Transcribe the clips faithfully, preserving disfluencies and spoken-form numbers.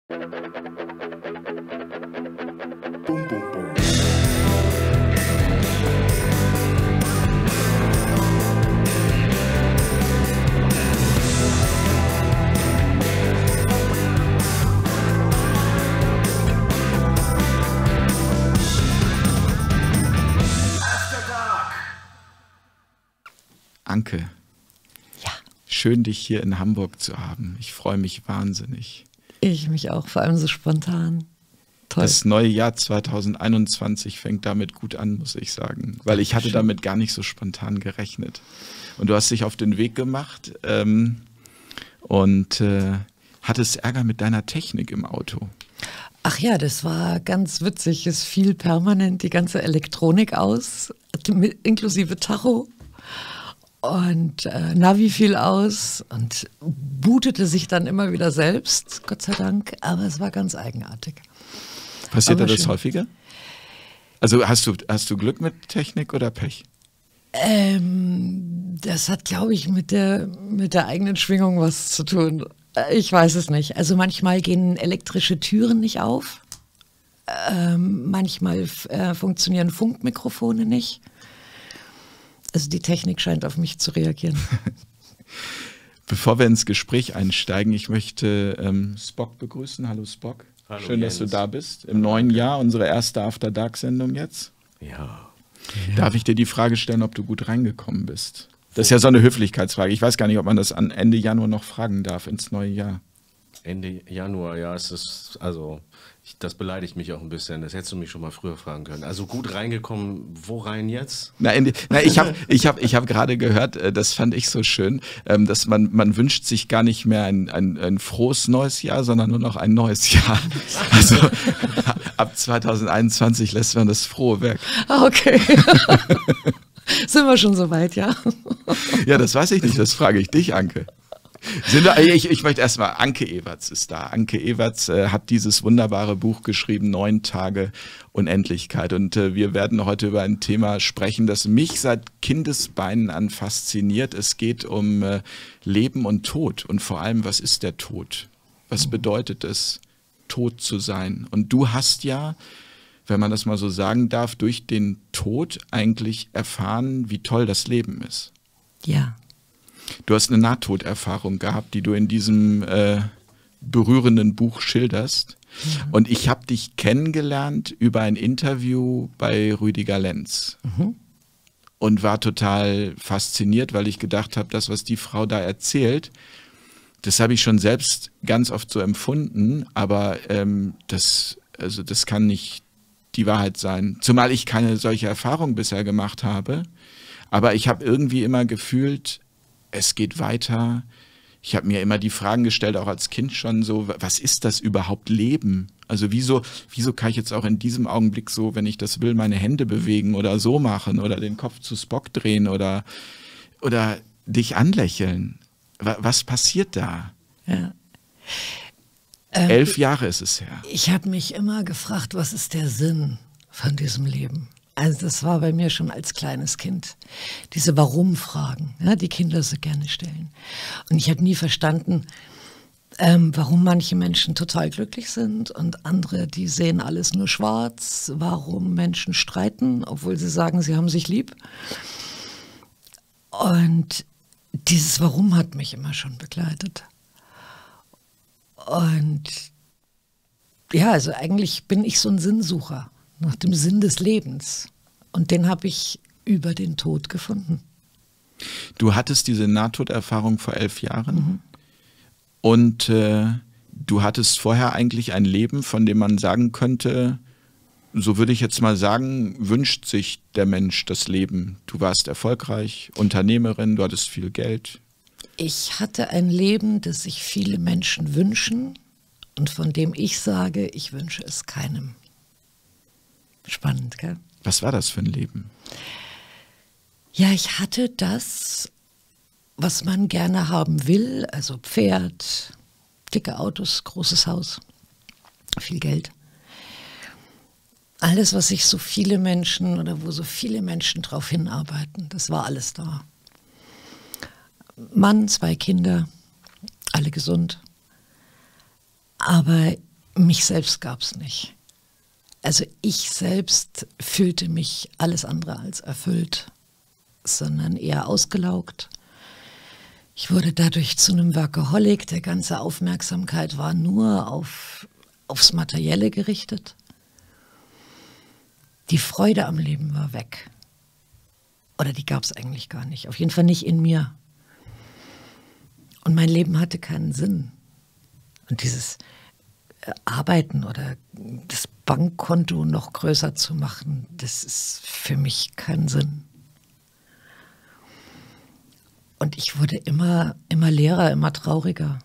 Bum, bum, bum. Anke, ja, schön dich hier in Hamburg zu haben. Ich freue mich wahnsinnig. Ich mich auch, vor allem so spontan. Toll. Das neue Jahr zwanzig einundzwanzig fängt damit gut an, muss ich sagen, weil ich hatte damit gar nicht so spontan gerechnet. Und du hast dich auf den Weg gemacht ähm, und äh, hattest Ärger mit deiner Technik im Auto. Ach ja, das war ganz witzig. Es fiel permanent die ganze Elektronik aus, inklusive Tacho. Und äh, Navi fiel aus und bootete sich dann immer wieder selbst, Gott sei Dank. Aber es war ganz eigenartig. Passiert dir das schön. häufiger? Also hast du, hast du Glück mit Technik oder Pech? Ähm, das hat, glaube ich, mit der, mit der eigenen Schwingung was zu tun. Ich weiß es nicht. Also manchmal gehen elektrische Türen nicht auf. Ähm, manchmal äh, funktionieren Funkmikrofone nicht. Also die Technik scheint auf mich zu reagieren. Bevor wir ins Gespräch einsteigen, ich möchte ähm, Spock begrüßen. Hallo Spock. Hallo, Schön, Jens. dass du da bist. Im neuen Jahr, unsere erste After Dark-Sendung jetzt. Ja. Darf ich dir die Frage stellen, ob du gut reingekommen bist? Das ist ja so eine Höflichkeitsfrage. Ich weiß gar nicht, ob man das an Ende Januar noch fragen darf, ins neue Jahr. Ende Januar, ja, es ist, also, ich, das beleidigt mich auch ein bisschen. Das hättest du mich schon mal früher fragen können. Also gut reingekommen, wo rein jetzt? Na, in die, na ich habe ich hab, ich hab gerade gehört, äh, das fand ich so schön, ähm, dass man, man wünscht sich gar nicht mehr ein, ein, ein frohes neues Jahr, sondern nur noch ein neues Jahr. Also ab zwanzig einundzwanzig lässt man das Frohe weg. Okay. Sind wir schon so weit, ja? Ja, das weiß ich nicht, das frage ich dich, Anke. Sind wir, ich, ich möchte erstmal, Anke Ewerts ist da. Anke Ewerts äh, hat dieses wunderbare Buch geschrieben, Neun Tage Unendlichkeit. Und äh, wir werden heute über ein Thema sprechen, das mich seit Kindesbeinen an fasziniert. Es geht um äh, Leben und Tod und vor allem, was ist der Tod? Was bedeutet es, tot zu sein? Und du hast ja, wenn man das mal so sagen darf, durch den Tod eigentlich erfahren, wie toll das Leben ist. Ja. Du hast eine Nahtoderfahrung gehabt, die du in diesem äh, berührenden Buch schilderst. Ja. Und ich habe dich kennengelernt über ein Interview bei Rüdiger Lenz. Mhm. Und war total fasziniert, weil ich gedacht habe, das, was die Frau da erzählt, das habe ich schon selbst ganz oft so empfunden, aber ähm, das, also das kann nicht die Wahrheit sein. Zumal ich keine solche Erfahrung bisher gemacht habe. Aber ich habe irgendwie immer gefühlt, es geht weiter. Ich habe mir immer die Fragen gestellt, auch als Kind schon so, was ist das überhaupt Leben? Also wieso, wieso kann ich jetzt auch in diesem Augenblick so, wenn ich das will, meine Hände bewegen oder so machen oder den Kopf zu Spock drehen oder, oder dich anlächeln? Was passiert da? Ja. Ähm, Elf Jahre ist es her. Ich habe mich immer gefragt, was ist der Sinn von diesem Leben? Also das war bei mir schon als kleines Kind. Diese Warum-Fragen, ja, die Kinder so gerne stellen. Und ich habe nie verstanden, ähm, warum manche Menschen total glücklich sind und andere, die sehen alles nur schwarz. Warum Menschen streiten, obwohl sie sagen, sie haben sich lieb. Und dieses Warum hat mich immer schon begleitet. Und ja, also eigentlich bin ich so ein Sinnsucher. Nach dem Sinn des Lebens. Und den habe ich über den Tod gefunden. Du hattest diese Nahtoderfahrung vor elf Jahren Mhm. und äh, du hattest vorher eigentlich ein Leben, von dem man sagen könnte, so würde ich jetzt mal sagen, wünscht sich der Mensch das Leben. Du warst erfolgreich, Unternehmerin, du hattest viel Geld. Ich hatte ein Leben, das sich viele Menschen wünschen und von dem ich sage, ich wünsche es keinem. Spannend, gell? Was war das für ein Leben? Ja, ich hatte das, was man gerne haben will, also Pferd, dicke Autos, großes Haus, viel Geld. Alles, was sich so viele Menschen oder wo so viele Menschen drauf hinarbeiten, das war alles da. Mann, zwei Kinder, alle gesund. Aber mich selbst gab es nicht. Also ich selbst fühlte mich alles andere als erfüllt, sondern eher ausgelaugt. Ich wurde dadurch zu einem Workaholic. Der ganze Aufmerksamkeit war nur auf, aufs Materielle gerichtet. Die Freude am Leben war weg. Oder die gab es eigentlich gar nicht. Auf jeden Fall nicht in mir. Und mein Leben hatte keinen Sinn. Und dieses Arbeiten oder das Bankkonto noch größer zu machen, das ist für mich kein Sinn. Und ich wurde immer, immer leerer, immer trauriger.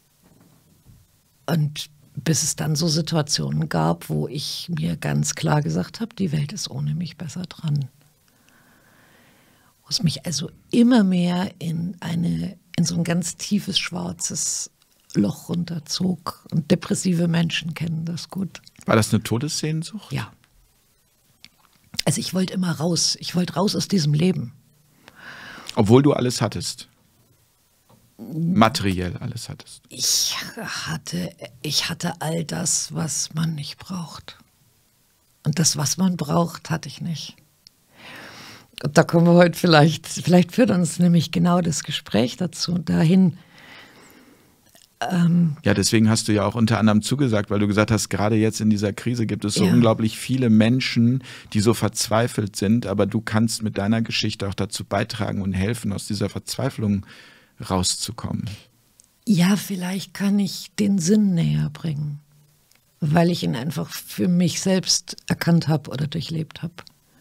Und bis es dann so Situationen gab, wo ich mir ganz klar gesagt habe, die Welt ist ohne mich besser dran. Wo es mich also immer mehr in, eine, in so ein ganz tiefes, schwarzes Loch runterzog. Und depressive Menschen kennen das gut. War das eine Todessehnsucht? Ja. Also ich wollte immer raus. Ich wollte raus aus diesem Leben. Obwohl du alles hattest? Materiell alles hattest? Ich hatte, ich hatte all das, was man nicht braucht. Und das, was man braucht, hatte ich nicht. Und da kommen wir heute vielleicht, vielleicht führt uns nämlich genau das Gespräch dazu, dahin. Ähm, ja, deswegen hast du ja auch unter anderem zugesagt, weil du gesagt hast, gerade jetzt in dieser Krise gibt es so ja. unglaublich viele Menschen, die so verzweifelt sind, aber du kannst mit deiner Geschichte auch dazu beitragen und helfen, aus dieser Verzweiflung rauszukommen. Ja, vielleicht kann ich den Sinn näher bringen, weil ich ihn einfach für mich selbst erkannt habe oder durchlebt habe.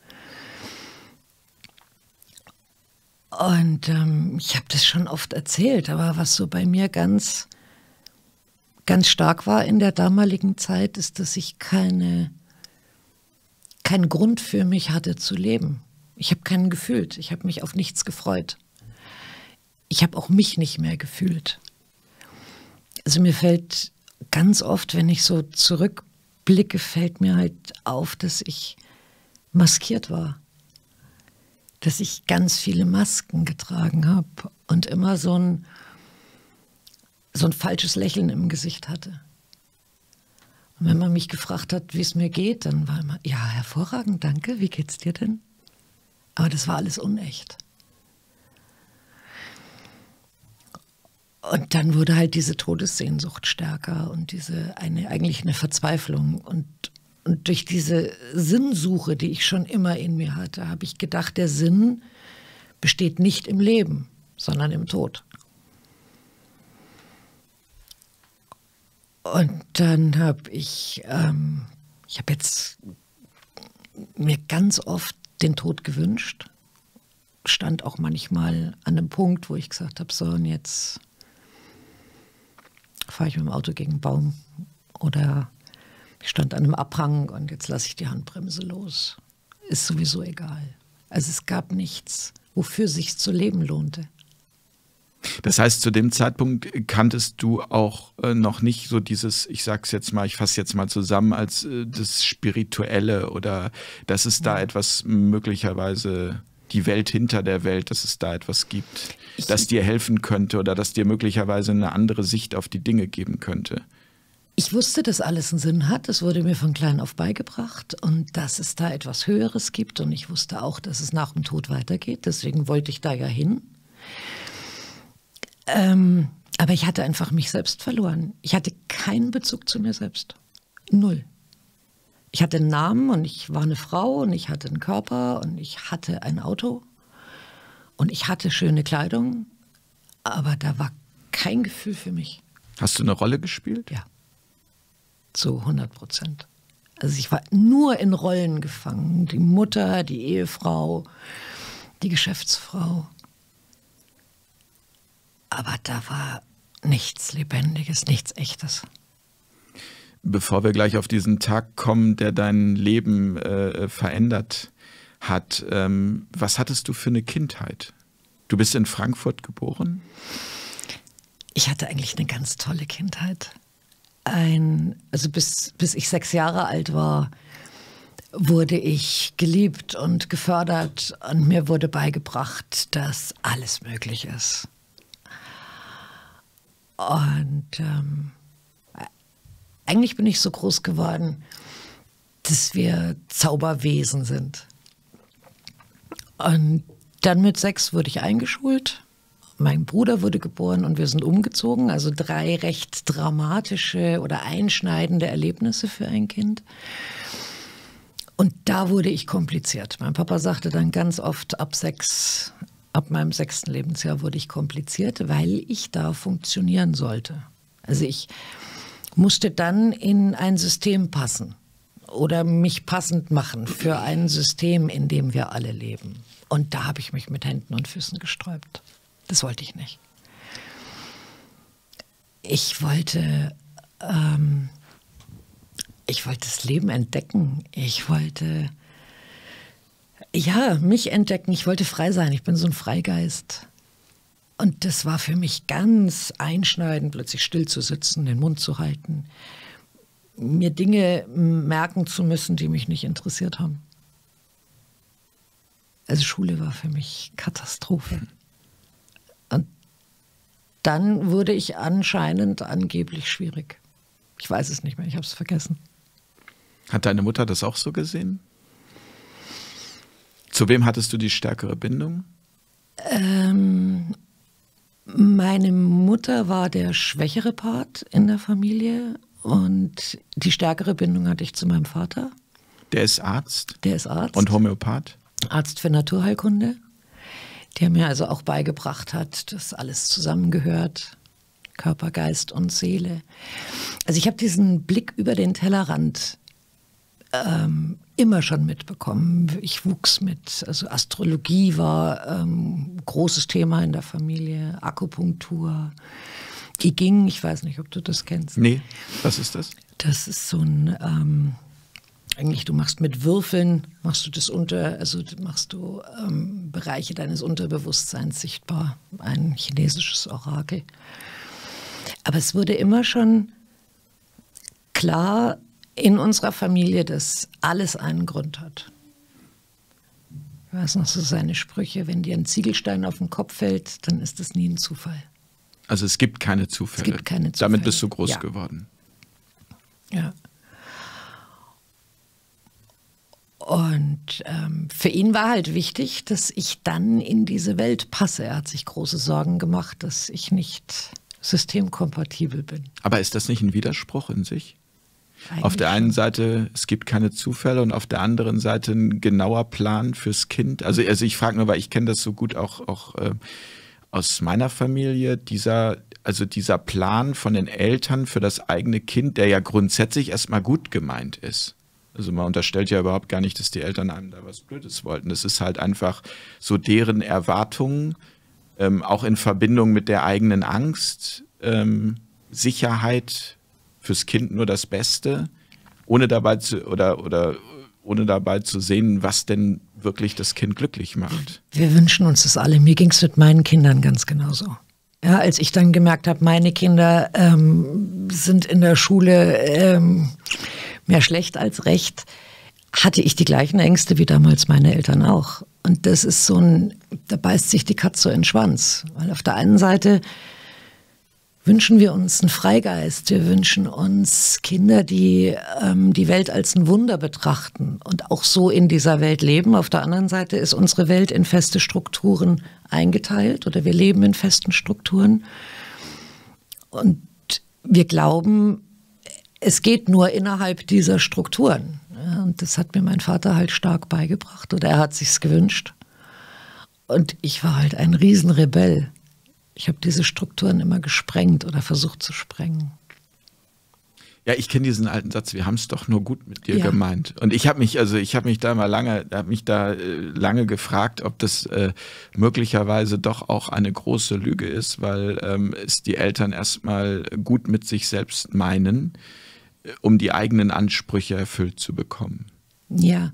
Und ähm, ich habe das schon oft erzählt, aber was so bei mir ganz, ganz stark war in der damaligen Zeit, ist, dass ich keine, keinen Grund für mich hatte zu leben. Ich habe keinen gefühlt, ich habe mich auf nichts gefreut. Ich habe auch mich nicht mehr gefühlt. Also mir fällt ganz oft, wenn ich so zurückblicke, fällt mir halt auf, dass ich maskiert war. Dass ich ganz viele Masken getragen habe und immer so ein, so ein falsches Lächeln im Gesicht hatte. Und wenn man mich gefragt hat, wie es mir geht, dann war immer, ja, hervorragend, danke, wie geht's dir denn? Aber das war alles unecht. Und dann wurde halt diese Todessehnsucht stärker und diese eine, eigentlich eine Verzweiflung. Und, und durch diese Sinnsuche, die ich schon immer in mir hatte, habe ich gedacht, der Sinn besteht nicht im Leben, sondern im Tod. Und dann habe ich, ähm, ich habe jetzt mir ganz oft den Tod gewünscht. Stand auch manchmal an einem Punkt, wo ich gesagt habe, so und jetzt fahre ich mit dem Auto gegen einen Baum oder ich stand an einem Abhang und jetzt lasse ich die Handbremse los. Ist sowieso egal. Also es gab nichts, wofür sich zu leben lohnte. Das heißt, zu dem Zeitpunkt kanntest du auch äh, noch nicht so dieses, ich sag's jetzt mal, ich fasse jetzt mal zusammen, als äh, das Spirituelle oder dass es da etwas möglicherweise, die Welt hinter der Welt, dass es da etwas gibt, ich, das dir helfen könnte oder das dir möglicherweise eine andere Sicht auf die Dinge geben könnte. Ich wusste, dass alles einen Sinn hat. Das wurde mir von klein auf beigebracht und dass es da etwas Höheres gibt. Und ich wusste auch, dass es nach dem Tod weitergeht. Deswegen wollte ich da ja hin. Ähm, aber ich hatte einfach mich selbst verloren. Ich hatte keinen Bezug zu mir selbst. Null. Ich hatte einen Namen und ich war eine Frau und ich hatte einen Körper und ich hatte ein Auto und ich hatte schöne Kleidung, aber da war kein Gefühl für mich. Hast du eine Rolle gespielt? Ja, zu hundert Prozent. Also ich war nur in Rollen gefangen. Die Mutter, die Ehefrau, die Geschäftsfrau. Aber da war nichts Lebendiges, nichts Echtes. Bevor wir gleich auf diesen Tag kommen, der dein Leben äh, verändert hat, ähm, was hattest du für eine Kindheit? Du bist in Frankfurt geboren? Ich hatte eigentlich eine ganz tolle Kindheit. Ein, also bis, bis ich sechs Jahre alt war, wurde ich geliebt und gefördert und mir wurde beigebracht, dass alles möglich ist. Und ähm, eigentlich bin ich so groß geworden, dass wir Zauberwesen sind. Und dann mit sechs wurde ich eingeschult. Mein Bruder wurde geboren und wir sind umgezogen. Also drei recht dramatische oder einschneidende Erlebnisse für ein Kind. Und da wurde ich kompliziert. Mein Papa sagte dann ganz oft, ab sechs, ab meinem sechsten Lebensjahr wurde ich kompliziert, weil ich da funktionieren sollte. Also ich musste dann in ein System passen oder mich passend machen für ein System, in dem wir alle leben. Und da habe ich mich mit Händen und Füßen gesträubt. Das wollte ich nicht. Ich wollte, ähm, ich wollte das Leben entdecken. Ich wollte, ja, mich entdecken. Ich wollte frei sein. Ich bin so ein Freigeist. Und das war für mich ganz einschneidend, plötzlich still zu sitzen, den Mund zu halten, mir Dinge merken zu müssen, die mich nicht interessiert haben. Also Schule war für mich Katastrophe. Und dann wurde ich anscheinend angeblich schwierig. Ich weiß es nicht mehr, ich habe es vergessen. Hat deine Mutter das auch so gesehen? Zu wem hattest du die stärkere Bindung? Ähm, meine Mutter war der schwächere Part in der Familie und die stärkere Bindung hatte ich zu meinem Vater. Der ist Arzt? Der ist Arzt. Und Homöopath? Arzt für Naturheilkunde, der mir also auch beigebracht hat, dass alles zusammengehört, Körper, Geist und Seele. Also ich habe diesen Blick über den Tellerrand ähm, immer schon mitbekommen. Ich wuchs mit, also Astrologie war ähm, großes Thema in der Familie, Akupunktur, I Ching, ich weiß nicht, ob du das kennst. Nee, was ist das? Das ist so ein... Ähm, Eigentlich, du machst mit Würfeln, machst du das unter, also machst du ähm, Bereiche deines Unterbewusstseins sichtbar. Ein chinesisches Orakel. Aber es wurde immer schon klar in unserer Familie, dass alles einen Grund hat. Ich weiß noch so seine Sprüche, wenn dir ein Ziegelstein auf den Kopf fällt, dann ist das nie ein Zufall. Also es gibt keine Zufälle. Es gibt keine Zufälle. Damit bist du groß ja. geworden. Ja. Und ähm, für ihn war halt wichtig, dass ich dann in diese Welt passe. Er hat sich große Sorgen gemacht, dass ich nicht systemkompatibel bin. Aber ist das nicht ein Widerspruch in sich? Eigentlich auf der einen schon. Seite, es gibt keine Zufälle und auf der anderen Seite ein genauer Plan fürs Kind. Also, also ich frage nur, weil ich kenne das so gut auch, auch äh, aus meiner Familie, dieser, also dieser Plan von den Eltern für das eigene Kind, der ja grundsätzlich erstmal gut gemeint ist. Also man unterstellt ja überhaupt gar nicht, dass die Eltern einem da was Blödes wollten. Das ist halt einfach so deren Erwartungen, ähm, auch in Verbindung mit der eigenen Angst, ähm, Sicherheit, fürs Kind nur das Beste, ohne dabei zu, oder, oder ohne dabei zu sehen, was denn wirklich das Kind glücklich macht. Wir wünschen uns das alle. Mir ging es mit meinen Kindern ganz genauso. Ja, als ich dann gemerkt habe, meine Kinder ähm, sind in der Schule ähm, mehr schlecht als recht, hatte ich die gleichen Ängste wie damals meine Eltern auch. Und das ist so ein, da beißt sich die Katze in den Schwanz. Weil auf der einen Seite wünschen wir uns einen Freigeist, wir wünschen uns Kinder, die ähm, die Welt als ein Wunder betrachten und auch so in dieser Welt leben. Auf der anderen Seite ist unsere Welt in feste Strukturen eingeteilt oder wir leben in festen Strukturen. Und wir glauben, es geht nur innerhalb dieser Strukturen. Ja, und das hat mir mein Vater halt stark beigebracht oder er hat sich's gewünscht. Und ich war halt ein Riesenrebell. Ich habe diese Strukturen immer gesprengt oder versucht zu sprengen. Ja, ich kenne diesen alten Satz, wir haben es doch nur gut mit dir Ja. gemeint. Und ich habe mich, also ich habe mich da mal lange, habe mich da äh, lange gefragt, ob das äh, möglicherweise doch auch eine große Lüge ist, weil ähm, es die Eltern erstmal gut mit sich selbst meinen, äh, um die eigenen Ansprüche erfüllt zu bekommen. Ja,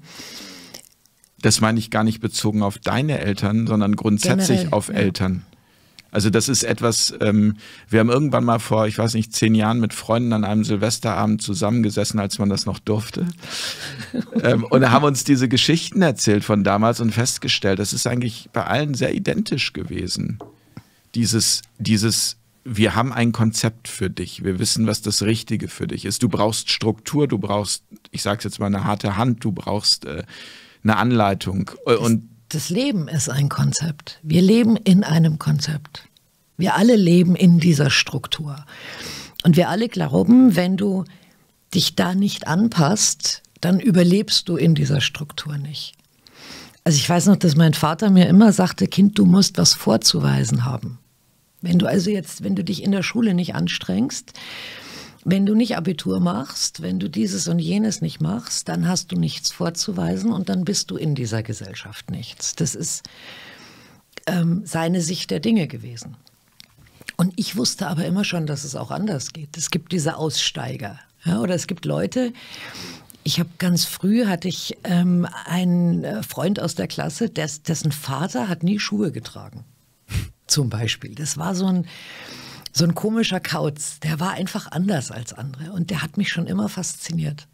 Das meine ich gar nicht bezogen auf deine Eltern, sondern grundsätzlich Generell, auf ja. Eltern. Also das ist etwas, ähm, wir haben irgendwann mal vor, ich weiß nicht, zehn Jahren mit Freunden an einem Silvesterabend zusammengesessen, als man das noch durfte. ähm, und haben uns diese Geschichten erzählt von damals und festgestellt, das ist eigentlich bei allen sehr identisch gewesen. Dieses, dieses wir haben ein Konzept für dich. Wir wissen, was das Richtige für dich ist. Du brauchst Struktur, du brauchst, ich sage jetzt mal, eine harte Hand, du brauchst äh, eine Anleitung. Und das, das Leben ist ein Konzept. Wir leben in einem Konzept. Wir alle leben in dieser Struktur. Und wir alle glauben, wenn du dich da nicht anpasst, dann überlebst du in dieser Struktur nicht. Also ich weiß noch, dass mein Vater mir immer sagte, Kind, du musst was vorzuweisen haben. Wenn du also jetzt, wenn du dich in der Schule nicht anstrengst, wenn du nicht Abitur machst, wenn du dieses und jenes nicht machst, dann hast du nichts vorzuweisen und dann bist du in dieser Gesellschaft nichts. Das ist ähm, seine Sicht der Dinge gewesen. Und ich wusste aber immer schon, dass es auch anders geht. Es gibt diese Aussteiger, ja, oder es gibt Leute. Ich habe ganz früh hatte ich ähm, einen Freund aus der Klasse, des, dessen Vater hat nie Schuhe getragen. Zum Beispiel. Das war so ein, so ein komischer Kauz. Der war einfach anders als andere. Und der hat mich schon immer fasziniert.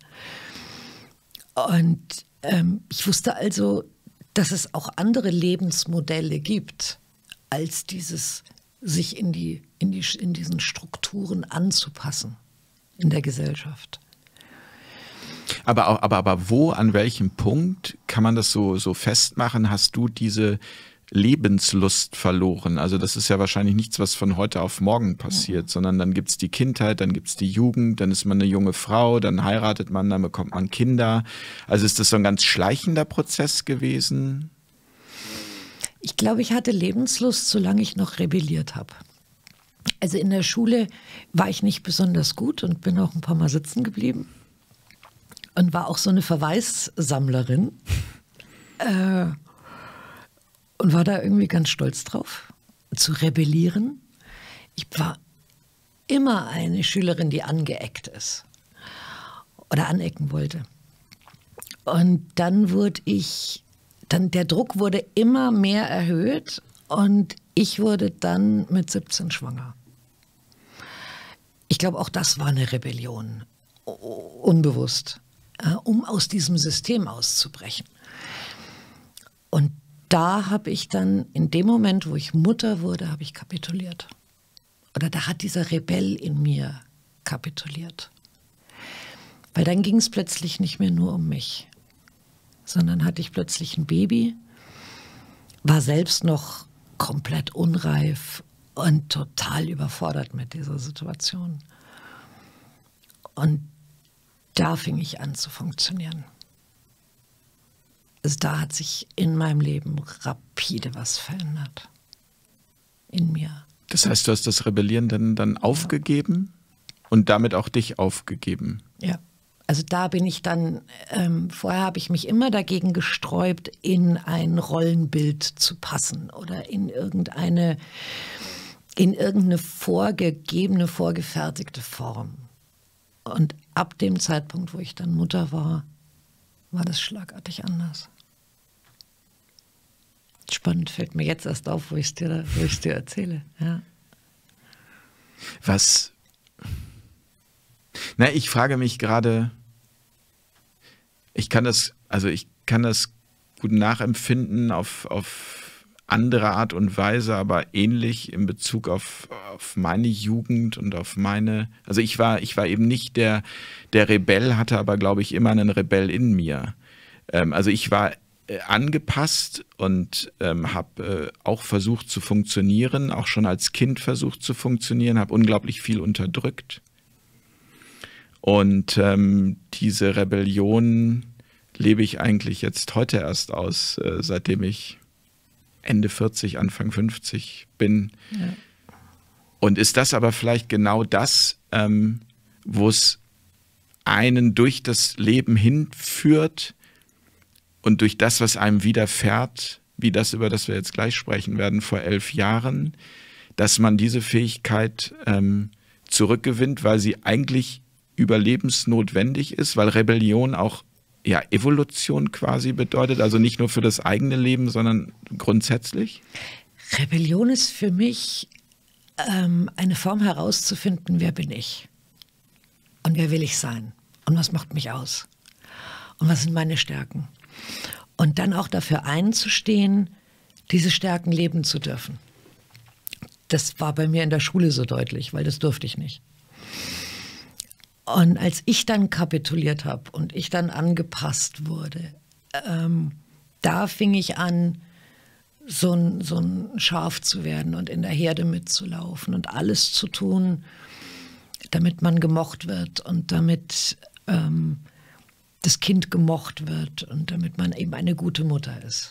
Und ähm, ich wusste also, dass es auch andere Lebensmodelle gibt, als dieses sich in, die, in, die, in diesen Strukturen anzupassen in der Gesellschaft. Aber, aber, aber wo, an welchem Punkt kann man das so, so festmachen? Hast du diese Lebenslust verloren? Also das ist ja wahrscheinlich nichts, was von heute auf morgen passiert, mhm. sondern dann gibt es die Kindheit, dann gibt es die Jugend, dann ist man eine junge Frau, dann heiratet man, dann bekommt man Kinder. Also ist das so ein ganz schleichender Prozess gewesen? Ich glaube, ich hatte Lebenslust, solange ich noch rebelliert habe. Also in der Schule war ich nicht besonders gut und bin auch ein paar Mal sitzen geblieben und war auch so eine Verweissammlerin. äh, Und war da irgendwie ganz stolz drauf, zu rebellieren. Ich war immer eine Schülerin, die angeeckt ist oder anecken wollte. Und dann wurde ich, dann der Druck wurde immer mehr erhöht und ich wurde dann mit siebzehn schwanger. Ich glaube, auch das war eine Rebellion, unbewusst, um aus diesem System auszubrechen. Und da habe ich dann, in dem Moment, wo ich Mutter wurde, habe ich kapituliert. Oder da hat dieser Rebell in mir kapituliert. Weil dann ging es plötzlich nicht mehr nur um mich, sondern hatte ich plötzlich ein Baby, war selbst noch komplett unreif und total überfordert mit dieser Situation. Und da fing ich an zu funktionieren. Also da hat sich in meinem Leben rapide was verändert. In mir. Das heißt, du hast das Rebellieren dann, dann aufgegeben und damit auch dich aufgegeben? Ja, also da bin ich dann, ähm, vorher habe ich mich immer dagegen gesträubt, in ein Rollenbild zu passen oder in irgendeine, in irgendeine vorgegebene, vorgefertigte Form. Und ab dem Zeitpunkt, wo ich dann Mutter war, war das schlagartig anders. Spannend, fällt mir jetzt erst auf, wo ich es dir, wo ich es dir erzähle. Ja. Was? Na, ich frage mich gerade, ich kann das, also ich kann das gut nachempfinden auf, auf andere Art und Weise, aber ähnlich in Bezug auf, auf meine Jugend und auf meine, also ich war, ich war eben nicht der, der Rebell, hatte aber, glaube ich, immer einen Rebell in mir. Ähm, also ich war äh, angepasst und ähm, habe äh, auch versucht zu funktionieren, auch schon als Kind versucht zu funktionieren, habe unglaublich viel unterdrückt. Und ähm, diese Rebellion lebe ich eigentlich jetzt heute erst aus, äh, seitdem ich Ende vierzig, Anfang fünfzig bin. Ja. Und ist das aber vielleicht genau das, ähm, wo es einen durch das Leben hinführt und durch das, was einem widerfährt, wie das, über das wir jetzt gleich sprechen werden, vor elf Jahren, dass man diese Fähigkeit ähm, zurückgewinnt, weil sie eigentlich überlebensnotwendig ist, weil Rebellion auch ja, Evolution quasi bedeutet, also nicht nur für das eigene Leben, sondern grundsätzlich? Rebellion ist für mich ähm, eine Form herauszufinden, wer bin ich und wer will ich sein und was macht mich aus und was sind meine Stärken. Und dann auch dafür einzustehen, diese Stärken leben zu dürfen. das war bei mir in der Schule so deutlich, weil das durfte ich nicht. Und als ich dann kapituliert habe und ich dann angepasst wurde, ähm, da fing ich an, so ein, so ein Schaf zu werden und in der Herde mitzulaufen und alles zu tun, damit man gemocht wird und damit ähm, das Kind gemocht wird und damit man eben eine gute Mutter ist.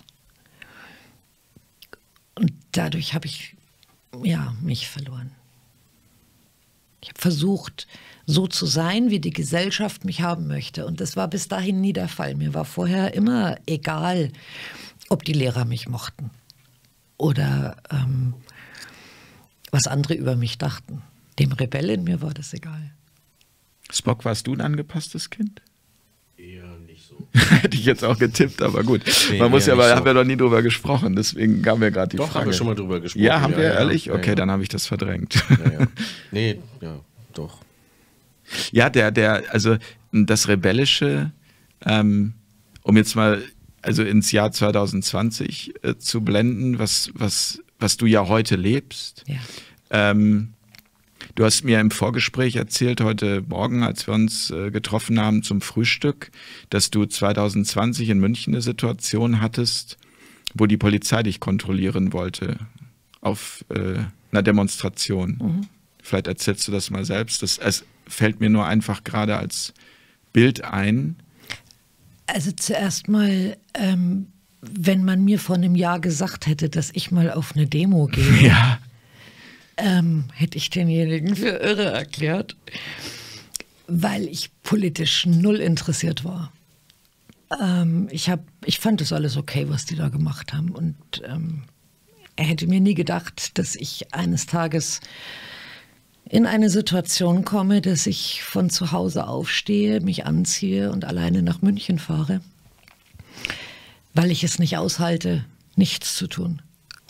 Und dadurch habe ich ja, mich verloren. Ich habe versucht, so zu sein, wie die Gesellschaft mich haben möchte. Und das war bis dahin nie der Fall. Mir war vorher immer egal, ob die Lehrer mich mochten oder ähm, was andere über mich dachten. Dem Rebell in mir war das egal. Spock, warst du ein angepasstes Kind? Eher nicht so. Hätte ich jetzt auch getippt, aber gut. Nee, Man muss ja, nicht aber so. haben wir noch nie drüber gesprochen, deswegen kam mir gerade die Doch, Frage. haben wir schon mal drüber gesprochen. Ja, haben ja, wir, ja, ehrlich? ja, Okay, ja. dann habe ich das verdrängt. Ja, ja. Nee, ja, doch. Ja, der, der, also das Rebellische, ähm, um jetzt mal also ins Jahr zwanzig zwanzig äh, zu blenden, was, was, was du ja heute lebst. Ja. Ähm, du hast mir im Vorgespräch erzählt, heute Morgen, als wir uns äh, getroffen haben zum Frühstück, dass du zwanzig zwanzig in München eine Situation hattest, wo die Polizei dich kontrollieren wollte auf äh, einer Demonstration. Mhm. Vielleicht erzählst du das mal selbst. Das, es fällt mir nur einfach gerade als Bild ein. Also zuerst mal, ähm, wenn man mir vor einem Jahr gesagt hätte, dass ich mal auf eine Demo gehe, Ja. ähm, hätte ich denjenigen für irre erklärt, weil ich politisch null interessiert war. Ähm, ich, hab, ich fand das alles okay, was die da gemacht haben. Und ähm, er hätte mir nie gedacht, dass ich eines Tages in eine Situation komme, dass ich von zu Hause aufstehe, mich anziehe und alleine nach München fahre, weil ich es nicht aushalte, nichts zu tun.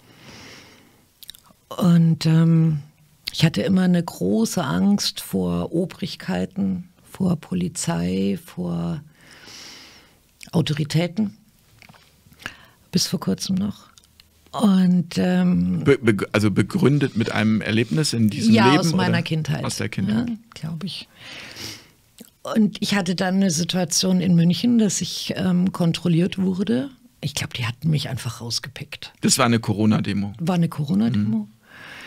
Und ähm, ich hatte immer eine große Angst vor Obrigkeiten, vor Polizei, vor Autoritäten, bis vor kurzem noch. Und ähm, Be, be, also begründet mit einem Erlebnis in diesem ja, Leben? aus meiner oder? Kindheit. Aus der Kindheit. Ja, glaube ich. Und ich hatte dann eine Situation in München, dass ich ähm, kontrolliert wurde. Ich glaube, die hatten mich einfach rausgepickt. Das war eine Corona-Demo. War eine Corona-Demo. Mhm.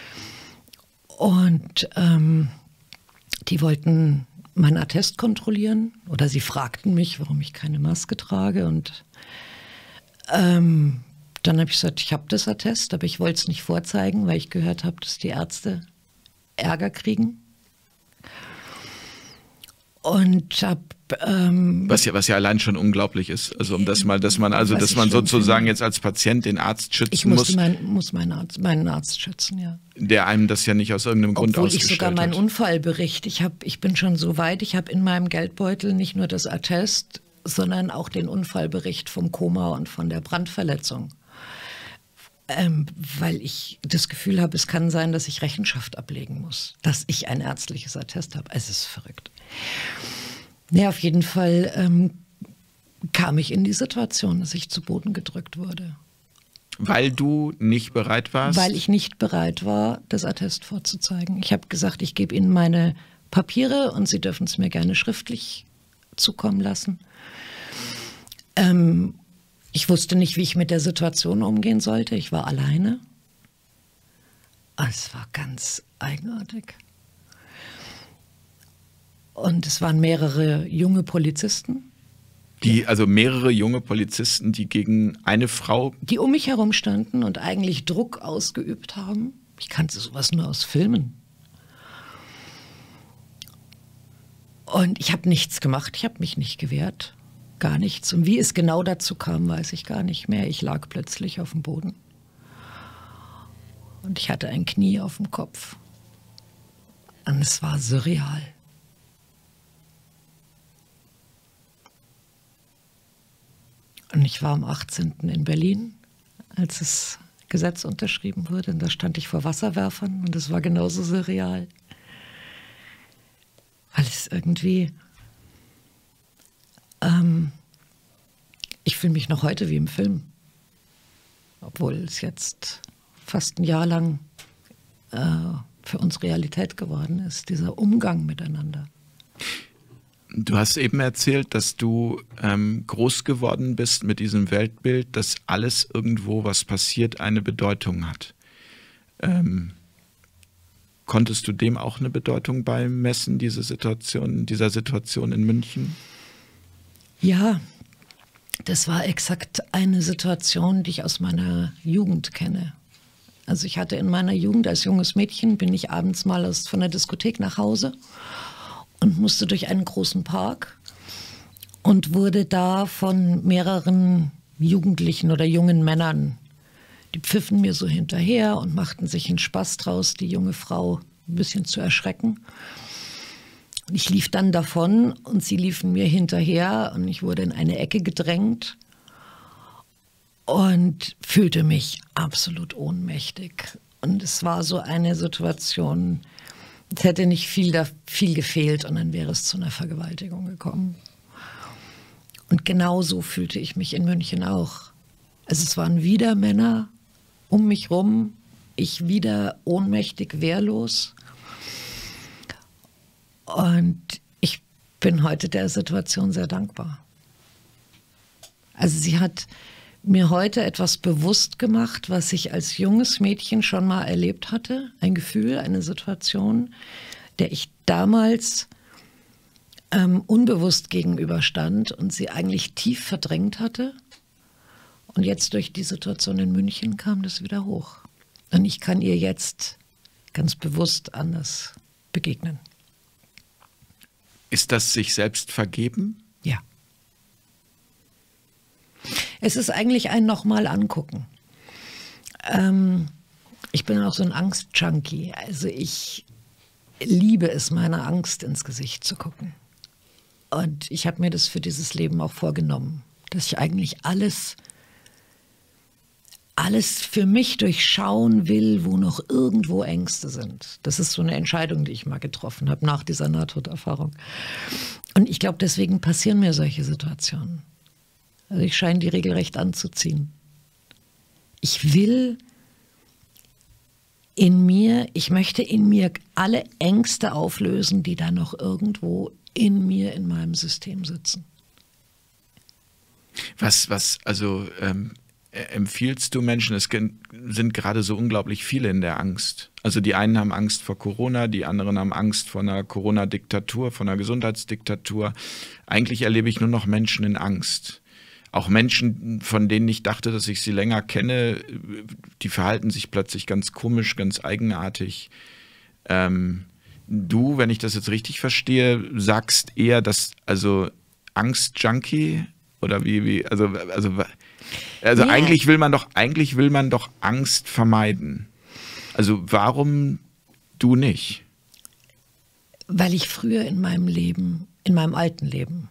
Und ähm, die wollten meinen Attest kontrollieren. Oder sie fragten mich, warum ich keine Maske trage. Und ähm, dann habe ich gesagt, ich habe das Attest, aber ich wollte es nicht vorzeigen, weil ich gehört habe, dass die Ärzte Ärger kriegen. Und habe ähm, was ja was ja allein schon unglaublich ist, also um das mal, dass man also Was dass ich man schlimm sozusagen finde. jetzt als Patient den Arzt schützen ich muss, musste mein, muss meinen Arzt, meinen Arzt schützen, ja. der einem das ja nicht aus irgendeinem Grund Obwohl ich ausgestellt sogar meinen hat. Unfallbericht, ich, hab, ich bin schon so weit, ich habe in meinem Geldbeutel nicht nur das Attest, sondern auch den Unfallbericht vom Koma und von der Brandverletzung. Ähm, weil ich das Gefühl habe, es kann sein, dass ich Rechenschaft ablegen muss, dass ich ein ärztliches Attest habe. Es ist verrückt. Ja, auf jeden Fall ähm, kam ich in die Situation, dass ich zu Boden gedrückt wurde. Weil du nicht bereit warst? Weil ich nicht bereit war, das Attest vorzuzeigen. Ich habe gesagt, ich gebe Ihnen meine Papiere und Sie dürfen es mir gerne schriftlich zukommen lassen. Ähm, ich wusste nicht, wie ich mit der Situation umgehen sollte. Ich war alleine. Es war ganz eigenartig. Und es waren mehrere junge Polizisten. Die, also mehrere junge Polizisten, die gegen eine Frau... Die um mich herum standen und eigentlich Druck ausgeübt haben. Ich kannte sowas nur aus Filmen. Und ich habe nichts gemacht, ich habe mich nicht gewehrt. Gar nichts. Und wie es genau dazu kam, weiß ich gar nicht mehr. Ich lag plötzlich auf dem Boden. Und ich hatte ein Knie auf dem Kopf. Und es war surreal. Und ich war am achtzehnten in Berlin, als das Gesetz unterschrieben wurde. Und da stand ich vor Wasserwerfern und es war genauso surreal. Weil es irgendwie... Ähm, ich fühle mich noch heute wie im Film. Obwohl es jetzt fast ein Jahr lang äh, für uns Realität geworden ist, dieser Umgang miteinander. Du hast eben erzählt, dass du ähm, groß geworden bist mit diesem Weltbild, dass alles irgendwo, was passiert, eine Bedeutung hat. Ähm, konntest du dem auch eine Bedeutung beimessen, diese Situation, dieser Situation in München? Ja, das war exakt eine Situation, die ich aus meiner Jugend kenne. Also ich hatte in meiner Jugend als junges Mädchen, bin ich abends mal aus, von der Diskothek nach Hause und musste durch einen großen Park und wurde da von mehreren Jugendlichen oder jungen Männern, die pfiffen mir so hinterher und machten sich einen Spaß draus, die junge Frau ein bisschen zu erschrecken. Und ich lief dann davon und sie liefen mir hinterher und ich wurde in eine Ecke gedrängt und fühlte mich absolut ohnmächtig. Und es war so eine Situation, es hätte nicht viel, da, viel gefehlt und dann wäre es zu einer Vergewaltigung gekommen. Und genau so fühlte ich mich in München auch. Also es waren wieder Männer um mich rum, ich wieder ohnmächtig, wehrlos. Und ich bin heute der Situation sehr dankbar. Also sie hat mir heute etwas bewusst gemacht, was ich als junges Mädchen schon mal erlebt hatte. Ein Gefühl, eine Situation, der ich damals ähm, unbewusst gegenüberstand und sie eigentlich tief verdrängt hatte. Und jetzt durch die Situation in München kam das wieder hoch. Und ich kann ihr jetzt ganz bewusst anders begegnen. Ist das sich selbst vergeben? Ja. Es ist eigentlich ein nochmal angucken. Ähm, ich bin auch so ein Angst-Junkie. Also ich liebe es, meiner Angst ins Gesicht zu gucken. Und ich habe mir das für dieses Leben auch vorgenommen, dass ich eigentlich alles, alles für mich durchschauen will, wo noch irgendwo Ängste sind. Das ist so eine Entscheidung, die ich mal getroffen habe nach dieser Nahtoderfahrung. Und ich glaube, deswegen passieren mir solche Situationen. Also ich scheine die regelrecht anzuziehen. Ich will in mir, ich möchte in mir alle Ängste auflösen, die da noch irgendwo in mir, in meinem System sitzen. Was, was, also ähm, empfiehlst du Menschen, es sind gerade so unglaublich viele in der Angst. Also die einen haben Angst vor Corona, die anderen haben Angst vor einer Corona-Diktatur, vor einer Gesundheitsdiktatur. Eigentlich erlebe ich nur noch Menschen in Angst. Auch Menschen, von denen ich dachte, dass ich sie länger kenne, die verhalten sich plötzlich ganz komisch, ganz eigenartig. Ähm, du, wenn ich das jetzt richtig verstehe, sagst eher, dass, also Angst-Junkie oder wie, wie, also, also, also yeah. eigentlich will man doch, eigentlich will man doch Angst vermeiden. Also warum du nicht? Weil ich früher in meinem Leben, in meinem alten Leben,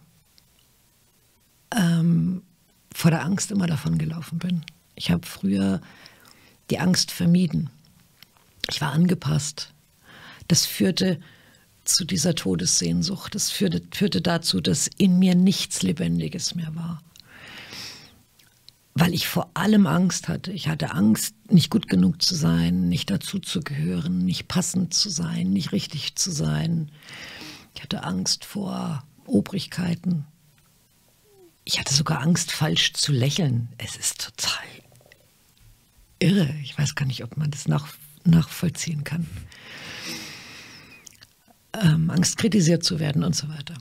ähm, vor der Angst immer davon gelaufen bin. Ich habe früher die Angst vermieden. Ich war angepasst. Das führte zu dieser Todessehnsucht. Das führte, führte dazu, dass in mir nichts Lebendiges mehr war. Weil ich vor allem Angst hatte. Ich hatte Angst, nicht gut genug zu sein, nicht dazuzugehören, nicht passend zu sein, nicht richtig zu sein. Ich hatte Angst vor Obrigkeiten. Ich hatte sogar Angst, falsch zu lächeln. Es ist total irre. Ich weiß gar nicht, ob man das nach, nachvollziehen kann. Ähm, Angst, kritisiert zu werden und so weiter.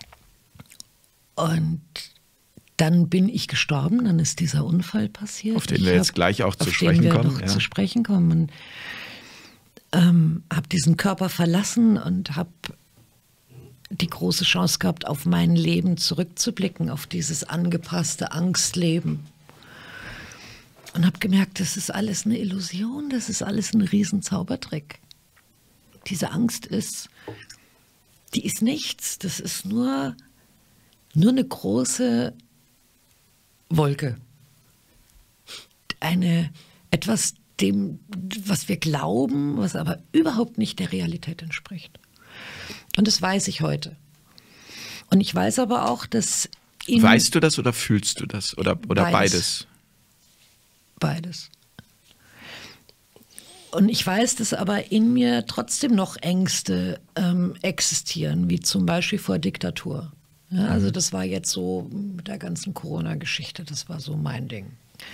Und dann bin ich gestorben, dann ist dieser Unfall passiert. Auf den wir jetzt gleich auch zu sprechen kommen. Auf den wir kommen. noch Ja. zu sprechen kommen. Ähm, habe diesen Körper verlassen und habe die große Chance gehabt, auf mein Leben zurückzublicken, auf dieses angepasste Angstleben. Und habe gemerkt, das ist alles eine Illusion, das ist alles ein Riesenzaubertrick. Diese Angst ist, die ist nichts, das ist nur, nur eine große Wolke. Eine, etwas, dem, was wir glauben, was aber überhaupt nicht der Realität entspricht. Und das weiß ich heute. Und ich weiß aber auch, dass... In Weißt du das oder fühlst du das? Oder, oder beides? Beides. Und ich weiß, dass aber in mir trotzdem noch Ängste ähm, existieren, wie zum Beispiel vor Diktatur. Ja, also das war jetzt so mit der ganzen Corona-Geschichte, das war so mein Ding.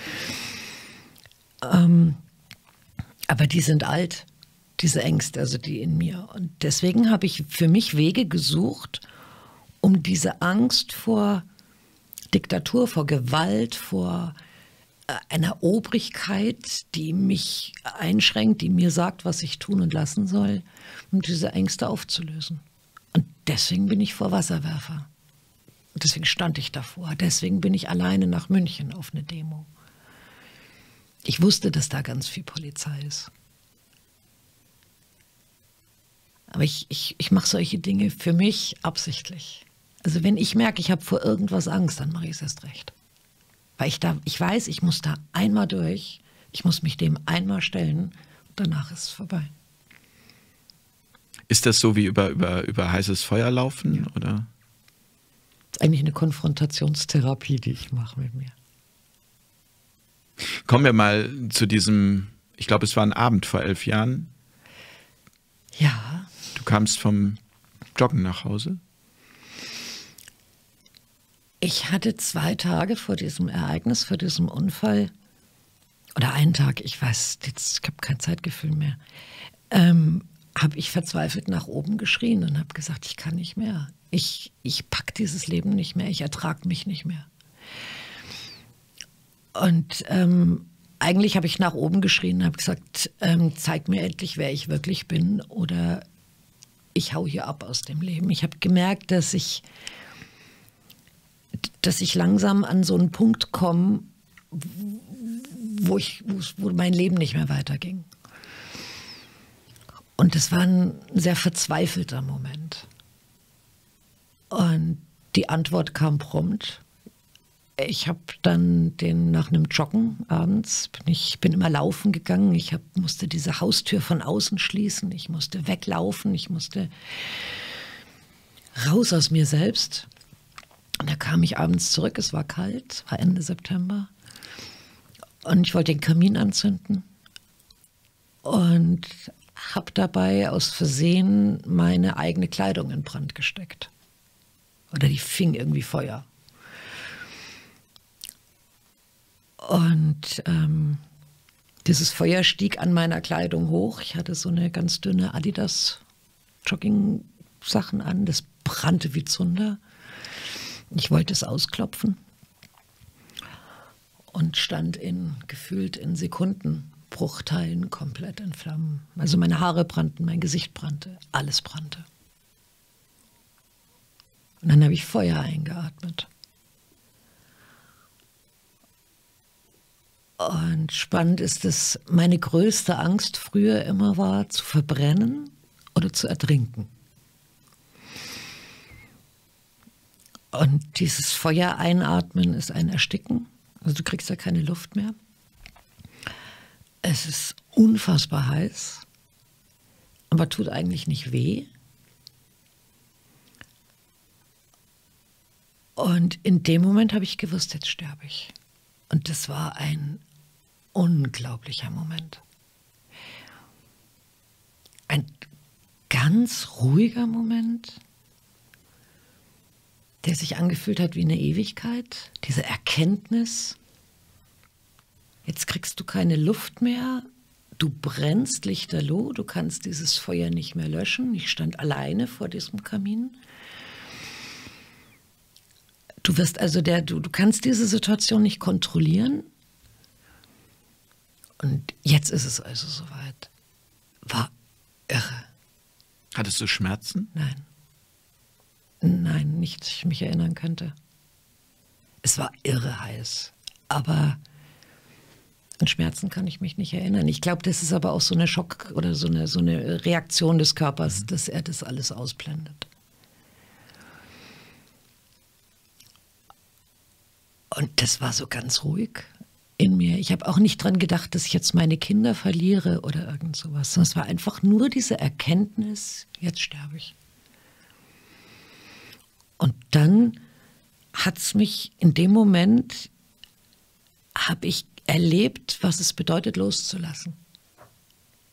Ähm, aber die sind alt, diese Ängste, also die in mir. Und deswegen habe ich für mich Wege gesucht, um diese Angst vor Diktatur, vor Gewalt, vor einer Obrigkeit, die mich einschränkt, die mir sagt, was ich tun und lassen soll, um diese Ängste aufzulösen. Und deswegen bin ich vor Wasserwerfer. Und deswegen stand ich davor. Deswegen bin ich alleine nach München auf eine Demo. Ich wusste, dass da ganz viel Polizei ist. Aber ich, ich, ich mache solche Dinge für mich absichtlich. Also wenn ich merke, ich habe vor irgendwas Angst, dann mache ich es erst recht. Weil ich, da, ich weiß, ich muss da einmal durch, ich muss mich dem einmal stellen und danach ist es vorbei. Ist das so wie über, über, über heißes Feuer laufen? Ja. Oder? Das ist eigentlich eine Konfrontationstherapie, die ich mache mit mir. Kommen wir mal zu diesem, ich glaube, es war ein Abend vor elf Jahren. Ja. Du kamst vom Joggen nach Hause. Ich hatte zwei Tage vor diesem Ereignis, vor diesem Unfall, oder einen Tag, ich weiß, jetzt, ich habe kein Zeitgefühl mehr, ähm, habe ich verzweifelt nach oben geschrien und habe gesagt, ich kann nicht mehr. Ich, ich pack dieses Leben nicht mehr, ich ertrage mich nicht mehr. Und ähm, eigentlich habe ich nach oben geschrien und habe gesagt, ähm, zeig mir endlich, wer ich wirklich bin oder ich hau hier ab aus dem Leben. Ich habe gemerkt, dass ich... dass ich langsam an so einen Punkt komme, wo, ich, wo mein Leben nicht mehr weiterging. Und das war ein sehr verzweifelter Moment. Und die Antwort kam prompt. Ich habe dann den nach einem Joggen abends, bin ich bin immer laufen gegangen, ich hab, musste diese Haustür von außen schließen, ich musste weglaufen, ich musste raus aus mir selbst. Und da kam ich abends zurück, es war kalt, war Ende September. Und ich wollte den Kamin anzünden und habe dabei aus Versehen meine eigene Kleidung in Brand gesteckt. Oder die fing irgendwie Feuer. Und ähm, dieses Feuer stieg an meiner Kleidung hoch. Ich hatte so eine ganz dünne Adidas-Jogging-Sachen an. Das brannte wie Zunder. Ich wollte es ausklopfen und stand in, gefühlt in Sekundenbruchteilen komplett in Flammen. Also meine Haare brannten, mein Gesicht brannte, alles brannte. Und dann habe ich Feuer eingeatmet. Und spannend ist, dass meine größte Angst früher immer war, zu verbrennen oder zu ertrinken. Und dieses Feuer einatmen ist ein Ersticken. Also du kriegst ja keine Luft mehr. Es ist unfassbar heiß, aber tut eigentlich nicht weh. Und in dem Moment habe ich gewusst, jetzt sterbe ich. Und das war ein unglaublicher Moment. Ein ganz ruhiger Moment, der sich angefühlt hat wie eine Ewigkeit. Diese Erkenntnis, jetzt kriegst du keine Luft mehr, du brennst lichterloh, du kannst dieses Feuer nicht mehr löschen. Ich stand alleine vor diesem Kamin. Du wirst also der, du, du kannst diese Situation nicht kontrollieren. Und jetzt ist es also soweit. War irre. Hattest du Schmerzen? Nein. Nein, nicht, dass ich mich erinnern könnte. Es war irre heiß. Aber an Schmerzen kann ich mich nicht erinnern. Ich glaube, das ist aber auch so eine Schock- oder so eine, so eine Reaktion des Körpers, mhm. dass er das alles ausblendet. Und das war so ganz ruhig in mir. Ich habe auch nicht dran gedacht, dass ich jetzt meine Kinder verliere oder irgend sowas. Es war einfach nur diese Erkenntnis, jetzt sterbe ich. Und dann hat es mich in dem Moment, habe ich erlebt, was es bedeutet, loszulassen.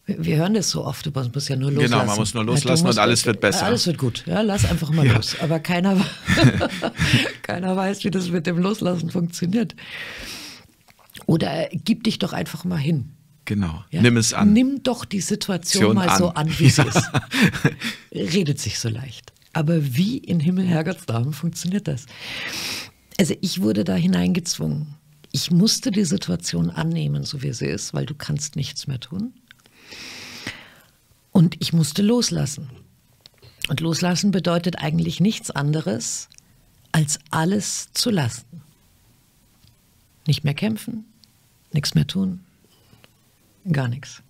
Wir, wir hören das so oft, man muss ja nur loslassen. Genau, man muss nur loslassen musst, und alles wird besser. Alles wird gut, ja, lass einfach mal ja. los. Aber keiner, keiner weiß, wie das mit dem Loslassen funktioniert. Oder gib dich doch einfach mal hin. Genau, Ja? nimm es an. Nimm doch die Situation Situation mal an. so an, wie sie ist. Redet sich so leicht. Aber wie in Himmel, Herrgottsnamen funktioniert das? Also ich wurde da hineingezwungen. Ich musste die Situation annehmen, so wie sie ist, weil du kannst nichts mehr tun. Und ich musste loslassen. Und loslassen bedeutet eigentlich nichts anderes, als alles zu lassen. Nicht mehr kämpfen, nichts mehr tun, gar nichts.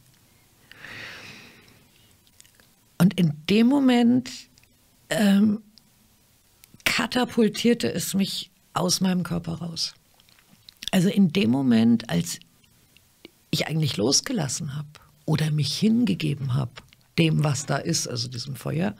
Und in dem Moment ähm, katapultierte es mich aus meinem Körper raus. Also in dem Moment, als ich eigentlich losgelassen habe oder mich hingegeben habe, dem, was da ist, also diesem Feuer,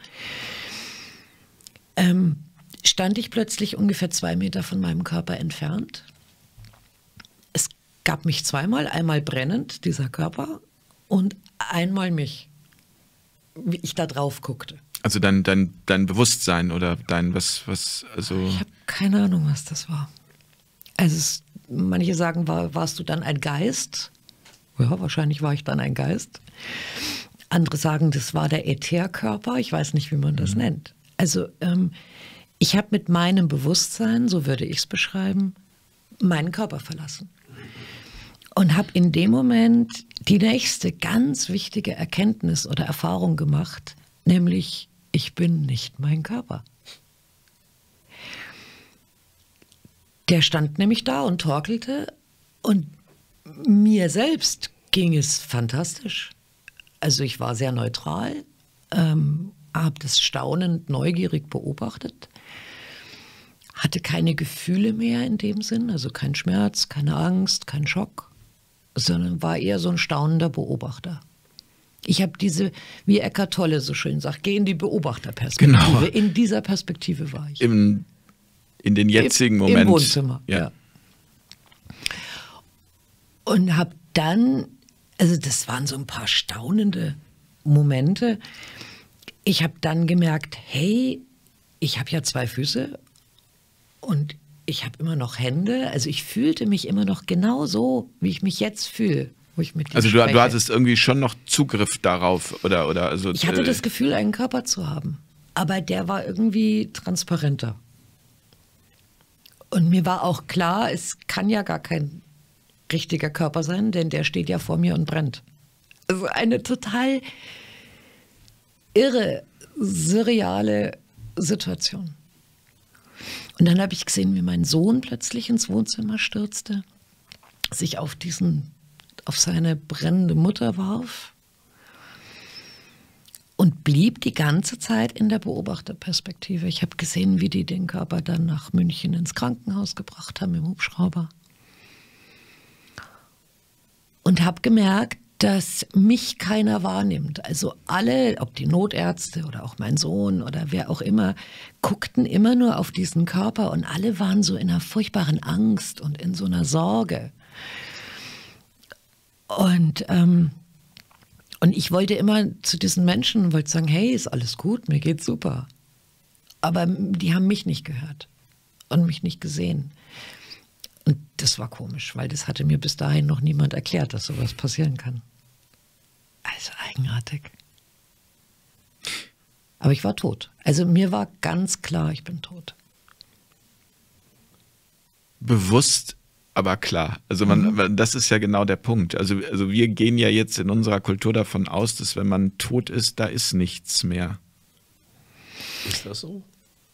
ähm, stand ich plötzlich ungefähr zwei Meter von meinem Körper entfernt. Es gab mich zweimal, einmal brennend, dieser Körper, und einmal mich, wie ich da drauf guckte. Also dein, dein, dein Bewusstsein oder dein, was, was, also... Ich habe keine Ahnung, was das war. Also es, manche sagen, war, warst du dann ein Geist? Ja, wahrscheinlich war ich dann ein Geist. Andere sagen, das war der Ätherkörper. Ich weiß nicht, wie man das mhm. nennt. Also ähm, ich habe mit meinem Bewusstsein, so würde ich es beschreiben, meinen Körper verlassen. Und habe in dem Moment die nächste ganz wichtige Erkenntnis oder Erfahrung gemacht, nämlich, ich bin nicht mein Körper. Der stand nämlich da und torkelte und mir selbst ging es fantastisch. Also ich war sehr neutral, ähm, habe das staunend, neugierig beobachtet, hatte keine Gefühle mehr in dem Sinn, also kein Schmerz, keine Angst, kein Schock, sondern war eher so ein staunender Beobachter. Ich habe diese, wie Eckhart Tolle so schön sagt, geh in die Beobachterperspektive. Genau. In dieser Perspektive war ich. Im, in den jetzigen Im, Moment. Im Wohnzimmer, ja. ja. Und habe dann, also das waren so ein paar staunende Momente. Ich habe dann gemerkt, hey, ich habe ja zwei Füße und ich habe immer noch Hände. Also ich fühlte mich immer noch genau so, wie ich mich jetzt fühle. Wo ich mit dir also du, spreche. du hattest irgendwie schon noch Zugriff darauf oder oder also ich hatte äh, das Gefühl, einen Körper zu haben, aber der war irgendwie transparenter. Und mir war auch klar, es kann ja gar kein richtiger Körper sein, denn der steht ja vor mir und brennt. Also eine total irre, surreale Situation. Und dann habe ich gesehen, wie mein Sohn plötzlich ins Wohnzimmer stürzte, sich auf diesen auf seine brennende Mutter warf und blieb die ganze Zeit in der Beobachterperspektive. Ich habe gesehen, wie die den Körper dann nach München ins Krankenhaus gebracht haben im Hubschrauber. Und habe gemerkt, dass mich keiner wahrnimmt. Also alle, ob die Notärzte oder auch mein Sohn oder wer auch immer, guckten immer nur auf diesen Körper und alle waren so in einer furchtbaren Angst und in so einer Sorge. Und, ähm, und ich wollte immer zu diesen Menschen, wollte sagen, hey, ist alles gut, mir geht's super. Aber die haben mich nicht gehört und mich nicht gesehen. Und das war komisch, weil das hatte mir bis dahin noch niemand erklärt, dass sowas passieren kann. Also eigenartig. Aber ich war tot. Also mir war ganz klar, ich bin tot. Bewusst, aber klar. Also man, mhm. das ist ja genau der Punkt. Also, also wir gehen ja jetzt in unserer Kultur davon aus, dass wenn man tot ist, da ist nichts mehr. Ist das so?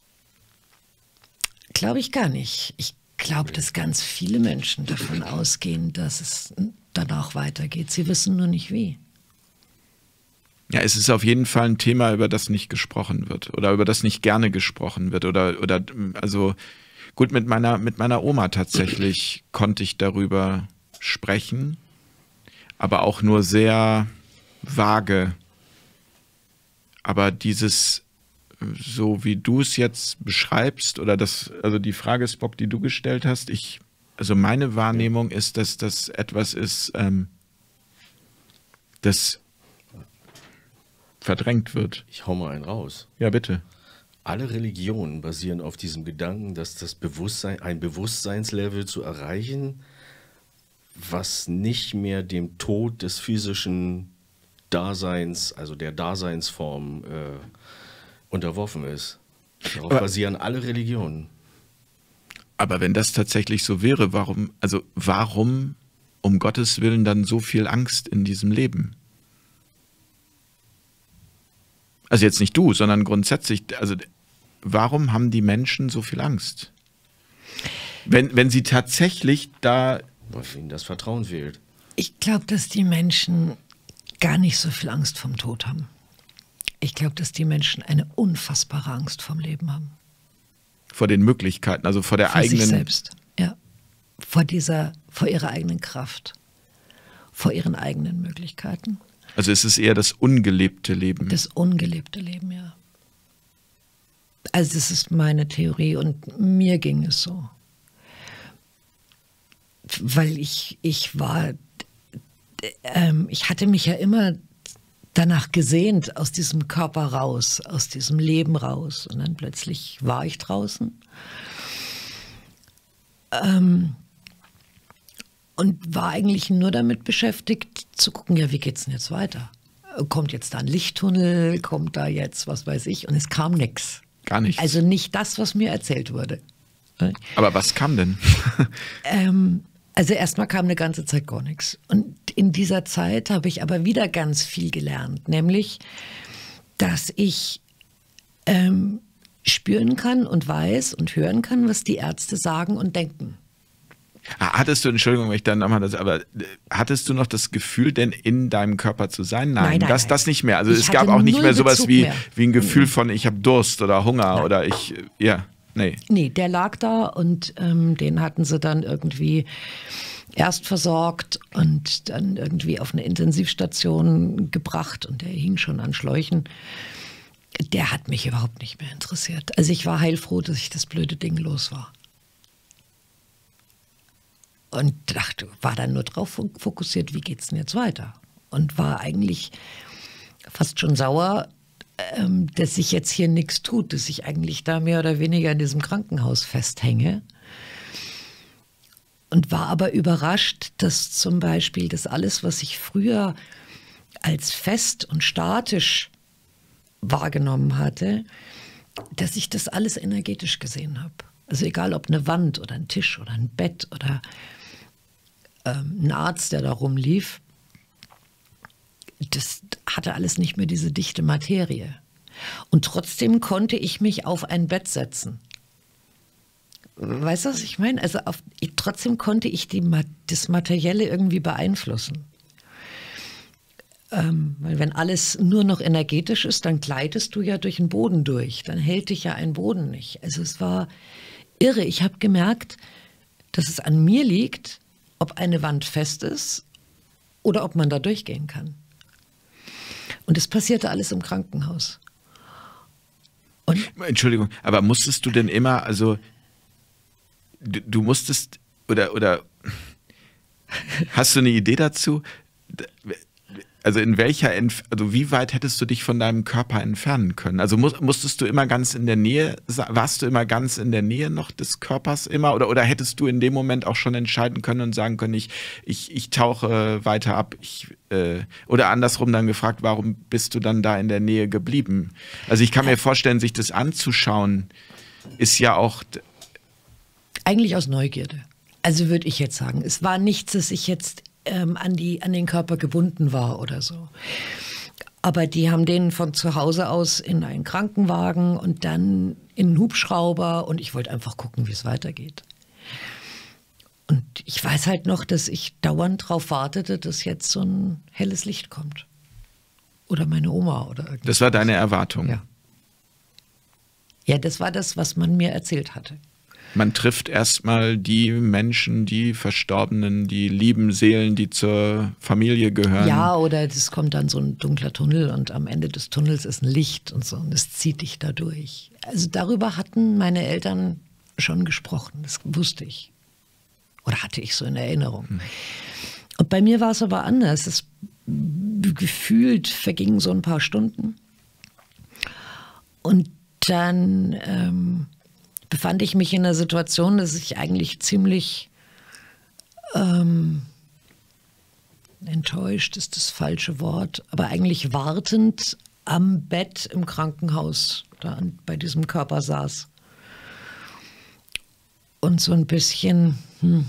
Glaube ich gar nicht. Ich glaube, dass ganz viele Menschen davon ausgehen, dass es danach weitergeht. Sie wissen nur nicht wie. Ja, es ist auf jeden Fall ein Thema, über das nicht gesprochen wird oder über das nicht gerne gesprochen wird oder, oder also gut, mit meiner, mit meiner Oma tatsächlich konnte ich darüber sprechen, aber auch nur sehr vage. Aber dieses, so wie du es jetzt beschreibst oder das, also die Frage, Spock, die du gestellt hast, ich, also meine Wahrnehmung ist, dass das etwas ist, ähm, das verdrängt wird. Ich hau mal einen raus. Ja, bitte. Alle Religionen basieren auf diesem Gedanken, dass das Bewusstsein, ein Bewusstseinslevel zu erreichen, was nicht mehr dem Tod des physischen Daseins, also der Daseinsform äh, unterworfen ist. Darauf Aber, basieren alle Religionen. Aber wenn das tatsächlich so wäre, warum, also warum um Gottes Willen dann so viel Angst in diesem Leben? Also jetzt nicht du, sondern grundsätzlich, also warum haben die Menschen so viel Angst? Wenn, wenn sie tatsächlich da... Weil ihnen das Vertrauen fehlt. Ich glaube, dass die Menschen gar nicht so viel Angst vom Tod haben. Ich glaube, dass die Menschen eine unfassbare Angst vom Leben haben. Vor den Möglichkeiten, also vor der vor eigenen... sich selbst, ja. Vor dieser, vor ihrer eigenen Kraft. Vor ihren eigenen Möglichkeiten. Also es ist eher das ungelebte Leben. Das ungelebte Leben, ja. Also das ist meine Theorie und mir ging es so. Weil ich, ich war, ähm, ich hatte mich ja immer danach gesehnt, aus diesem Körper raus, aus diesem Leben raus. Und dann plötzlich war ich draußen. Ähm, und war eigentlich nur damit beschäftigt, zu gucken, ja, wie geht's denn jetzt weiter? Kommt jetzt da ein Lichttunnel, kommt da jetzt, was weiß ich, und es kam nichts. Gar nichts. Also nicht das, was mir erzählt wurde. Aber was kam denn? ähm, also erstmal kam eine ganze Zeit gar nichts. Und in dieser Zeit habe ich aber wieder ganz viel gelernt, nämlich, dass ich ähm, spüren kann und weiß und hören kann, was die Ärzte sagen und denken. Hattest du, Entschuldigung, wenn ich dann nochmal das, aber hattest du noch das Gefühl, denn in deinem Körper zu sein? Nein, nein, nein das, nein. das nicht mehr. Also Ich es gab hatte auch nicht null mehr sowas Bezug wie, mehr. wie ein Gefühl von, ich habe Durst oder Hunger Nein. oder ich, ja, nee. Nee, der lag da und ähm, den hatten sie dann irgendwie erst versorgt und dann irgendwie auf eine Intensivstation gebracht und der hing schon an Schläuchen. Der hat mich überhaupt nicht mehr interessiert. Also ich war heilfroh, dass ich das blöde Ding los war. Und dachte, war dann nur drauf fokussiert, wie geht's denn jetzt weiter? Und war eigentlich fast schon sauer, ähm, dass sich jetzt hier nichts tut, dass ich eigentlich da mehr oder weniger in diesem Krankenhaus festhänge. Und war aber überrascht, dass zum Beispiel das alles, was ich früher als fest und statisch wahrgenommen hatte, dass ich das alles energetisch gesehen habe. Also egal ob eine Wand oder ein Tisch oder ein Bett oder ähm, ein Arzt, der da rumlief, das hatte alles nicht mehr diese dichte Materie. Und trotzdem konnte ich mich auf ein Bett setzen. Weißt du, was ich meine? Also auf, ich, trotzdem konnte ich die, das Materielle irgendwie beeinflussen. Ähm, weil wenn alles nur noch energetisch ist, dann gleitest du ja durch den Boden durch. Dann hält dich ja ein Boden nicht. Also es war irre. Ich habe gemerkt, dass es an mir liegt, ob eine Wand fest ist oder ob man da durchgehen kann. Und das passierte alles im Krankenhaus. Und Entschuldigung, aber musstest du denn immer, also du, du musstest, oder, oder hast du eine Idee dazu? Also in welcher, Entf also wie weit hättest du dich von deinem Körper entfernen können? Also mu musstest du immer ganz in der Nähe, warst du immer ganz in der Nähe noch des Körpers immer? Oder, oder hättest du in dem Moment auch schon entscheiden können und sagen können, ich, ich, ich tauche weiter ab? Ich, äh, oder andersrum dann gefragt, warum bist du dann da in der Nähe geblieben? Also ich kann mir vorstellen, sich das anzuschauen, ist ja auch... Eigentlich aus Neugierde. Also würde ich jetzt sagen, es war nichts, dass ich jetzt ähm, an, die, an den Körper gebunden war oder so. Aber die haben den von zu Hause aus in einen Krankenwagen und dann in einen Hubschrauber und ich wollte einfach gucken, wie es weitergeht. Und ich weiß halt noch, dass ich dauernd darauf wartete, dass jetzt so ein helles Licht kommt. Oder meine Oma oder irgendwas. Das war deine Erwartung? Ja. Ja, das war das, was man mir erzählt hatte. Man trifft erstmal die Menschen, die Verstorbenen, die lieben Seelen, die zur Familie gehören. Ja, oder es kommt dann so ein dunkler Tunnel und am Ende des Tunnels ist ein Licht und so und es zieht dich da durch. Also darüber hatten meine Eltern schon gesprochen, das wusste ich. Oder hatte ich so in Erinnerung. Hm. Und bei mir war es aber anders. Es gefühlt vergingen so ein paar Stunden. Und dann ähm, befand ich mich in einer Situation, dass ich eigentlich ziemlich ähm, enttäuscht ist das falsche Wort, aber eigentlich wartend am Bett im Krankenhaus da an, bei diesem Körper saß. Und so ein bisschen, hm,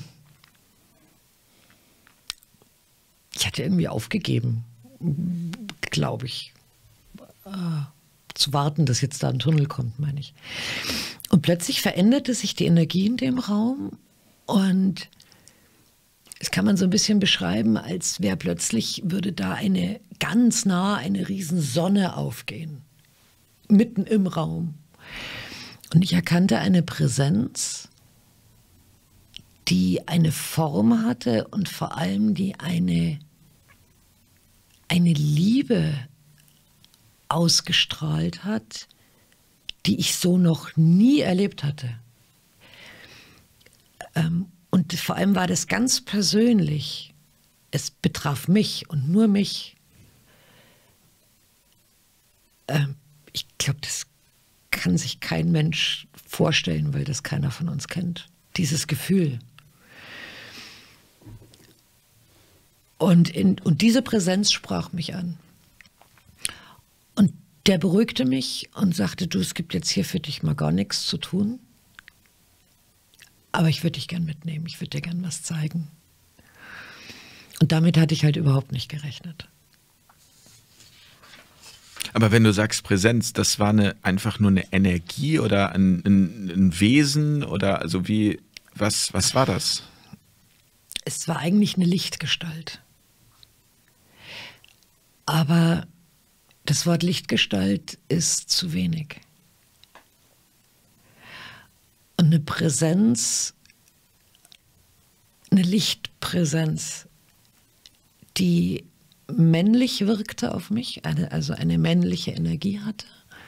ich hatte irgendwie aufgegeben, glaube ich, äh, zu warten, dass jetzt da ein Tunnel kommt, meine ich. Und plötzlich veränderte sich die Energie in dem Raum und das kann man so ein bisschen beschreiben, als wäre plötzlich, würde da eine ganz nah eine Riesensonne aufgehen, mitten im Raum. Und ich erkannte eine Präsenz, die eine Form hatte und vor allem die eine, eine Liebe ausgestrahlt hat, die ich so noch nie erlebt hatte. Ähm, und vor allem war das ganz persönlich. Es betraf mich und nur mich. Ähm, ich glaube, das kann sich kein Mensch vorstellen, weil das keiner von uns kennt. Dieses Gefühl. Und, in, und diese Präsenz sprach mich an. Und der beruhigte mich und sagte, du, es gibt jetzt hier für dich mal gar nichts zu tun. Aber ich würde dich gern mitnehmen, ich würde dir gern was zeigen. Und damit hatte ich halt überhaupt nicht gerechnet. Aber wenn du sagst Präsenz, das war eine, einfach nur eine Energie oder ein, ein, ein Wesen oder also wie, was, was war das? Es war eigentlich eine Lichtgestalt. Aber das Wort Lichtgestalt ist zu wenig. Und eine Präsenz, eine Lichtpräsenz, die männlich wirkte auf mich, eine, also eine männliche Energie hatte.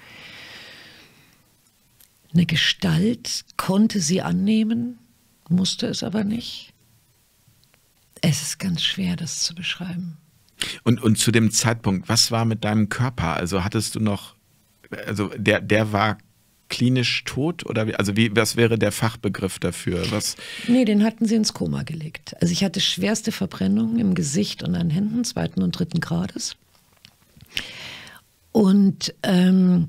Eine Gestalt konnte sie annehmen, musste es aber nicht. Es ist ganz schwer, das zu beschreiben. Und, und zu dem Zeitpunkt, was war mit deinem Körper? Also hattest du noch, also der, der war klinisch tot oder wie, also wie, was wäre der Fachbegriff dafür? Was? Nee, den hatten sie ins Koma gelegt. Also ich hatte schwerste Verbrennungen im Gesicht und an den Händen, zweiten und dritten Grades. Und ähm,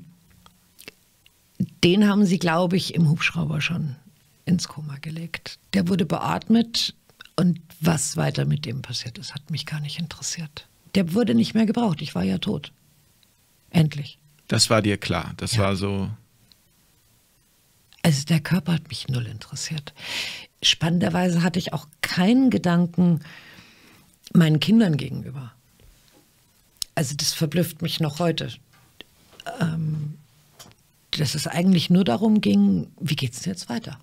den haben sie, glaube ich, im Hubschrauber schon ins Koma gelegt. Der wurde beatmet und was weiter mit dem passiert ist, hat mich gar nicht interessiert. Der wurde nicht mehr gebraucht, ich war ja tot. Endlich. Das war dir klar, das Ja. war so... Also der Körper hat mich null interessiert. Spannenderweise hatte ich auch keinen Gedanken meinen Kindern gegenüber. Also das verblüfft mich noch heute. Ähm, dass es eigentlich nur darum ging, wie geht es jetzt weiter?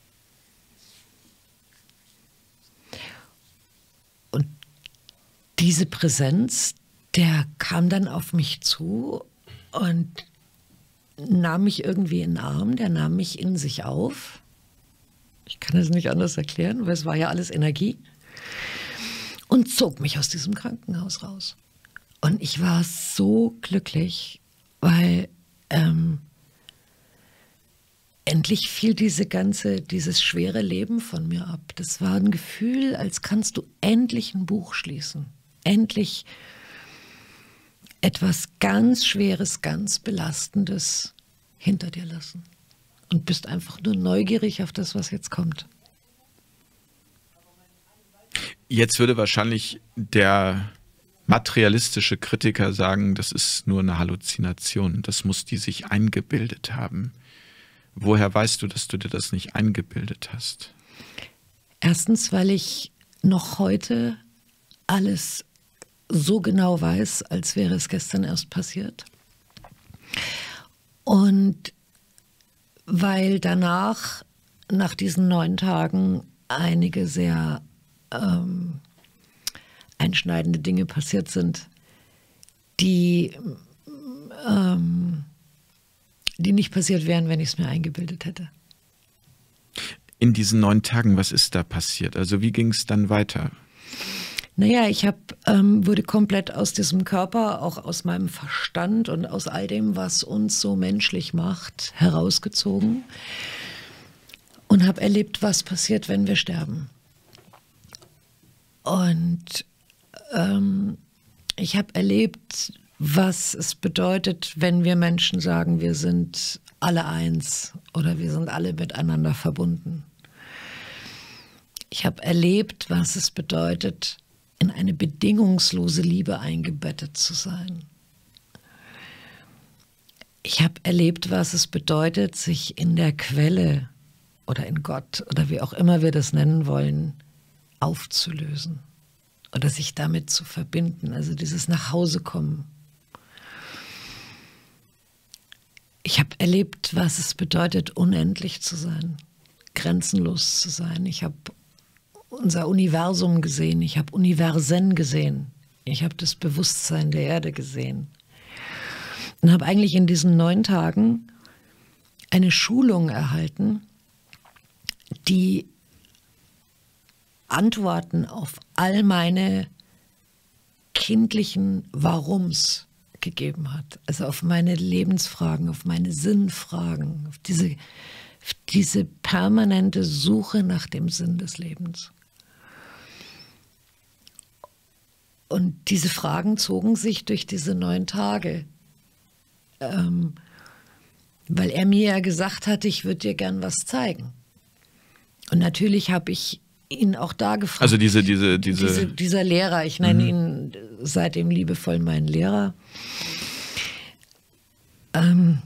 Und diese Präsenz, der kam dann auf mich zu und nahm mich irgendwie in den Arm, der nahm mich in sich auf. Ich kann es nicht anders erklären, weil es war ja alles Energie. Und zog mich aus diesem Krankenhaus raus. Und ich war so glücklich, weil ähm, endlich fiel diese ganze, dieses schwere Leben von mir ab. Das war ein Gefühl, als kannst du endlich ein Buch schließen. Endlich etwas ganz Schweres, ganz Belastendes hinter dir lassen. Und bist einfach nur neugierig auf das, was jetzt kommt. Jetzt würde wahrscheinlich der materialistische Kritiker sagen, das ist nur eine Halluzination. Das muss die sich eingebildet haben. Woher weißt du, dass du dir das nicht eingebildet hast? Erstens, weil ich noch heute alles so genau weiß, als wäre es gestern erst passiert. Und weil danach, nach diesen neun Tagen, einige sehr ähm, einschneidende Dinge passiert sind, die, ähm, die nicht passiert wären, wenn ich es mir eingebildet hätte. In diesen neun Tagen, was ist da passiert? Also wie ging es dann weiter? Naja, ich hab, ähm, wurde komplett aus diesem Körper, auch aus meinem Verstand und aus all dem, was uns so menschlich macht, herausgezogen und habe erlebt, was passiert, wenn wir sterben. Und ähm, ich habe erlebt, was es bedeutet, wenn wir Menschen sagen, wir sind alle eins oder wir sind alle miteinander verbunden. Ich habe erlebt, was es bedeutet, in eine bedingungslose Liebe eingebettet zu sein. Ich habe erlebt, was es bedeutet, sich in der Quelle oder in Gott oder wie auch immer wir das nennen wollen, aufzulösen oder sich damit zu verbinden, also dieses Nachhausekommen. Ich habe erlebt, was es bedeutet, unendlich zu sein, grenzenlos zu sein. Ich habe unser Universum gesehen, ich habe Universen gesehen, ich habe das Bewusstsein der Erde gesehen und habe eigentlich in diesen neun Tagen eine Schulung erhalten, die Antworten auf all meine kindlichen Warums gegeben hat, also auf meine Lebensfragen, auf meine Sinnfragen, auf diese, auf diese permanente Suche nach dem Sinn des Lebens. Und diese Fragen zogen sich durch diese neun Tage, ähm, weil er mir ja gesagt hatte, ich würde dir gern was zeigen. Und natürlich habe ich ihn auch da gefragt. Also diese, diese, diese, diese dieser Lehrer, ich nenne mhm. ihn seitdem liebevoll meinen Lehrer. Ähm,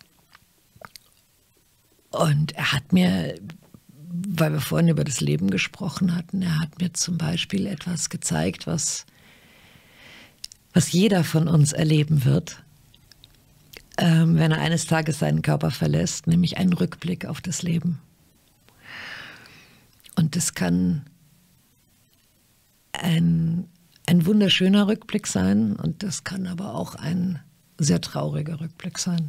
und er hat mir, weil wir vorhin über das Leben gesprochen hatten, er hat mir zum Beispiel etwas gezeigt, was, was jeder von uns erleben wird, ähm, wenn er eines Tages seinen Körper verlässt, nämlich einen Rückblick auf das Leben. Und das kann ein, ein wunderschöner Rückblick sein und das kann aber auch ein sehr trauriger Rückblick sein.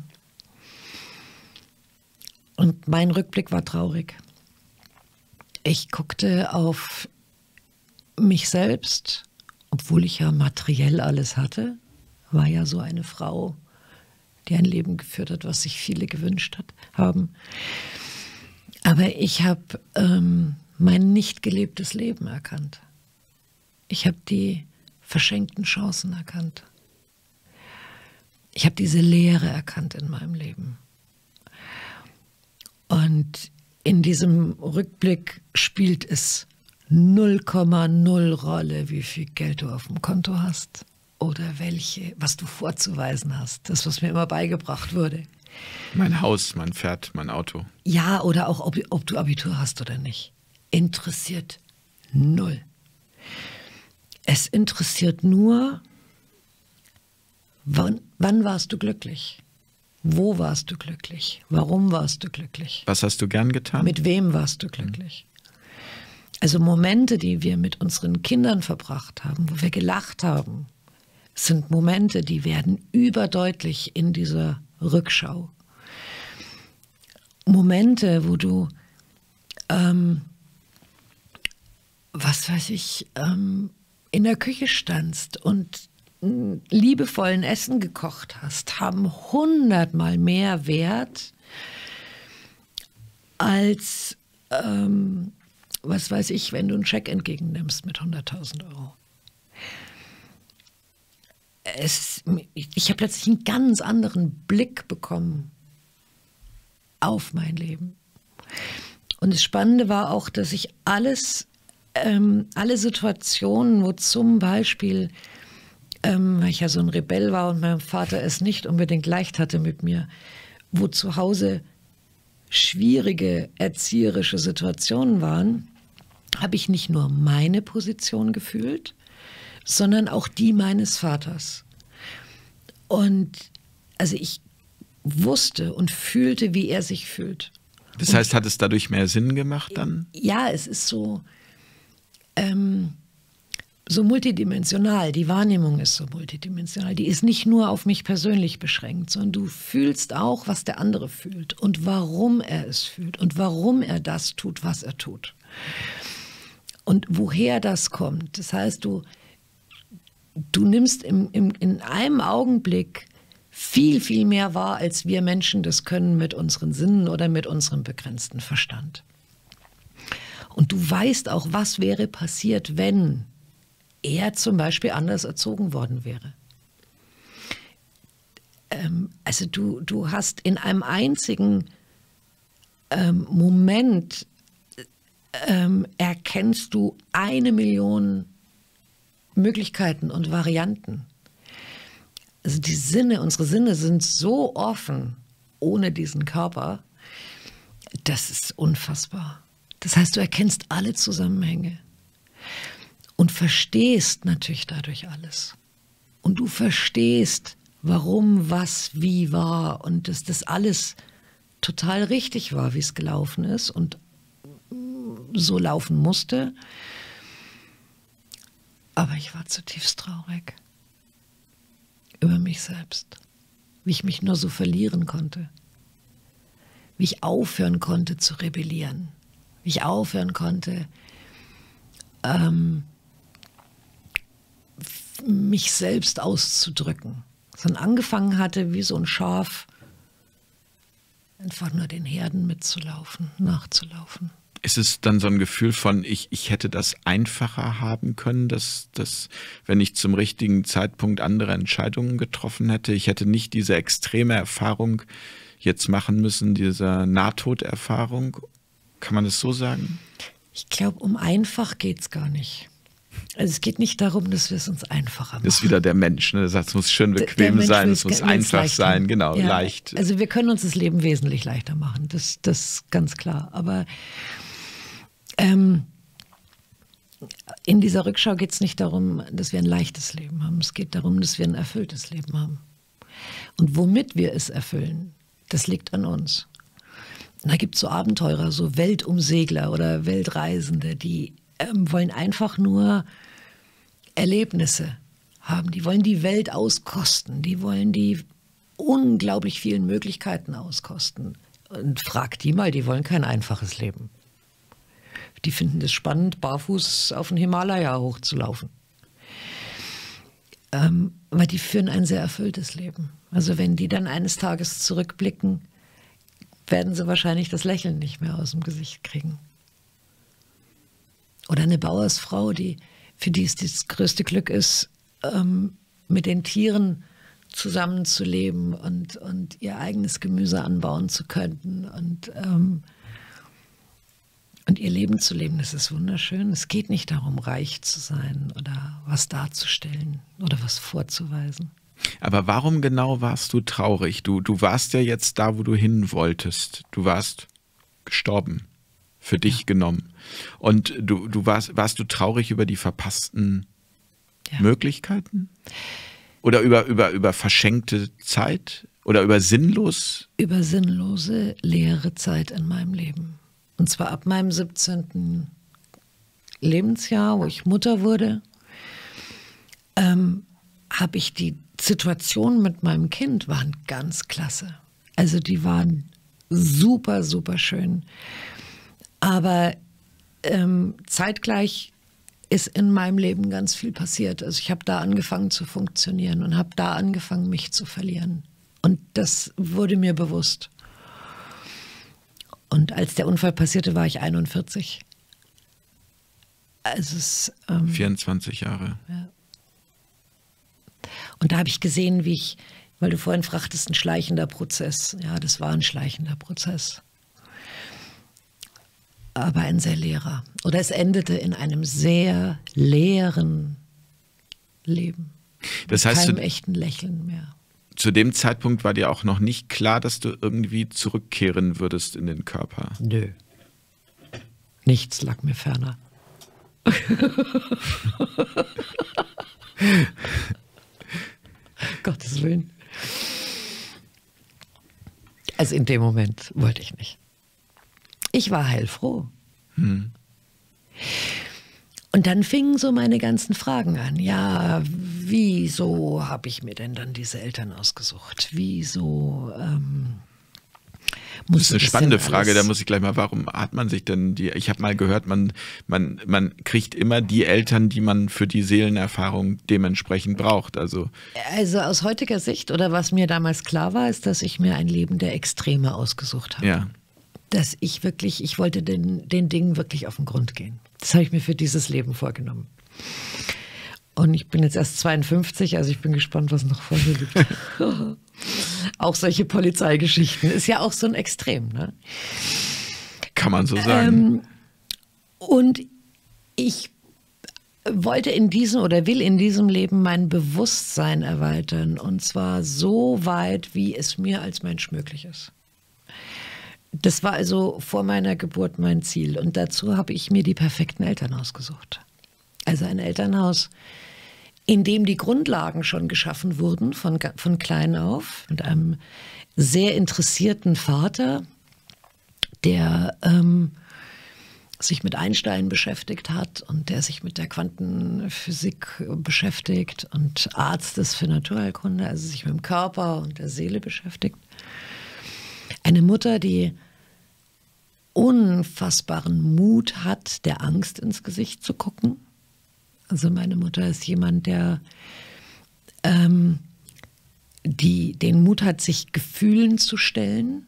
Und mein Rückblick war traurig. Ich guckte auf mich selbst, obwohl ich ja materiell alles hatte, war ja so eine Frau, die ein Leben geführt hat, was sich viele gewünscht hat, haben. Aber ich habe ähm, mein nicht gelebtes Leben erkannt. Ich habe die verschenkten Chancen erkannt. Ich habe diese Leere erkannt in meinem Leben. Und in diesem Rückblick spielt es null Komma null Rolle, wie viel Geld du auf dem Konto hast oder welche, was du vorzuweisen hast. Das, was mir immer beigebracht wurde. Mein Haus, mein Pferd, mein Auto. Ja, oder auch, ob, ob du Abitur hast oder nicht. Interessiert null. Es interessiert nur, wann, wann warst du glücklich? Wo warst du glücklich? Warum warst du glücklich? Was hast du gern getan? Mit wem warst du glücklich? Also Momente, die wir mit unseren Kindern verbracht haben, wo wir gelacht haben, sind Momente, die werden überdeutlich in dieser Rückschau. Momente, wo du ähm, was weiß ich, ähm, in der Küche standst und liebevollen Essen gekocht hast, haben hundertmal mehr Wert als, ähm, was weiß ich, wenn du einen Scheck entgegennimmst mit hunderttausend Euro. Es, ich habe plötzlich einen ganz anderen Blick bekommen auf mein Leben. Und das Spannende war auch, dass ich alles Ähm, alle Situationen, wo zum Beispiel, ähm, weil ich ja so ein Rebell war und mein Vater es nicht unbedingt leicht hatte mit mir, wo zu Hause schwierige erzieherische Situationen waren, habe ich nicht nur meine Position gefühlt, sondern auch die meines Vaters. Und also ich wusste und fühlte, wie er sich fühlt. Das heißt, hat es dadurch mehr Sinn gemacht dann? Ja, es ist so... Ähm, so multidimensional, die Wahrnehmung ist so multidimensional, die ist nicht nur auf mich persönlich beschränkt, sondern du fühlst auch, was der andere fühlt und warum er es fühlt und warum er das tut, was er tut. Und woher das kommt, das heißt, du, du nimmst im, im, in einem Augenblick viel, viel mehr wahr, als wir Menschen das können mit unseren Sinnen oder mit unserem begrenzten Verstand. Und du weißt auch, was wäre passiert, wenn er zum Beispiel anders erzogen worden wäre. Ähm, also du, du hast in einem einzigen ähm, Moment ähm, erkennst du eine Million Möglichkeiten und Varianten. Also die Sinne, unsere Sinne sind so offen ohne diesen Körper, das ist unfassbar. Das heißt, du erkennst alle Zusammenhänge und verstehst natürlich dadurch alles. Und du verstehst, warum, was, wie war und dass das alles total richtig war, wie es gelaufen ist und so laufen musste. Aber ich war zutiefst traurig über mich selbst, wie ich mich nur so verlieren konnte, wie ich aufhören konnte zu rebellieren, wie ich aufhören konnte, ähm, mich selbst auszudrücken, sondern angefangen hatte, wie so ein Schaf, einfach nur den Herden mitzulaufen, nachzulaufen. Ist es dann so ein Gefühl von, ich, ich hätte das einfacher haben können, dass, dass, wenn ich zum richtigen Zeitpunkt andere Entscheidungen getroffen hätte, ich hätte nicht diese extreme Erfahrung jetzt machen müssen, diese Nahtoderfahrung? Kann man das so sagen? Ich glaube, um einfach geht es gar nicht. Also es geht nicht darum, dass wir es uns einfacher machen. Das ist wieder der Mensch, ne? Der sagt, es muss schön bequem sein, es muss einfach sein, genau, ja, leicht. Also wir können uns das Leben wesentlich leichter machen, das, das ist ganz klar. Aber ähm, in dieser Rückschau geht es nicht darum, dass wir ein leichtes Leben haben. Es geht darum, dass wir ein erfülltes Leben haben. Und womit wir es erfüllen, das liegt an uns. Und da gibt es so Abenteurer, so Weltumsegler oder Weltreisende, die ähm, wollen einfach nur Erlebnisse haben. Die wollen die Welt auskosten. Die wollen die unglaublich vielen Möglichkeiten auskosten. Und frag die mal, die wollen kein einfaches Leben. Die finden es spannend, barfuß auf den Himalaya hochzulaufen. Ähm, weil die führen ein sehr erfülltes Leben. Also wenn die dann eines Tages zurückblicken, werden sie wahrscheinlich das Lächeln nicht mehr aus dem Gesicht kriegen. Oder eine Bauersfrau, die, für die es das größte Glück ist, ähm, mit den Tieren zusammenzuleben und, und ihr eigenes Gemüse anbauen zu können und, ähm, und ihr Leben zu leben. Das ist wunderschön. Es geht nicht darum, reich zu sein oder was darzustellen oder was vorzuweisen. Aber warum genau warst du traurig? Du, du warst ja jetzt da, wo du hin wolltest. Du warst gestorben, für dich ja. genommen. Und du, du warst, warst du traurig über die verpassten ja. Möglichkeiten? Oder über, über, über verschenkte Zeit? Oder über sinnlos? Über sinnlose, leere Zeit in meinem Leben. Und zwar ab meinem siebzehnten Lebensjahr, wo ich Mutter wurde, ähm, habe ich die Situationen mit meinem Kind waren ganz klasse. Also die waren super, super schön. Aber ähm, zeitgleich ist in meinem Leben ganz viel passiert. Also ich habe da angefangen zu funktionieren und habe da angefangen, mich zu verlieren. Und das wurde mir bewusst. Und als der Unfall passierte, war ich einundvierzig. Also es, ähm, vierundzwanzig Jahre. Ja. Und da habe ich gesehen, wie ich, weil du vorhin fragtest, ein schleichender Prozess. Ja, das war ein schleichender Prozess. Aber ein sehr leerer. Oder es endete in einem sehr leeren Leben. Das heißt, keinem echten Lächeln mehr. Zu dem Zeitpunkt war dir auch noch nicht klar, dass du irgendwie zurückkehren würdest in den Körper? Nö. Nichts lag mir ferner. Gottes Willen. Also in dem Moment wollte ich nicht. Ich war heilfroh. Hm. Und dann fingen so meine ganzen Fragen an. Ja, wieso habe ich mir denn dann diese Eltern ausgesucht? Wieso ähm, Das ist eine spannende Frage, da muss ich gleich mal, warum hat man sich denn die, ich habe mal gehört, man, man, man kriegt immer die Eltern, die man für die Seelenerfahrung dementsprechend braucht. Also, also aus heutiger Sicht, oder was mir damals klar war, ist, dass ich mir ein Leben der Extreme ausgesucht habe. ja. Dass ich wirklich, ich wollte den, den Dingen wirklich auf den Grund gehen. Das habe ich mir für dieses Leben vorgenommen. Und ich bin jetzt erst zweiundfünfzig, also ich bin gespannt, was noch vor mir liegt. Auch solche Polizeigeschichten ist ja auch so ein Extrem, ne? Kann man so sagen. Ähm, und ich wollte in diesem oder will in diesem Leben mein Bewusstsein erweitern, und zwar so weit, wie es mir als Mensch möglich ist. Das war also vor meiner Geburt mein Ziel, und dazu habe ich mir die perfekten Eltern ausgesucht. Also ein Elternhaus, in dem die Grundlagen schon geschaffen wurden, von, von klein auf, mit einem sehr interessierten Vater, der ähm, sich mit Einstein beschäftigt hat und der sich mit der Quantenphysik beschäftigt und Arzt ist für Naturheilkunde, also sich mit dem Körper und der Seele beschäftigt. Eine Mutter, die unfassbaren Mut hat, der Angst ins Gesicht zu gucken. Also meine Mutter ist jemand, der ähm, die, den Mut hat, sich Gefühlen zu stellen.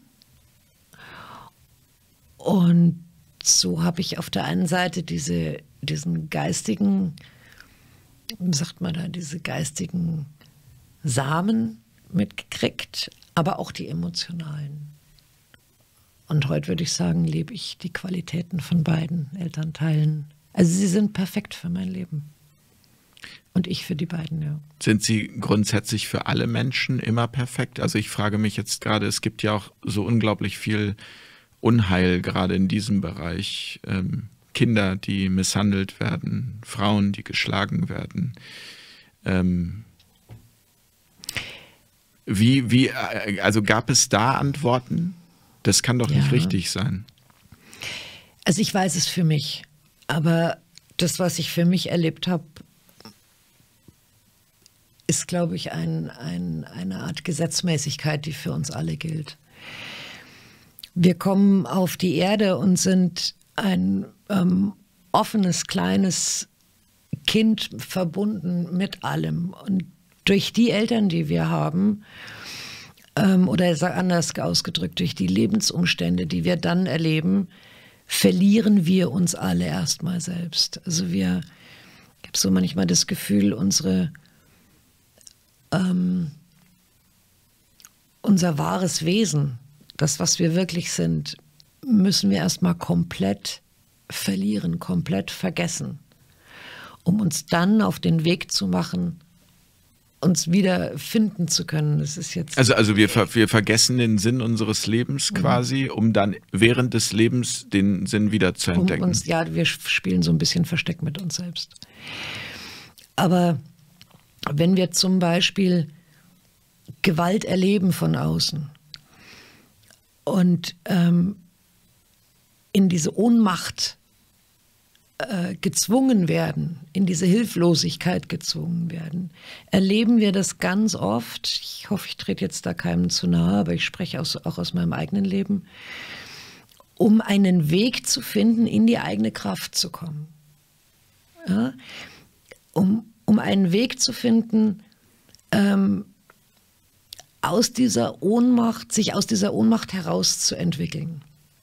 Und so habe ich auf der einen Seite diese, diesen geistigen, wie sagt man da, diese geistigen Samen mitgekriegt, aber auch die emotionalen. Und heute würde ich sagen, lebe ich die Qualitäten von beiden Elternteilen. Also sie sind perfekt für mein Leben. Und ich für die beiden, ja. Sind sie grundsätzlich für alle Menschen immer perfekt? Also ich frage mich jetzt gerade, es gibt ja auch so unglaublich viel Unheil gerade in diesem Bereich. Ähm, Kinder, die misshandelt werden, Frauen, die geschlagen werden. Ähm, wie, wie, also gab es da Antworten? Das kann doch Ja. nicht richtig sein. Also ich weiß es für mich, aber das, was ich für mich erlebt habe, ist, glaube ich, ein, ein, eine Art Gesetzmäßigkeit, die für uns alle gilt. Wir kommen auf die Erde und sind ein ähm, offenes, kleines Kind, verbunden mit allem. Und durch die Eltern, die wir haben, ähm, oder anders ausgedrückt, durch die Lebensumstände, die wir dann erleben, verlieren wir uns alle erstmal selbst. Also wir, ich habe so manchmal das Gefühl, unsere ähm, unser wahres Wesen, das, was wir wirklich sind, müssen wir erstmal komplett verlieren, komplett vergessen, um uns dann auf den Weg zu machen, uns wieder finden zu können. Das ist jetzt also also wir, ver wir vergessen den Sinn unseres Lebens quasi, um dann während des Lebens den Sinn wieder zu entdecken. Um uns, ja, wir spielen so ein bisschen Versteck mit uns selbst. Aber wenn wir zum Beispiel Gewalt erleben von außen und ähm, in diese Ohnmacht äh, gezwungen werden, in diese Hilflosigkeit gezwungen werden, erleben wir das ganz oft. Ich hoffe, ich trete jetzt da keinem zu nahe, aber ich spreche aus, auch aus meinem eigenen Leben, um einen Weg zu finden, in die eigene Kraft zu kommen. Ja? Um, um einen Weg zu finden, ähm, aus dieser Ohnmacht, sich aus dieser Ohnmacht herauszuentwickeln.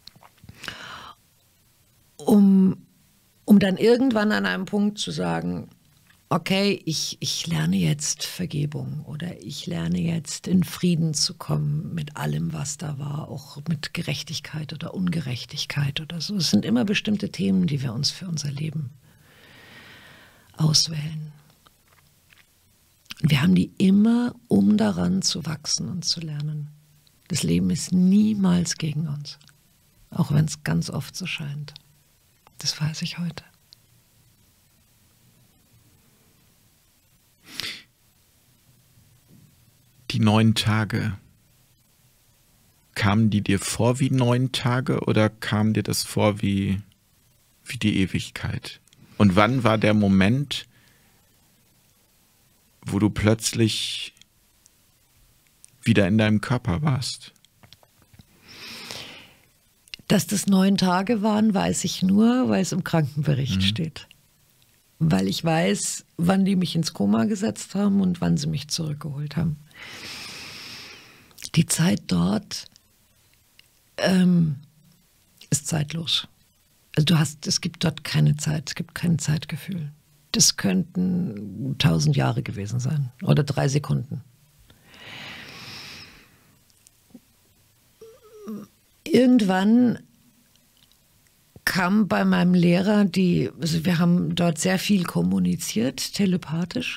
Um, um dann irgendwann an einem Punkt zu sagen, okay, ich, ich lerne jetzt Vergebung oder ich lerne jetzt in Frieden zu kommen mit allem, was da war, auch mit Gerechtigkeit oder Ungerechtigkeit oder so. Es sind immer bestimmte Themen, die wir uns für unser Leben auswählen. Wir haben die immer, um daran zu wachsen und zu lernen. Das Leben ist niemals gegen uns, auch wenn es ganz oft so scheint. Das weiß ich heute. Die neun Tage, kamen die dir vor wie neun Tage oder kam dir das vor wie, wie die Ewigkeit? Und wann war der Moment, wo du plötzlich wieder in deinem Körper warst? Dass das neun Tage waren, weiß ich nur, weil es im Krankenbericht mhm. steht. Weil ich weiß, wann die mich ins Koma gesetzt haben und wann sie mich zurückgeholt haben. Die Zeit dort ähm, ist zeitlos. Also du hast, es gibt dort keine Zeit, es gibt kein Zeitgefühl. Das könnten tausend Jahre gewesen sein oder drei Sekunden. Irgendwann kam bei meinem Lehrer die, also wir haben dort sehr viel kommuniziert, telepathisch.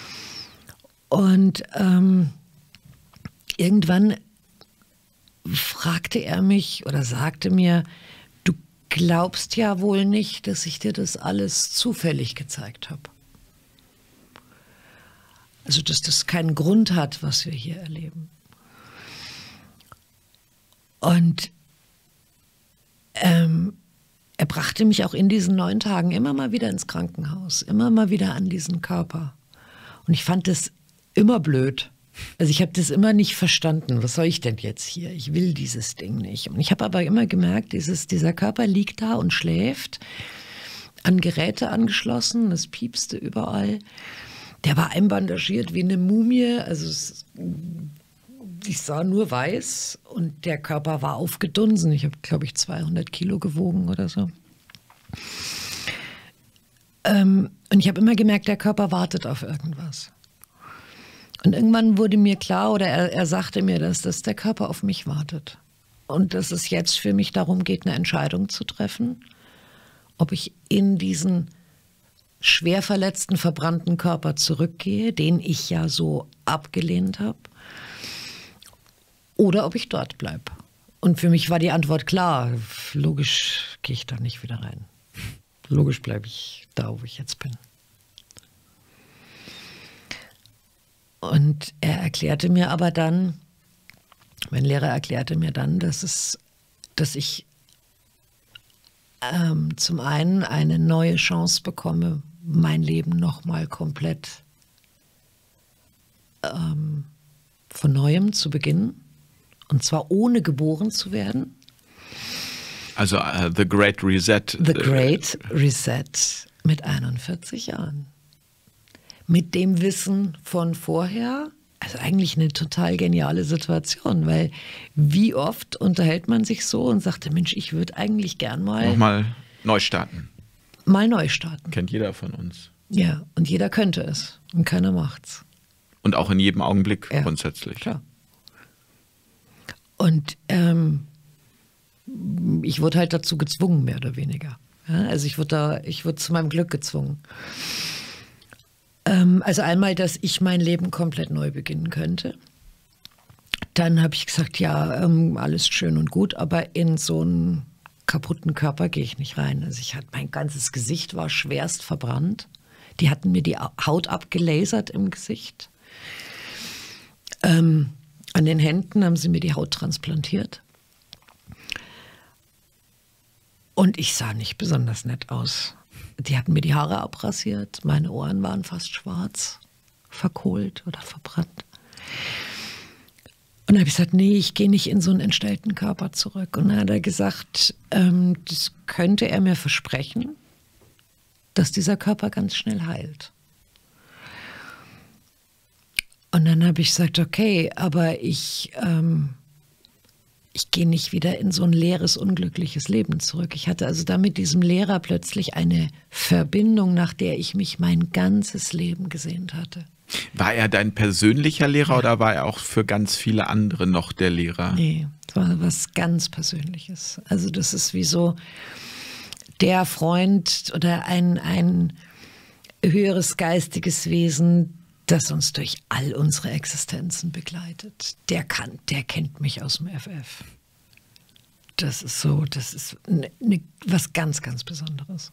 Und ähm, irgendwann fragte er mich oder sagte mir, du glaubst ja wohl nicht, dass ich dir das alles zufällig gezeigt habe. Also dass das keinen Grund hat, was wir hier erleben. Und ähm, er brachte mich auch in diesen neun Tagen immer mal wieder ins Krankenhaus, immer mal wieder an diesen Körper. Und ich fand das immer blöd. Also ich habe das immer nicht verstanden. Was soll ich denn jetzt hier? Ich will dieses Ding nicht. Und ich habe aber immer gemerkt, dieses, dieser Körper liegt da und schläft, an Geräte angeschlossen, das piepste überall. Der war einbandagiert wie eine Mumie, also es, ich sah nur weiß und der Körper war aufgedunsen. Ich habe, glaube ich, zweihundert Kilo gewogen oder so. Ähm, und ich habe immer gemerkt, der Körper wartet auf irgendwas. Und irgendwann wurde mir klar, oder er, er sagte mir das, dass der Körper auf mich wartet. Und dass es jetzt für mich darum geht, eine Entscheidung zu treffen, ob ich in diesen schwer verletzten, verbrannten Körper zurückgehe, den ich ja so abgelehnt habe, oder ob ich dort bleibe. Und für mich war die Antwort klar. Logisch gehe ich da nicht wieder rein. Logisch bleibe ich da, wo ich jetzt bin. Und er erklärte mir aber dann, mein Lehrer erklärte mir dann, dass, es, dass ich ähm, zum einen eine neue Chance bekomme, mein Leben nochmal komplett ähm, von Neuem zu beginnen. Und zwar ohne geboren zu werden. Also uh, The Great Reset. The Great Reset mit einundvierzig Jahren. Mit dem Wissen von vorher. Also eigentlich eine total geniale Situation, weil wie oft unterhält man sich so und sagt, Mensch, ich würde eigentlich gern mal... Nochmal neu starten. Mal neu starten. Kennt jeder von uns. Ja, und jeder könnte es und keiner macht's. Und auch in jedem Augenblick ja, grundsätzlich. Klar. Und ähm, ich wurde halt dazu gezwungen, mehr oder weniger. Ja, also ich wurde da, ich wurde zu meinem Glück gezwungen. Ähm, also einmal, dass ich mein Leben komplett neu beginnen könnte. Dann habe ich gesagt, ja, ähm, alles schön und gut, aber in so einen kaputten Körper gehe ich nicht rein. Also ich hatte, mein ganzes Gesicht war schwerst verbrannt. Die hatten mir die Haut abgelasert im Gesicht. Ähm, An den Händen haben sie mir die Haut transplantiert. Und ich sah nicht besonders nett aus. Die hatten mir die Haare abrasiert, meine Ohren waren fast schwarz, verkohlt oder verbrannt. Und dann habe ich gesagt, nee, ich gehe nicht in so einen entstellten Körper zurück. Und dann hat er gesagt, ähm, das könnte er mir versprechen, dass dieser Körper ganz schnell heilt. Und dann habe ich gesagt, okay, aber ich, ähm, ich gehe nicht wieder in so ein leeres, unglückliches Leben zurück. Ich hatte also da mit diesem Lehrer plötzlich eine Verbindung, nach der ich mich mein ganzes Leben gesehnt hatte. War er dein persönlicher Lehrer ja. oder war er auch für ganz viele andere noch der Lehrer? Nee, es war was ganz Persönliches. Also das ist wie so der Freund oder ein, ein höheres geistiges Wesen, das uns durch all unsere Existenzen begleitet. Der kann, der kennt mich aus dem F F. Das ist so, das ist ne, ne, was ganz, ganz Besonderes.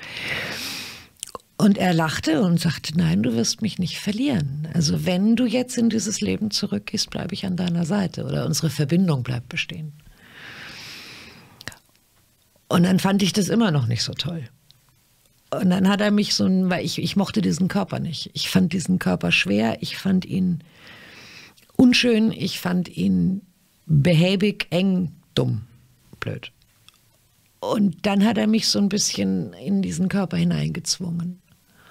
Und er lachte und sagte, nein, du wirst mich nicht verlieren. Also wenn du jetzt in dieses Leben zurückgehst, bleibe ich an deiner Seite oder unsere Verbindung bleibt bestehen. Und dann fand ich das immer noch nicht so toll. Und dann hat er mich so, ein, weil ich, ich mochte diesen Körper nicht. Ich fand diesen Körper schwer, ich fand ihn unschön, ich fand ihn behäbig, eng, dumm, blöd. Und dann hat er mich so ein bisschen in diesen Körper hineingezwungen.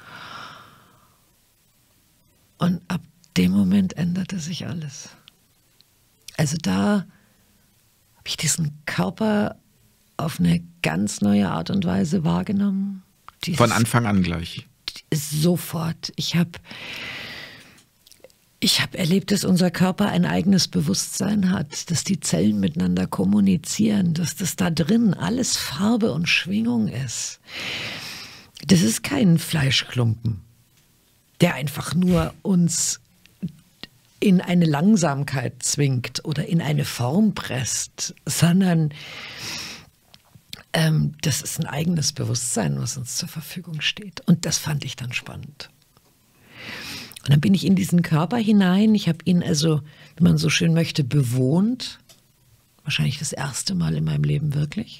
Und ab dem Moment änderte sich alles. Also da habe ich diesen Körper auf eine ganz neue Art und Weise wahrgenommen. Dies, Von Anfang an gleich? Sofort. Ich habe ich hab erlebt, dass unser Körper ein eigenes Bewusstsein hat, dass die Zellen miteinander kommunizieren, dass das da drin alles Farbe und Schwingung ist. Das ist kein Fleischklumpen, der einfach nur uns in eine Langsamkeit zwingt oder in eine Form presst, sondern ähm, das ist ein eigenes Bewusstsein, was uns zur Verfügung steht. Und das fand ich dann spannend. Und dann bin ich in diesen Körper hinein. Ich habe ihn also, wenn man so schön möchte, bewohnt. Wahrscheinlich das erste Mal in meinem Leben wirklich.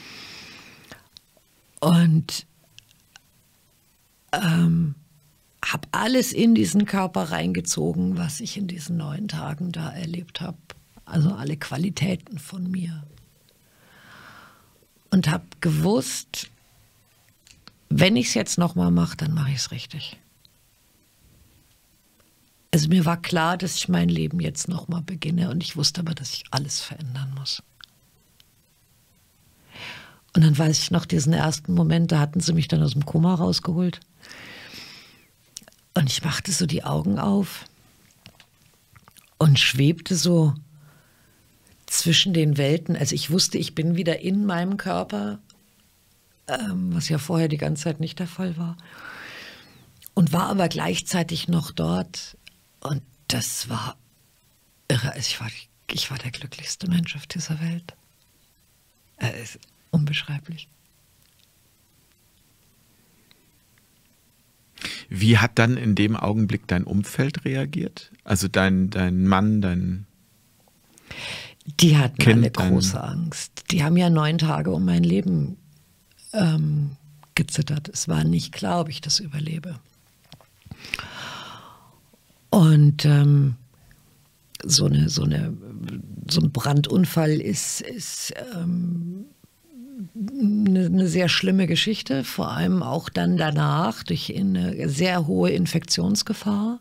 Und ähm, habe alles in diesen Körper reingezogen, was ich in diesen neun Tagen da erlebt habe. Also alle Qualitäten von mir. Und habe gewusst, wenn ich es jetzt nochmal mache, dann mache ich es richtig. Also mir war klar, dass ich mein Leben jetzt nochmal beginne und ich wusste aber, dass ich alles verändern muss. Und dann weiß ich noch diesen ersten Moment, da hatten sie mich dann aus dem Koma rausgeholt. Und ich machte so die Augen auf und schwebte so zwischen den Welten. Also ich wusste, ich bin wieder in meinem Körper, ähm, was ja vorher die ganze Zeit nicht der Fall war. Und war aber gleichzeitig noch dort. Und das war irre. Also ich war, ich war der glücklichste Mensch auf dieser Welt. Es ist unbeschreiblich. Wie hat dann in dem Augenblick dein Umfeld reagiert? Also dein, dein Mann, dein Die hatten Kind, alle dein große Angst. Die haben ja neun Tage um mein Leben ähm, gezittert. Es war nicht klar, ob ich das überlebe. Und ähm, so, eine, so, eine, so ein Brandunfall ist, ist ähm, eine, eine sehr schlimme Geschichte, vor allem auch dann danach durch eine sehr hohe Infektionsgefahr.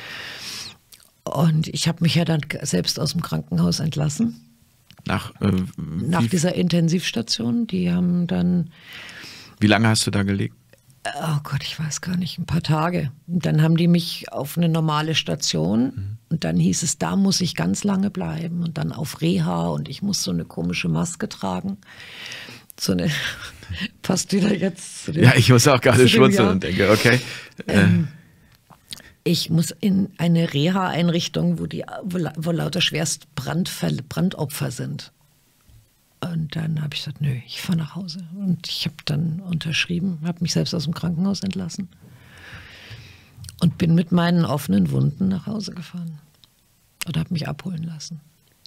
Und ich habe mich ja dann selbst aus dem Krankenhaus entlassen. Nach, äh, Nach wie, dieser Intensivstation. Die haben dann... Wie lange hast du da gelegen? Oh Gott, ich weiß gar nicht, ein paar Tage. Und dann haben die mich auf eine normale Station mhm. und dann hieß es, da muss ich ganz lange bleiben und dann auf Reha und ich muss so eine komische Maske tragen. So eine, passt wieder jetzt zu dem... Ja, ich muss auch gerade schmunzeln und denke, okay. Ähm, ich muss in eine Reha-Einrichtung, wo, die, wo, wo lauter schwerst Brandfälle, Brandopfer sind. Und dann habe ich gesagt, nö, ich fahre nach Hause. Und ich habe dann unterschrieben, habe mich selbst aus dem Krankenhaus entlassen und bin mit meinen offenen Wunden nach Hause gefahren oder habe mich abholen lassen.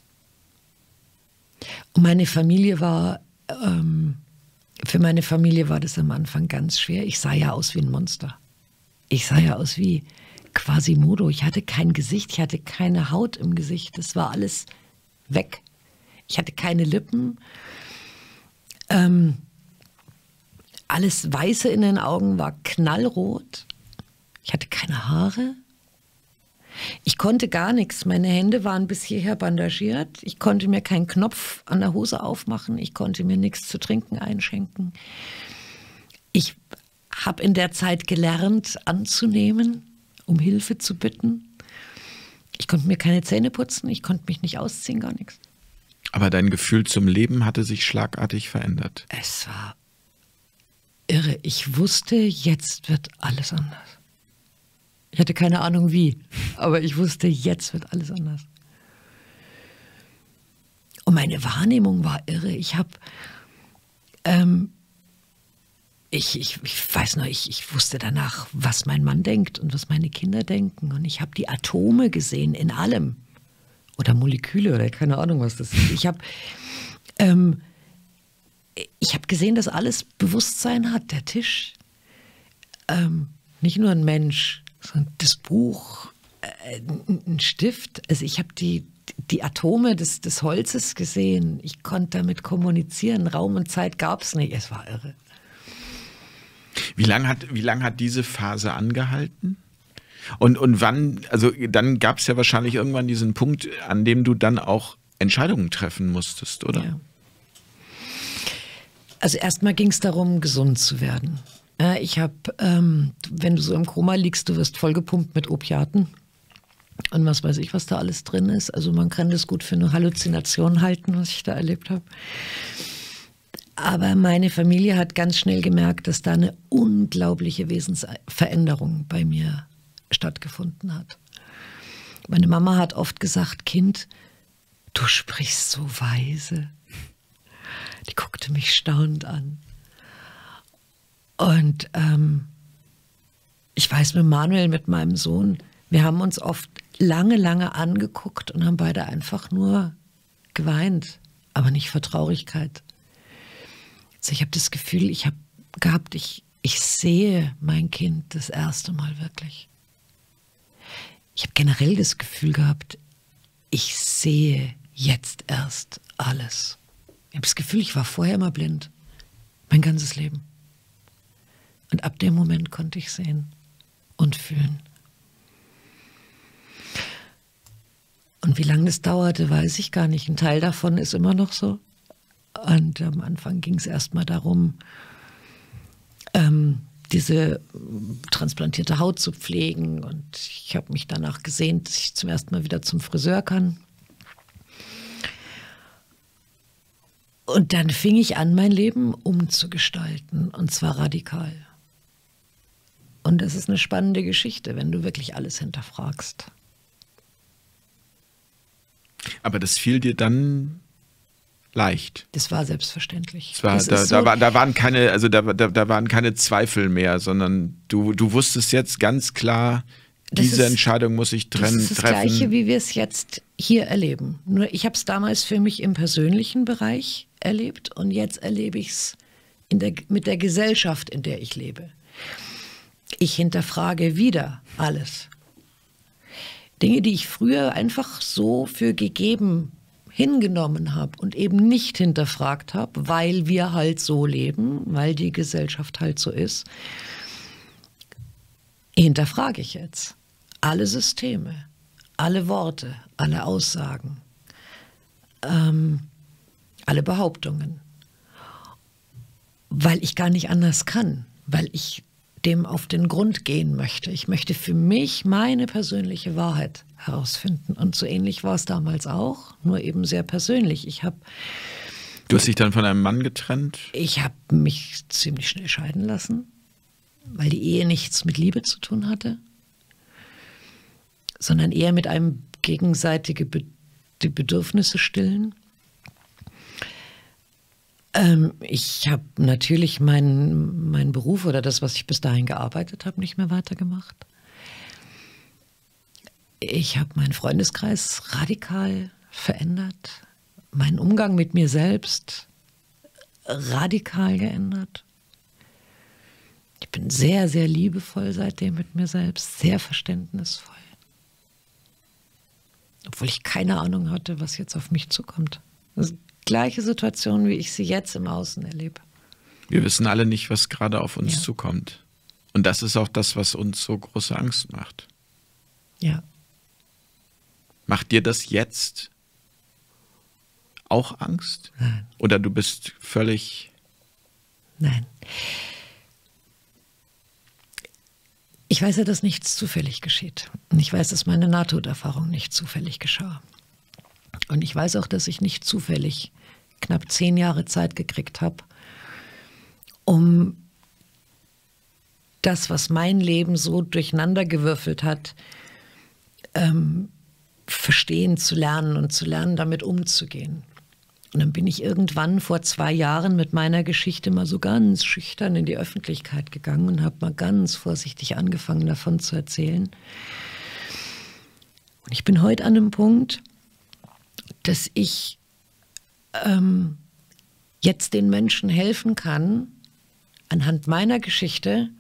Und meine Familie war, ähm, für meine Familie war das am Anfang ganz schwer. Ich sah ja aus wie ein Monster. Ich sah ja aus wie Quasimodo. Ich hatte kein Gesicht, ich hatte keine Haut im Gesicht. Das war alles weg. Ich hatte keine Lippen. Ähm, alles Weiße in den Augen war knallrot. Ich hatte keine Haare. Ich konnte gar nichts. Meine Hände waren bis hierher bandagiert. Ich konnte mir keinen Knopf an der Hose aufmachen. Ich konnte mir nichts zu trinken einschenken. Ich habe in der Zeit gelernt, anzunehmen, um Hilfe zu bitten. Ich konnte mir keine Zähne putzen. Ich konnte mich nicht ausziehen, gar nichts. Aber dein Gefühl zum Leben hatte sich schlagartig verändert. Es war irre. Ich wusste, jetzt wird alles anders. Ich hatte keine Ahnung wie, aber ich wusste, jetzt wird alles anders. Und meine Wahrnehmung war irre. Ich habe, ähm, ich, ich, ich weiß noch, ich, ich wusste danach, was mein Mann denkt und was meine Kinder denken. Und ich habe die Atome gesehen in allem. Oder Moleküle oder keine Ahnung, was das ist. Ich habe ähm, ich hab gesehen, dass alles Bewusstsein hat. Der Tisch, ähm, nicht nur ein Mensch, sondern das Buch, äh, ein Stift. Also ich habe die, die Atome des, des Holzes gesehen. Ich konnte damit kommunizieren. Raum und Zeit gab es nicht. Es war irre. Wie lange hat, wie lang hat diese Phase angehalten? Und, und wann, also dann gab es ja wahrscheinlich irgendwann diesen Punkt, an dem du dann auch Entscheidungen treffen musstest, oder? Ja. Also erstmal ging es darum, gesund zu werden. Ich habe, ähm, wenn du so im Koma liegst, du wirst vollgepumpt mit Opiaten und was weiß ich, was da alles drin ist. Also man kann das gut für eine Halluzination halten, was ich da erlebt habe. Aber meine Familie hat ganz schnell gemerkt, dass da eine unglaubliche Wesensveränderung bei mir stattgefunden hat. Meine Mama hat oft gesagt, Kind, du sprichst so weise. Die guckte mich staunend an. Und ähm, ich weiß mit Manuel, mit meinem Sohn, wir haben uns oft lange, lange angeguckt und haben beide einfach nur geweint, aber nicht vor Traurigkeit. Also ich habe das Gefühl, ich habe gehabt, ich, ich sehe mein Kind das erste Mal wirklich. Ich habe generell das Gefühl gehabt, ich sehe jetzt erst alles. Ich habe das Gefühl, ich war vorher immer blind, mein ganzes Leben. Und ab dem Moment konnte ich sehen und fühlen. Und wie lange das dauerte, weiß ich gar nicht. Ein Teil davon ist immer noch so. Und am Anfang ging es erstmal darum, ähm, diese transplantierte Haut zu pflegen. Und ich habe mich danach gesehnt, dass ich zum ersten Mal wieder zum Friseur kann. Und dann fing ich an, mein Leben umzugestalten. Und zwar radikal. Und das ist eine spannende Geschichte, wenn du wirklich alles hinterfragst. Aber das fiel dir dann leicht. Das war selbstverständlich. Das war, das da, so, da, war, da waren keine, also da, da, da waren keine Zweifel mehr, sondern du, du wusstest jetzt ganz klar, diese ist, Entscheidung muss ich trennen, das ist das treffen. Gleiche, wie wir es jetzt hier erleben. Nur ich habe es damals für mich im persönlichen Bereich erlebt und jetzt erlebe ich es mit der Gesellschaft, in der ich lebe. Ich hinterfrage wieder alles. Dinge, die ich früher einfach so für gegeben hingenommen habe und eben nicht hinterfragt habe, weil wir halt so leben, weil die Gesellschaft halt so ist, hinterfrage ich jetzt. Alle Systeme, alle Worte, alle Aussagen, ähm, alle Behauptungen. Weil ich gar nicht anders kann, weil ich dem auf den Grund gehen möchte. Ich möchte für mich meine persönliche Wahrheit herausfinden. Und so ähnlich war es damals auch, nur eben sehr persönlich. Ich habe Du hast dich dann von einem Mann getrennt? Ich habe mich ziemlich schnell scheiden lassen, weil die Ehe nichts mit Liebe zu tun hatte, sondern eher mit einem gegenseitigen Be- die Bedürfnisse stillen. Ähm, ich habe natürlich meinen mein Beruf oder das, was ich bis dahin gearbeitet habe, nicht mehr weitergemacht. Ich habe meinen Freundeskreis radikal verändert, meinen Umgang mit mir selbst radikal geändert. Ich bin sehr, sehr liebevoll seitdem mit mir selbst, sehr verständnisvoll. Obwohl ich keine Ahnung hatte, was jetzt auf mich zukommt. Das ist die gleiche Situation, wie ich sie jetzt im Außen erlebe. Wir wissen alle nicht, was gerade auf uns Ja. zukommt. Und das ist auch das, was uns so große Angst macht. Ja. Macht dir das jetzt auch Angst? Nein. Oder du bist völlig... Nein. Ich weiß ja, dass nichts zufällig geschieht. Und ich weiß, dass meine Nahtoderfahrung nicht zufällig geschah. Und ich weiß auch, dass ich nicht zufällig knapp zehn Jahre Zeit gekriegt habe, um das, was mein Leben so durcheinandergewürfelt hat, ähm, verstehen zu lernen und zu lernen, damit umzugehen. Und dann bin ich irgendwann vor zwei Jahren mit meiner Geschichte mal so ganz schüchtern in die Öffentlichkeit gegangen und habe mal ganz vorsichtig angefangen, davon zu erzählen. Und ich bin heute an einem Punkt, dass ich ähm, jetzt den Menschen helfen kann, anhand meiner Geschichte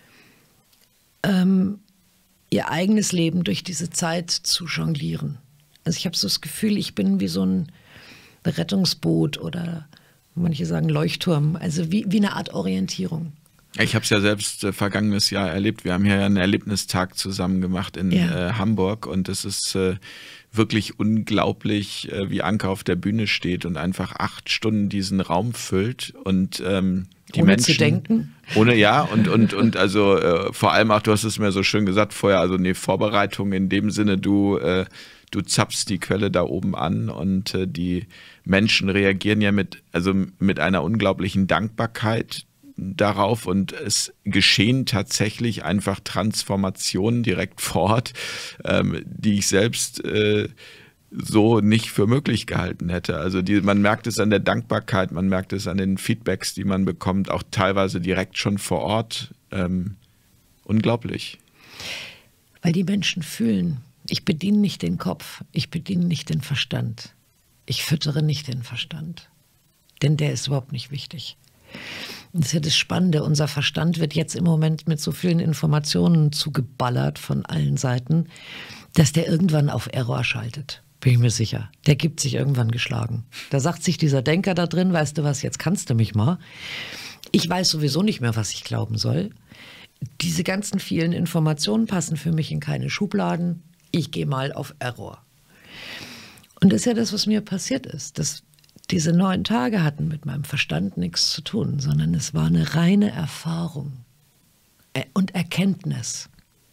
ähm, ihr eigenes Leben durch diese Zeit zu jonglieren. Also ich habe so das Gefühl, ich bin wie so ein Rettungsboot oder manche sagen Leuchtturm, also wie, wie eine Art Orientierung. Ich habe es ja selbst äh, vergangenes Jahr erlebt. Wir haben hier ja einen Erlebnistag zusammen gemacht in Ja. äh, Hamburg und es ist äh, wirklich unglaublich, äh, wie Anke auf der Bühne steht und einfach acht Stunden diesen Raum füllt und ähm, die Ohne Menschen, zu denken. Ohne, ja, und, und, und also äh, vor allem auch, du hast es mir so schön gesagt vorher, also eine Vorbereitung in dem Sinne, du, äh, du zapfst die Quelle da oben an und äh, die Menschen reagieren ja mit, also mit einer unglaublichen Dankbarkeit darauf und es geschehen tatsächlich einfach Transformationen direkt vor Ort, ähm, die ich selbst äh, so nicht für möglich gehalten hätte. Also die, man merkt es an der Dankbarkeit, man merkt es an den Feedbacks, die man bekommt, auch teilweise direkt schon vor Ort. Ähm, unglaublich. Weil die Menschen fühlen, ich bediene nicht den Kopf, ich bediene nicht den Verstand. Ich füttere nicht den Verstand, denn der ist überhaupt nicht wichtig. Und das ist ja das Spannende, unser Verstand wird jetzt im Moment mit so vielen Informationen zugeballert von allen Seiten, dass der irgendwann auf Error schaltet. Bin ich mir sicher. Der gibt sich irgendwann geschlagen. Da sagt sich dieser Denker da drin, weißt du was, jetzt kannst du mich mal. Ich weiß sowieso nicht mehr, was ich glauben soll. Diese ganzen vielen Informationen passen für mich in keine Schubladen. Ich gehe mal auf Error. Und das ist ja das, was mir passiert ist. Das, diese neun Tage hatten mit meinem Verstand nichts zu tun, sondern es war eine reine Erfahrung und Erkenntnis.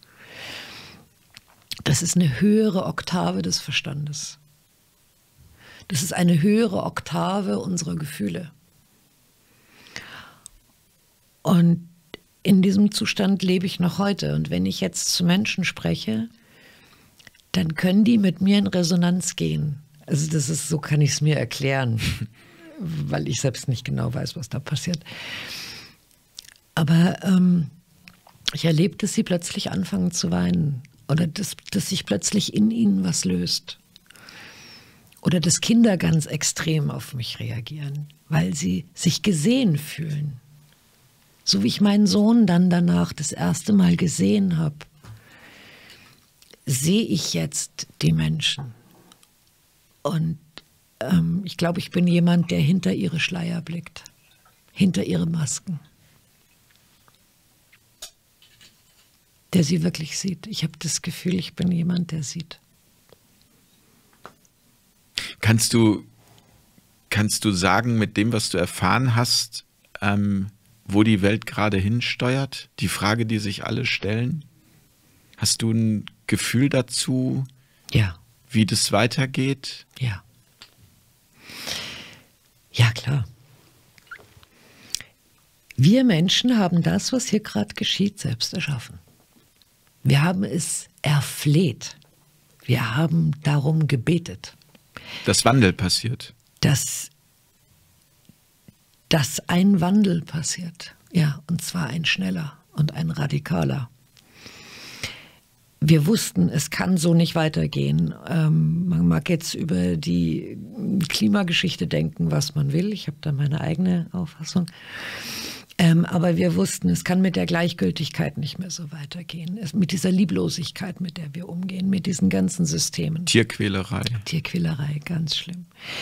Das ist eine höhere Oktave des Verstandes. Das ist eine höhere Oktave unserer Gefühle. Und in diesem Zustand lebe ich noch heute. Und wenn ich jetzt zu Menschen spreche, dann können die mit mir in Resonanz gehen. Also das ist, so kann ich es mir erklären, weil ich selbst nicht genau weiß, was da passiert. Aber ähm, ich erlebe, dass sie plötzlich anfangen zu weinen. Oder dass, dass sich plötzlich in ihnen was löst. Oder dass Kinder ganz extrem auf mich reagieren, weil sie sich gesehen fühlen. So wie ich meinen Sohn dann danach das erste Mal gesehen habe, sehe ich jetzt die Menschen. Und ähm, ich glaube, ich bin jemand, der hinter ihre Schleier blickt, hinter ihre Masken. Der sie wirklich sieht. Ich habe das Gefühl, ich bin jemand, der sieht. Kannst du, kannst du sagen, mit dem, was du erfahren hast, ähm, wo die Welt gerade hinsteuert? Die Frage, die sich alle stellen? Hast du ein Gefühl dazu, ja, wie das weitergeht? Ja. Ja, klar. Wir Menschen haben das, was hier gerade geschieht, selbst erschaffen. Wir haben es erfleht. Wir haben darum gebetet. Dass Wandel passiert. Dass, dass ein Wandel passiert. Ja, und zwar ein schneller und ein radikaler. Wir wussten, es kann so nicht weitergehen. Ähm, man mag jetzt über die Klimageschichte denken, was man will. Ich habe da meine eigene Auffassung. Ähm, aber wir wussten, es kann mit der Gleichgültigkeit nicht mehr so weitergehen. Es, mit dieser Lieblosigkeit, mit der wir umgehen, mit diesen ganzen Systemen. Tierquälerei. Tierquälerei, ganz schlimm.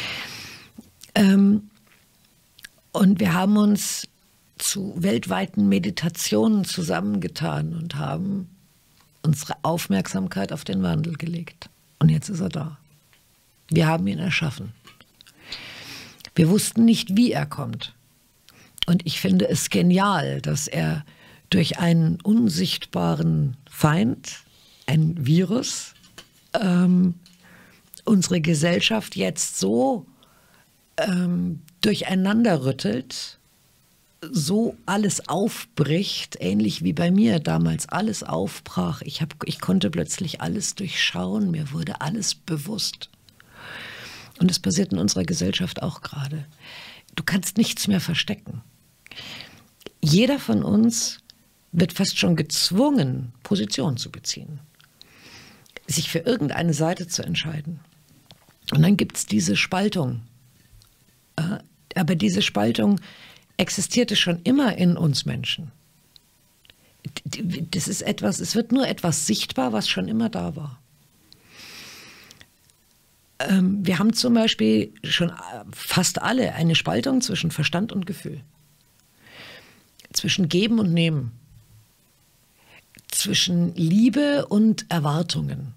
Ähm, und wir haben uns zu weltweiten Meditationen zusammengetan und haben unsere Aufmerksamkeit auf den Wandel gelegt. Und jetzt ist er da. Wir haben ihn erschaffen. Wir wussten nicht, wie er kommt. Und ich finde es genial, dass er durch einen unsichtbaren Feind, ein Virus, ähm, unsere Gesellschaft jetzt so ähm, durcheinander rüttelt, so alles aufbricht, ähnlich wie bei mir damals alles aufbrach. Ich, hab, ich konnte plötzlich alles durchschauen, mir wurde alles bewusst. Und es passiert in unserer Gesellschaft auch gerade. Du kannst nichts mehr verstecken. Jeder von uns wird fast schon gezwungen, Position zu beziehen, sich für irgendeine Seite zu entscheiden. Und dann gibt es diese Spaltung. Aber diese Spaltung existierte schon immer in uns Menschen. Das ist etwas, es wird nur etwas sichtbar, was schon immer da war. Ähm, wir haben zum Beispiel schon fast alle eine Spaltung zwischen Verstand und Gefühl. Zwischen Geben und Nehmen. Zwischen Liebe und Erwartungen.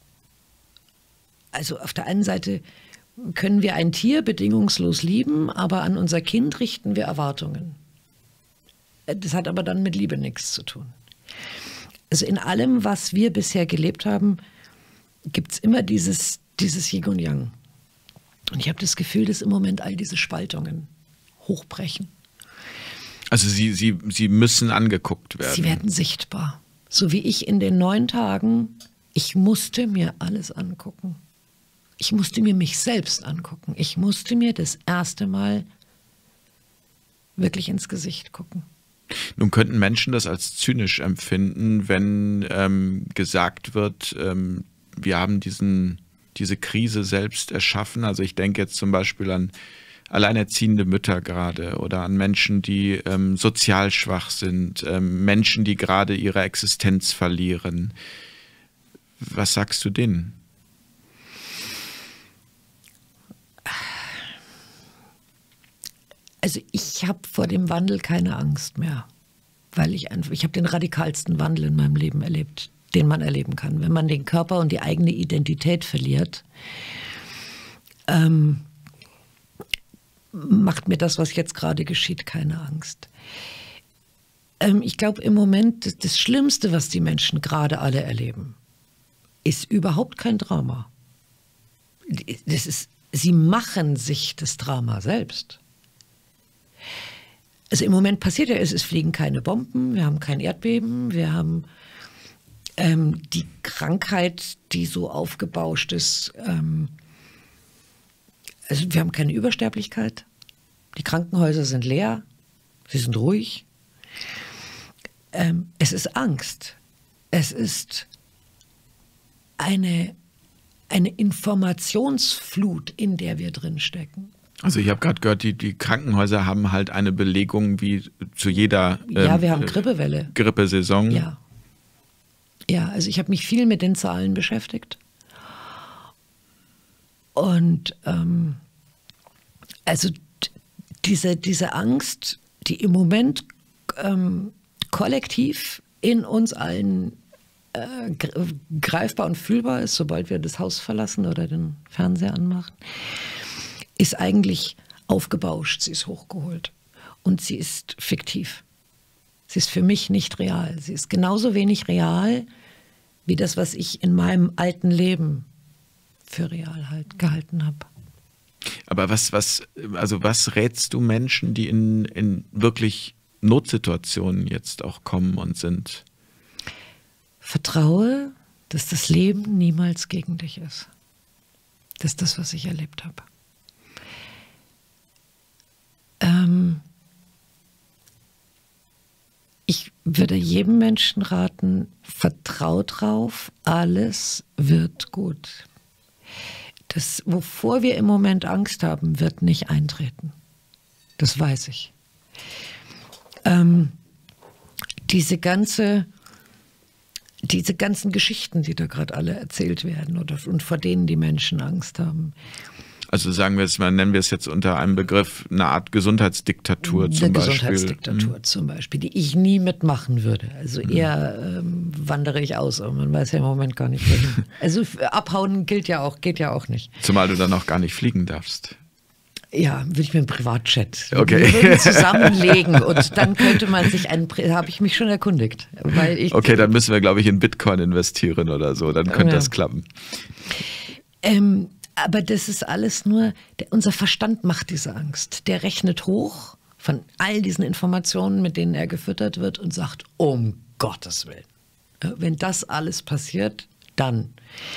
Also auf der einen Seite können wir ein Tier bedingungslos lieben, aber an unser Kind richten wir Erwartungen. Das hat aber dann mit Liebe nichts zu tun. Also in allem, was wir bisher gelebt haben, gibt es immer dieses, dieses Yin und Yang. Und ich habe das Gefühl, dass im Moment all diese Spaltungen hochbrechen. Also sie, sie, sie müssen angeguckt werden. Sie werden sichtbar. So wie ich in den neun Tagen, ich musste mir alles angucken. Ich musste mir mich selbst angucken. Ich musste mir das erste Mal wirklich ins Gesicht gucken. Nun könnten Menschen das als zynisch empfinden, wenn ähm, gesagt wird, ähm, wir haben diesen, diese Krise selbst erschaffen. Also ich denke jetzt zum Beispiel an alleinerziehende Mütter gerade oder an Menschen, die ähm, sozial schwach sind, ähm, Menschen, die gerade ihre Existenz verlieren. Was sagst du denen? Also ich habe vor dem Wandel keine Angst mehr, weil ich einfach, ich habe den radikalsten Wandel in meinem Leben erlebt, den man erleben kann. Wenn man den Körper und die eigene Identität verliert, ähm, macht mir das, was jetzt gerade geschieht, keine Angst. Ähm, ich glaube im Moment, das, das Schlimmste, was die Menschen gerade alle erleben, ist überhaupt kein Drama. Das ist, sie machen sich das Drama selbst. Also im Moment passiert ja, es, es fliegen keine Bomben, wir haben kein Erdbeben, wir haben ähm, die Krankheit, die so aufgebauscht ist. Ähm, also wir haben keine Übersterblichkeit, die Krankenhäuser sind leer, sie sind ruhig. Ähm, es ist Angst, es ist eine, eine Informationsflut, in der wir drin stecken. Also ich habe gerade gehört, die, die Krankenhäuser haben halt eine Belegung wie zu jeder ähm, Ja, wir haben Grippewelle. Grippesaison. Ja. Ja, also ich habe mich viel mit den Zahlen beschäftigt. Und ähm, also diese, diese Angst, die im Moment ähm, kollektiv in uns allen äh, greifbar und fühlbar ist, sobald wir das Haus verlassen oder den Fernseher anmachen, ist eigentlich aufgebauscht, sie ist hochgeholt und sie ist fiktiv. Sie ist für mich nicht real. Sie ist genauso wenig real wie das, was ich in meinem alten Leben für real halt gehalten habe. Aber was, was, also was rätst du Menschen, die in, in wirklich Notsituationen jetzt auch kommen und sind? Vertraue, dass das Leben niemals gegen dich ist. Das ist das, was ich erlebt habe. Ähm, ich würde jedem Menschen raten, vertrau drauf, alles wird gut. Das, wovor wir im Moment Angst haben, wird nicht eintreten. Das weiß ich. Ähm, diese ganze, diese ganzen Geschichten, die da gerade alle erzählt werden oder, und vor denen die Menschen Angst haben. Also sagen wir es mal, nennen wir es jetzt unter einem Begriff eine Art Gesundheitsdiktatur zum eine Beispiel. Gesundheitsdiktatur hm. zum Beispiel, die ich nie mitmachen würde. Also hm. eher ähm, wandere ich aus, aber man weiß ja im Moment gar nicht, wohin. Also abhauen gilt ja auch, geht ja auch nicht. Zumal du dann auch gar nicht fliegen darfst. Ja, würde ich mir einen Privatjet okay. Wir würden zusammenlegen und dann könnte man sich einen, habe ich mich schon erkundigt. Weil ich, okay, dann müssen wir, glaube ich, in Bitcoin investieren oder so, dann könnte ja. das klappen. Ähm, aber das ist alles nur, der, unser Verstand macht diese Angst. Der rechnet hoch von all diesen Informationen, mit denen er gefüttert wird und sagt, um Gottes Willen, wenn das alles passiert, dann.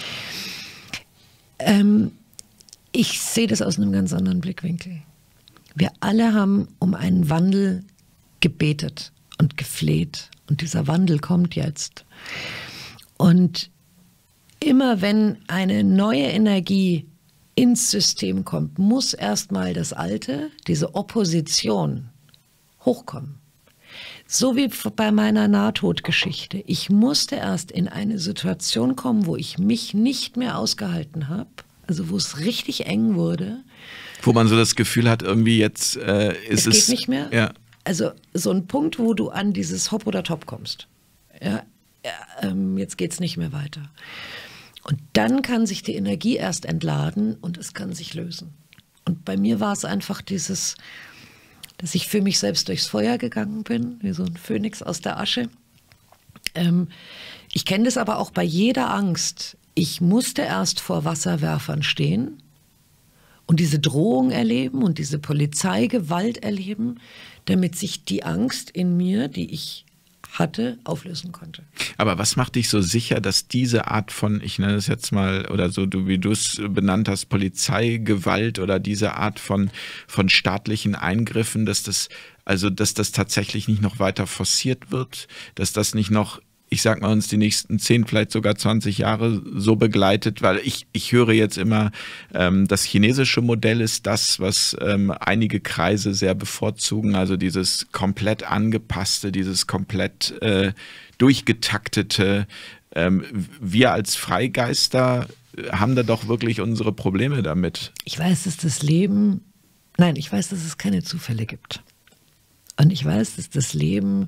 Ähm, ich sehe das aus einem ganz anderen Blickwinkel. Wir alle haben um einen Wandel gebetet und gefleht und dieser Wandel kommt jetzt. Und immer wenn eine neue Energie ins System kommt, muss erstmal das Alte, diese Opposition, hochkommen. So wie bei meiner Nahtodgeschichte. Ich musste erst in eine Situation kommen, wo ich mich nicht mehr ausgehalten habe also wo es richtig eng wurde. Wo man so das Gefühl hat, irgendwie jetzt äh, ist es... Es geht nicht mehr. Ja. Also so ein Punkt, wo du an dieses Hop oder Top kommst. Ja, ja, ähm, jetzt geht es nicht mehr weiter. Und dann kann sich die Energie erst entladen und es kann sich lösen. Und bei mir war es einfach dieses, dass ich für mich selbst durchs Feuer gegangen bin, wie so ein Phönix aus der Asche. Ähm, ich kenne das aber auch bei jeder Angst. Ich musste erst vor Wasserwerfern stehen und diese Drohung erleben und diese Polizeigewalt erleben, damit sich die Angst in mir, die ich hatte, auflösen konnte. Aber was macht dich so sicher, dass diese Art von, ich nenne es jetzt mal, oder so, du, wie du es benannt hast, Polizeigewalt oder diese Art von, von staatlichen Eingriffen, dass das, also, dass das tatsächlich nicht noch weiter forciert wird, dass das nicht noch, ich sag mal, uns die nächsten zehn, vielleicht sogar zwanzig Jahre so begleitet, weil ich, ich höre jetzt immer, ähm, das chinesische Modell ist das, was ähm, einige Kreise sehr bevorzugen, also dieses komplett angepasste, dieses komplett äh, durchgetaktete. Ähm, wir als Freigeister haben da doch wirklich unsere Probleme damit. Ich weiß, dass das Leben, nein, ich weiß, dass es keine Zufälle gibt. Und ich weiß, dass das Leben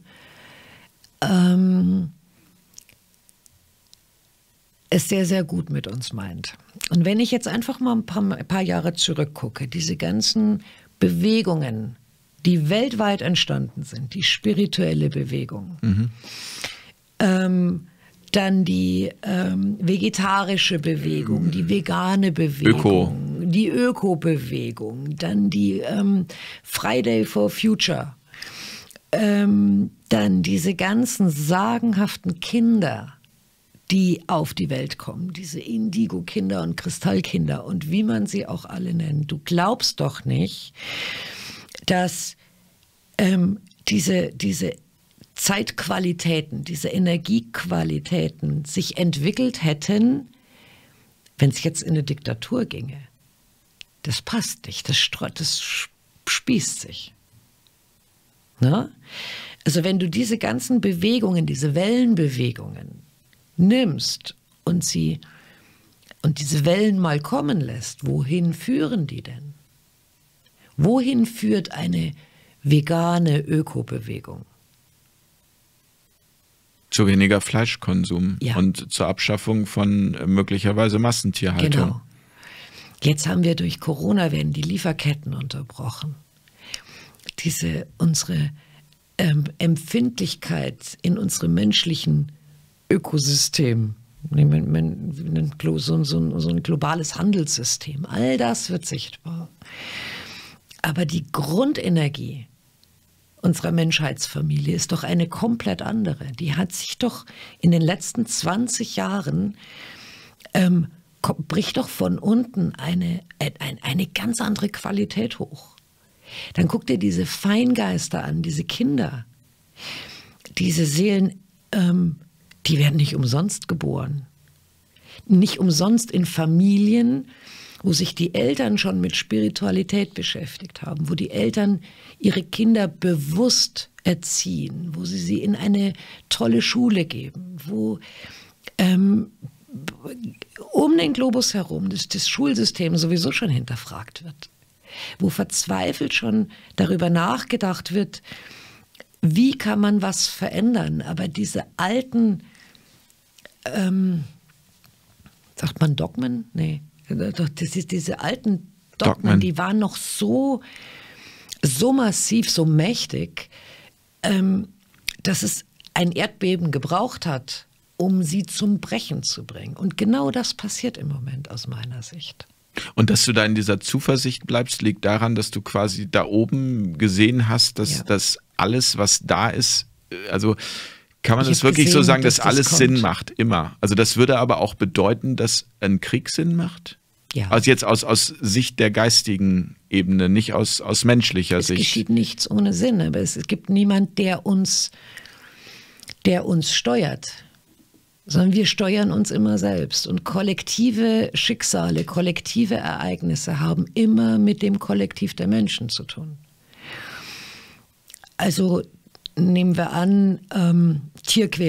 ähm, es sehr, sehr gut mit uns meint. Und wenn ich jetzt einfach mal ein paar, ein paar Jahre zurückgucke, diese ganzen Bewegungen, die weltweit entstanden sind, die spirituelle Bewegung, mhm. ähm, dann die ähm, vegetarische Bewegung, die vegane Bewegung, Öko. die Öko-Bewegung, dann die ähm, Friday for Future, ähm, dann diese ganzen sagenhaften Kinder, die auf die Welt kommen, diese Indigo-Kinder und Kristallkinder und wie man sie auch alle nennt. Du glaubst doch nicht, dass ähm, diese, diese Zeitqualitäten, diese Energiequalitäten sich entwickelt hätten, wenn es jetzt in eine Diktatur ginge. Das passt nicht, das, das spießt sich. Na? Also wenn du diese ganzen Bewegungen, diese Wellenbewegungen nimmst und sie und diese Wellen mal kommen lässt, wohin führen die denn? Wohin führt eine vegane Ökobewegung? Zu weniger Fleischkonsum ja. und zur Abschaffung von äh, möglicherweise Massentierhaltung. Genau. Jetzt haben wir durch Corona werden die Lieferketten unterbrochen. Diese unsere ähm, Empfindlichkeit in unserem menschlichen Ökosystem, so, so, so ein globales Handelssystem, all das wird sichtbar. Aber die Grundenergie unserer Menschheitsfamilie ist doch eine komplett andere. Die hat sich doch in den letzten zwanzig Jahren, ähm, bricht doch von unten eine, eine, eine ganz andere Qualität hoch. Dann guck dir diese Feingeister an, diese Kinder, diese Seelen, ähm, die werden nicht umsonst geboren. Nicht umsonst in Familien, wo sich die Eltern schon mit Spiritualität beschäftigt haben, wo die Eltern ihre Kinder bewusst erziehen, wo sie sie in eine tolle Schule geben, wo ähm, um den Globus herum das, das Schulsystem sowieso schon hinterfragt wird, wo verzweifelt schon darüber nachgedacht wird, wie kann man was verändern, aber diese alten Ähm, sagt man Dogmen? Nee. Das ist diese alten Dogmen, Dogmen, die waren noch so, so massiv, so mächtig, ähm, dass es ein Erdbeben gebraucht hat, um sie zum Brechen zu bringen. Und genau das passiert im Moment aus meiner Sicht. Und dass du da in dieser Zuversicht bleibst, liegt daran, dass du quasi da oben gesehen hast, dass ja. das alles, was da ist, also kann man das wirklich gesehen, so sagen, dass, dass alles das Sinn macht, immer? Also das würde aber auch bedeuten, dass ein Krieg Sinn macht? Ja. Also jetzt aus, aus Sicht der geistigen Ebene, nicht aus, aus menschlicher es Sicht. Es geschieht nichts ohne Sinn, aber es, es gibt niemand, der uns, der uns steuert, sondern wir steuern uns immer selbst. Und kollektive Schicksale, kollektive Ereignisse haben immer mit dem Kollektiv der Menschen zu tun. Also nehmen wir an, ähm,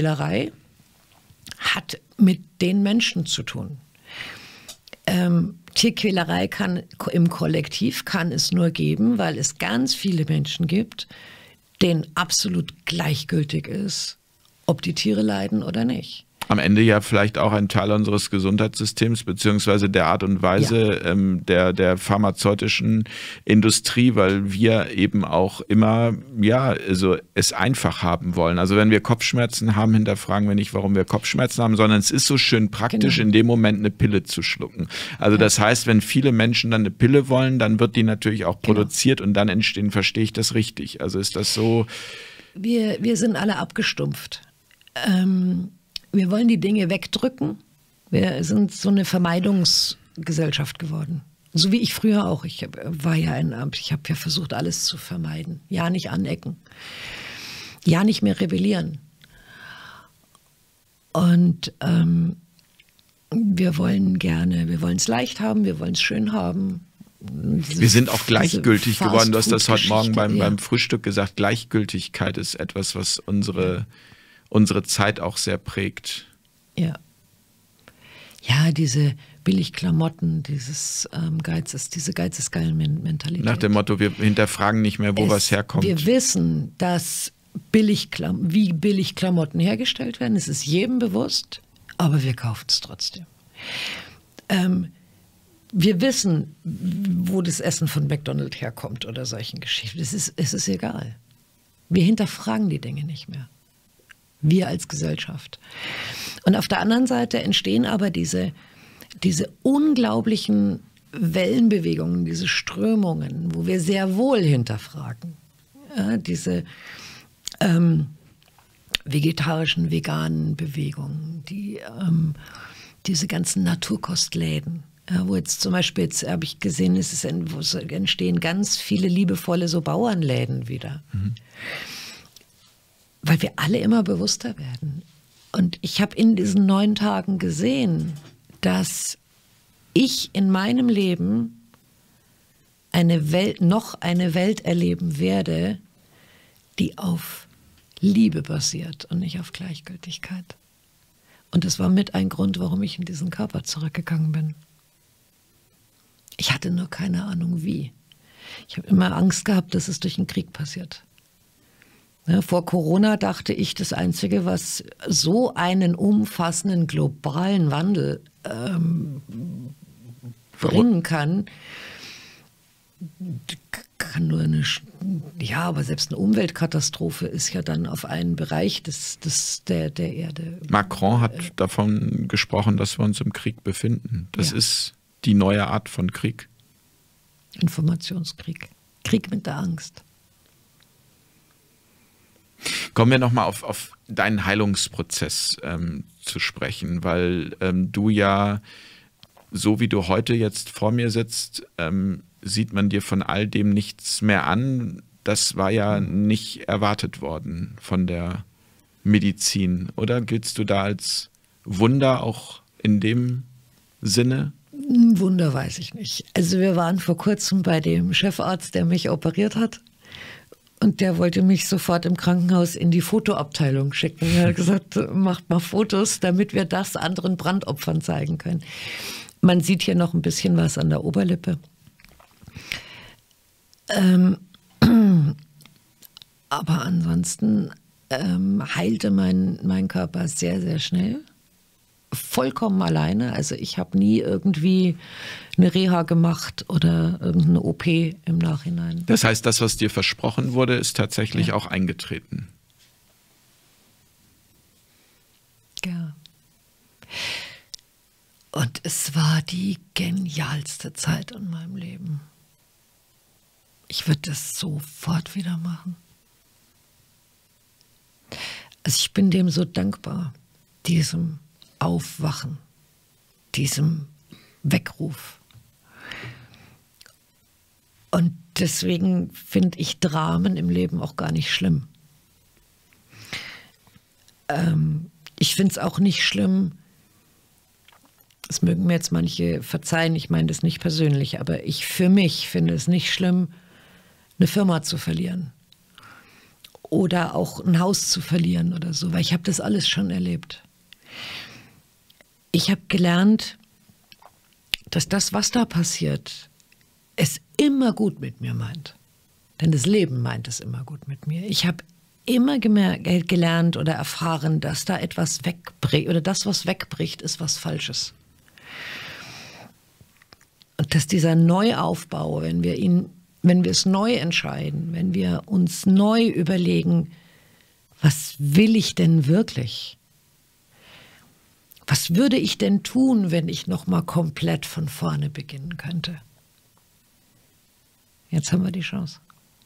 Tierquälerei hat mit den Menschen zu tun. Ähm, Tierquälerei kann im Kollektiv kann es nur geben, weil es ganz viele Menschen gibt, denen absolut gleichgültig ist, ob die Tiere leiden oder nicht. Am Ende ja vielleicht auch ein Teil unseres Gesundheitssystems beziehungsweise der Art und Weise ja. ähm, der, der pharmazeutischen Industrie, weil wir eben auch immer ja, also es einfach haben wollen. Also wenn wir Kopfschmerzen haben, hinterfragen wir nicht, warum wir Kopfschmerzen haben, sondern es ist so schön praktisch, genau. in dem Moment eine Pille zu schlucken. Also ja. das heißt, wenn viele Menschen dann eine Pille wollen, dann wird die natürlich auch genau. produziert und dann entstehen, verstehe ich das richtig? Also ist das so? Wir, wir sind alle abgestumpft. Ähm Wir wollen die Dinge wegdrücken. Wir sind so eine Vermeidungsgesellschaft geworden. So wie ich früher auch. Ich war ja ein, ich habe ja versucht, alles zu vermeiden. Ja, nicht anecken. Ja, nicht mehr rebellieren. Und ähm, wir wollen gerne, wir wollen es leicht haben, wir wollen es schön haben. Diese, wir sind auch gleichgültig geworden. Du hast das heute Morgen beim, ja. beim Frühstück gesagt. Gleichgültigkeit ist etwas, was unsere... Ja. unsere Zeit auch sehr prägt. Ja. Ja, diese Billigklamotten, dieses ähm, Geiz ist, diese Geiz ist geil Mentalität. Nach dem Motto, wir hinterfragen nicht mehr, wo es, was herkommt. Wir wissen, dass Billigklam- wie Billigklamotten hergestellt werden. Es ist jedem bewusst, aber wir kaufen es trotzdem. Ähm, wir wissen, wo das Essen von McDonald's herkommt oder solchen Geschichten. Es ist, es ist egal. Wir hinterfragen die Dinge nicht mehr. Wir als Gesellschaft. Und auf der anderen Seite entstehen aber diese, diese unglaublichen Wellenbewegungen, diese Strömungen, wo wir sehr wohl hinterfragen. Ja, diese ähm, vegetarischen, veganen Bewegungen, die, ähm, diese ganzen Naturkostläden. Ja, wo jetzt zum Beispiel, jetzt habe ich gesehen, es ist, wo es entstehen ganz viele liebevolle so Bauernläden wieder. Mhm. Weil wir alle immer bewusster werden. Und ich habe in diesen neun Tagen gesehen, dass ich in meinem Leben eine Welt, noch eine Welt erleben werde, die auf Liebe basiert und nicht auf Gleichgültigkeit. Und das war mit ein Grund, warum ich in diesen Körper zurückgegangen bin. Ich hatte nur keine Ahnung wie. Ich habe immer Angst gehabt, dass es durch den Krieg passiert. Ja, vor Corona dachte ich, das Einzige, was so einen umfassenden globalen Wandel ähm, bringen kann, kann nur eine, ja, aber selbst eine Umweltkatastrophe ist ja dann auf einen Bereich des, des, der, der Erde. Macron hat äh, davon gesprochen, dass wir uns im Krieg befinden. Das ja. ist die neue Art von Krieg. Informationskrieg. Krieg mit der Angst. Kommen wir nochmal auf, auf deinen Heilungsprozess ähm, zu sprechen, weil ähm, du ja, so wie du heute jetzt vor mir sitzt, ähm, sieht man dir von all dem nichts mehr an. Das war ja nicht erwartet worden von der Medizin, oder? Giltst du da als Wunder auch in dem Sinne? Wunder weiß ich nicht. Also wir waren vor kurzem bei dem Chefarzt, der mich operiert hat. Und der wollte mich sofort im Krankenhaus in die Fotoabteilung schicken. Er hat gesagt, macht mal Fotos, damit wir das anderen Brandopfern zeigen können. Man sieht hier noch ein bisschen was an der Oberlippe. Ähm, aber ansonsten ähm, heilte mein, mein Körper sehr, sehr schnell. Vollkommen alleine. Also ich habe nie irgendwie eine Reha gemacht oder irgendeine O P im Nachhinein. Das heißt, das, was dir versprochen wurde, ist tatsächlich ja. auch eingetreten. Ja. Und es war die genialste Zeit in meinem Leben. Ich würde das sofort wieder machen. Also ich bin dem so dankbar, diesem Aufwachen, diesem Weckruf. Und deswegen finde ich Dramen im Leben auch gar nicht schlimm. Ähm, ich finde es auch nicht schlimm, das mögen mir jetzt manche verzeihen, ich meine das nicht persönlich, aber ich für mich finde es nicht schlimm, eine Firma zu verlieren. Oder auch ein Haus zu verlieren oder so, weil ich habe das alles schon erlebt. Ich habe gelernt, dass das, was da passiert, es immer gut mit mir meint. Denn das Leben meint es immer gut mit mir. Ich habe immer gelernt oder erfahren, dass da etwas wegbricht, oder das, was wegbricht, ist was Falsches. Und dass dieser Neuaufbau, wenn wir ihn, wenn wir es neu entscheiden, wenn wir uns neu überlegen, was will ich denn wirklich? Was würde ich denn tun, wenn ich noch mal komplett von vorne beginnen könnte? Jetzt haben wir die Chance.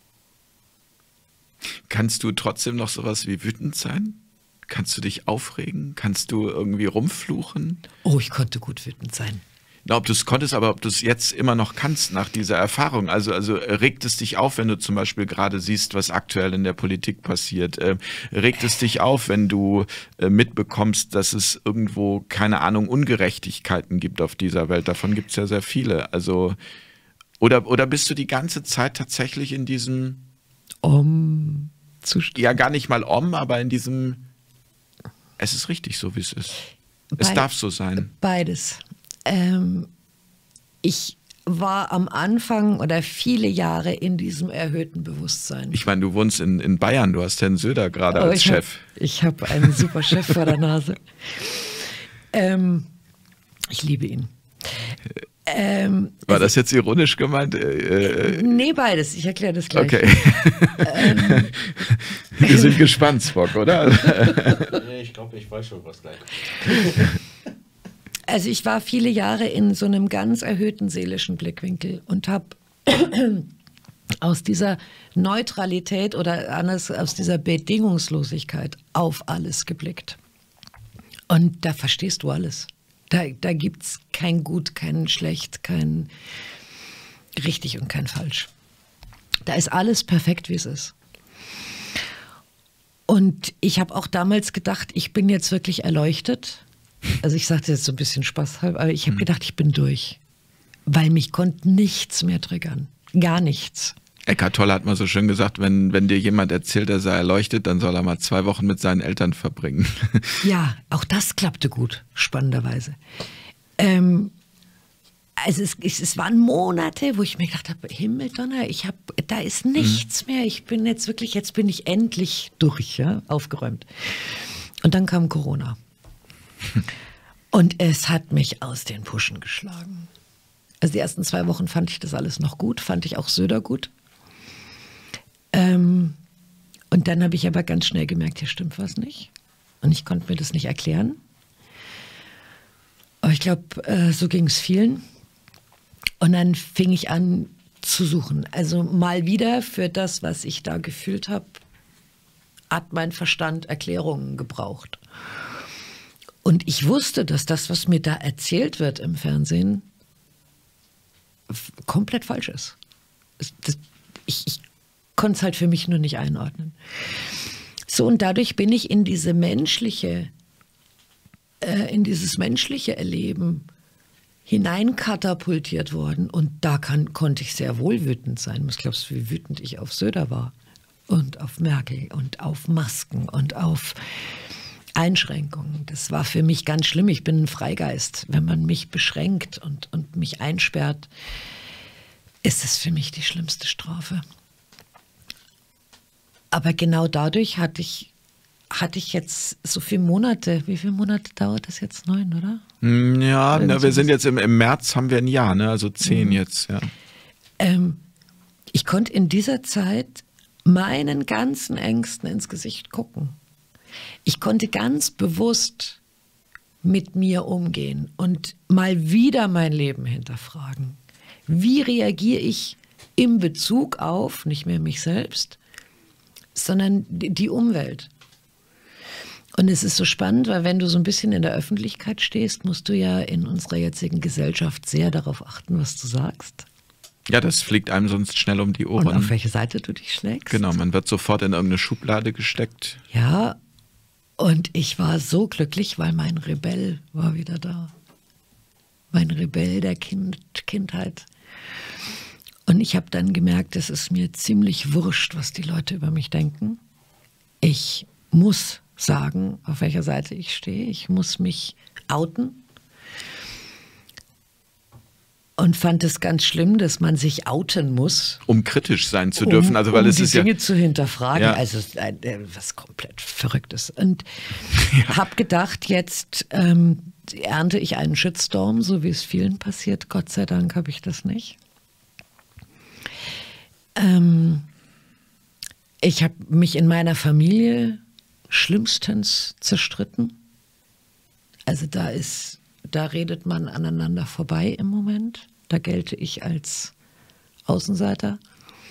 Kannst du trotzdem noch sowas wie wütend sein? Kannst du dich aufregen? Kannst du irgendwie rumfluchen? Oh, ich konnte gut wütend sein. Na, ob du es konntest, aber ob du es jetzt immer noch kannst nach dieser Erfahrung. Also, also regt es dich auf, wenn du zum Beispiel gerade siehst, was aktuell in der Politik passiert? Äh, regt es dich auf, wenn du äh, mitbekommst, dass es irgendwo, keine Ahnung, Ungerechtigkeiten gibt auf dieser Welt? Davon gibt es ja sehr viele. Also, oder, oder bist du die ganze Zeit tatsächlich in diesem Um Zustand? Ja, gar nicht mal um, aber in diesem, es ist richtig so, wie es ist. Es Be- darf so sein. Beides. Ähm, ich war am Anfang oder viele Jahre in diesem erhöhten Bewusstsein. Ich meine, du wohnst in, in Bayern, du hast Herrn Söder gerade Oh, als ich Chef. Hab, ich habe einen super Chef vor der Nase. Ähm, ich liebe ihn. Ähm, War das jetzt ironisch gemeint? Äh, äh, nee, beides. Ich erkläre das gleich. okay. Ähm, Wir sind gespannt, Spock, oder? Ich glaube, ich weiß schon, was gleich kommt. Also ich war viele Jahre in so einem ganz erhöhten seelischen Blickwinkel und habe aus dieser Neutralität oder anders aus dieser Bedingungslosigkeit auf alles geblickt. Und da verstehst du alles. Da, da gibt es kein Gut, kein Schlecht, kein Richtig und kein Falsch. Da ist alles perfekt, wie es ist. Und ich habe auch damals gedacht, ich bin jetzt wirklich erleuchtet. Also ich sagte jetzt so ein bisschen Spaß, aber ich habe gedacht, ich bin durch. Weil mich konnte nichts mehr triggern. Gar nichts. Eckhart Tolle hat mal so schön gesagt, wenn, wenn dir jemand erzählt, er sei erleuchtet, dann soll er mal zwei Wochen mit seinen Eltern verbringen. Ja, auch das klappte gut, spannenderweise. Ähm, also es, es, es waren Monate, wo ich mir gedacht habe, Himmeldonner, ich hab, da ist nichts mhm. mehr. Ich bin jetzt wirklich, jetzt bin ich endlich durch, ja, aufgeräumt. Und dann kam Corona. Und es hat mich aus den Puschen geschlagen. Also die ersten zwei Wochen fand ich das alles noch gut, fand ich auch Söder gut. Ähm, und dann habe ich aber ganz schnell gemerkt, hier stimmt was nicht. Und ich konnte mir das nicht erklären. Aber ich glaube, äh, so ging es vielen. Und dann fing ich an zu suchen. Also mal wieder für das, was ich da gefühlt habe, hat mein Verstand Erklärungen gebraucht. Und ich wusste, dass das, was mir da erzählt wird im Fernsehen, f- komplett falsch ist. Es- das- Ich, ich konnte es halt für mich nur nicht einordnen. So, und dadurch bin ich in diese menschliche, äh, in dieses menschliche Erleben hineinkatapultiert worden. Und da kann, konnte ich sehr wohl wütend sein. Was glaubst du, wie wütend ich auf Söder war? Und auf Merkel und auf Masken und auf Einschränkungen. Das war für mich ganz schlimm. Ich bin ein Freigeist. Wenn man mich beschränkt und, und mich einsperrt, ist es für mich die schlimmste Strafe. Aber genau dadurch hatte ich, hatte ich jetzt so viele Monate. Wie viele Monate dauert das jetzt? Neun, oder? Ja, na, wir sind jetzt im, im März, haben wir ein Jahr, ne? Also zehn mhm. jetzt, ja. Ähm, ich konnte in dieser Zeit meinen ganzen Ängsten ins Gesicht gucken. Ich konnte ganz bewusst mit mir umgehen und mal wieder mein Leben hinterfragen. Wie reagiere ich in Bezug auf, nicht mehr mich selbst, sondern die Umwelt? Und es ist so spannend, weil wenn du so ein bisschen in der Öffentlichkeit stehst, musst du ja in unserer jetzigen Gesellschaft sehr darauf achten, was du sagst. Ja, das fliegt einem sonst schnell um die Ohren. Und auf welche Seite du dich schlägst. Genau, man wird sofort in irgendeine Schublade gesteckt. Ja, und ich war so glücklich, weil mein Rebell war wieder da. Mein Rebell der kind, Kindheit. Und ich habe dann gemerkt, es ist mir ziemlich wurscht, was die Leute über mich denken. Ich muss sagen, auf welcher Seite ich stehe. Ich muss mich outen. Und fand es ganz schlimm, dass man sich outen muss. Um kritisch sein zu dürfen. Um, also, weil um es die ist Dinge ja, zu hinterfragen. Ja. Also es ist ein, was komplett Verrücktes. Und ja. habe gedacht, jetzt ähm, ernte ich einen Shitstorm, so wie es vielen passiert. Gott sei Dank habe ich das nicht. Ähm, ich habe mich in meiner Familie schlimmstens zerstritten. Also da ist, da redet man aneinander vorbei im Moment. Da gelte ich als Außenseiter.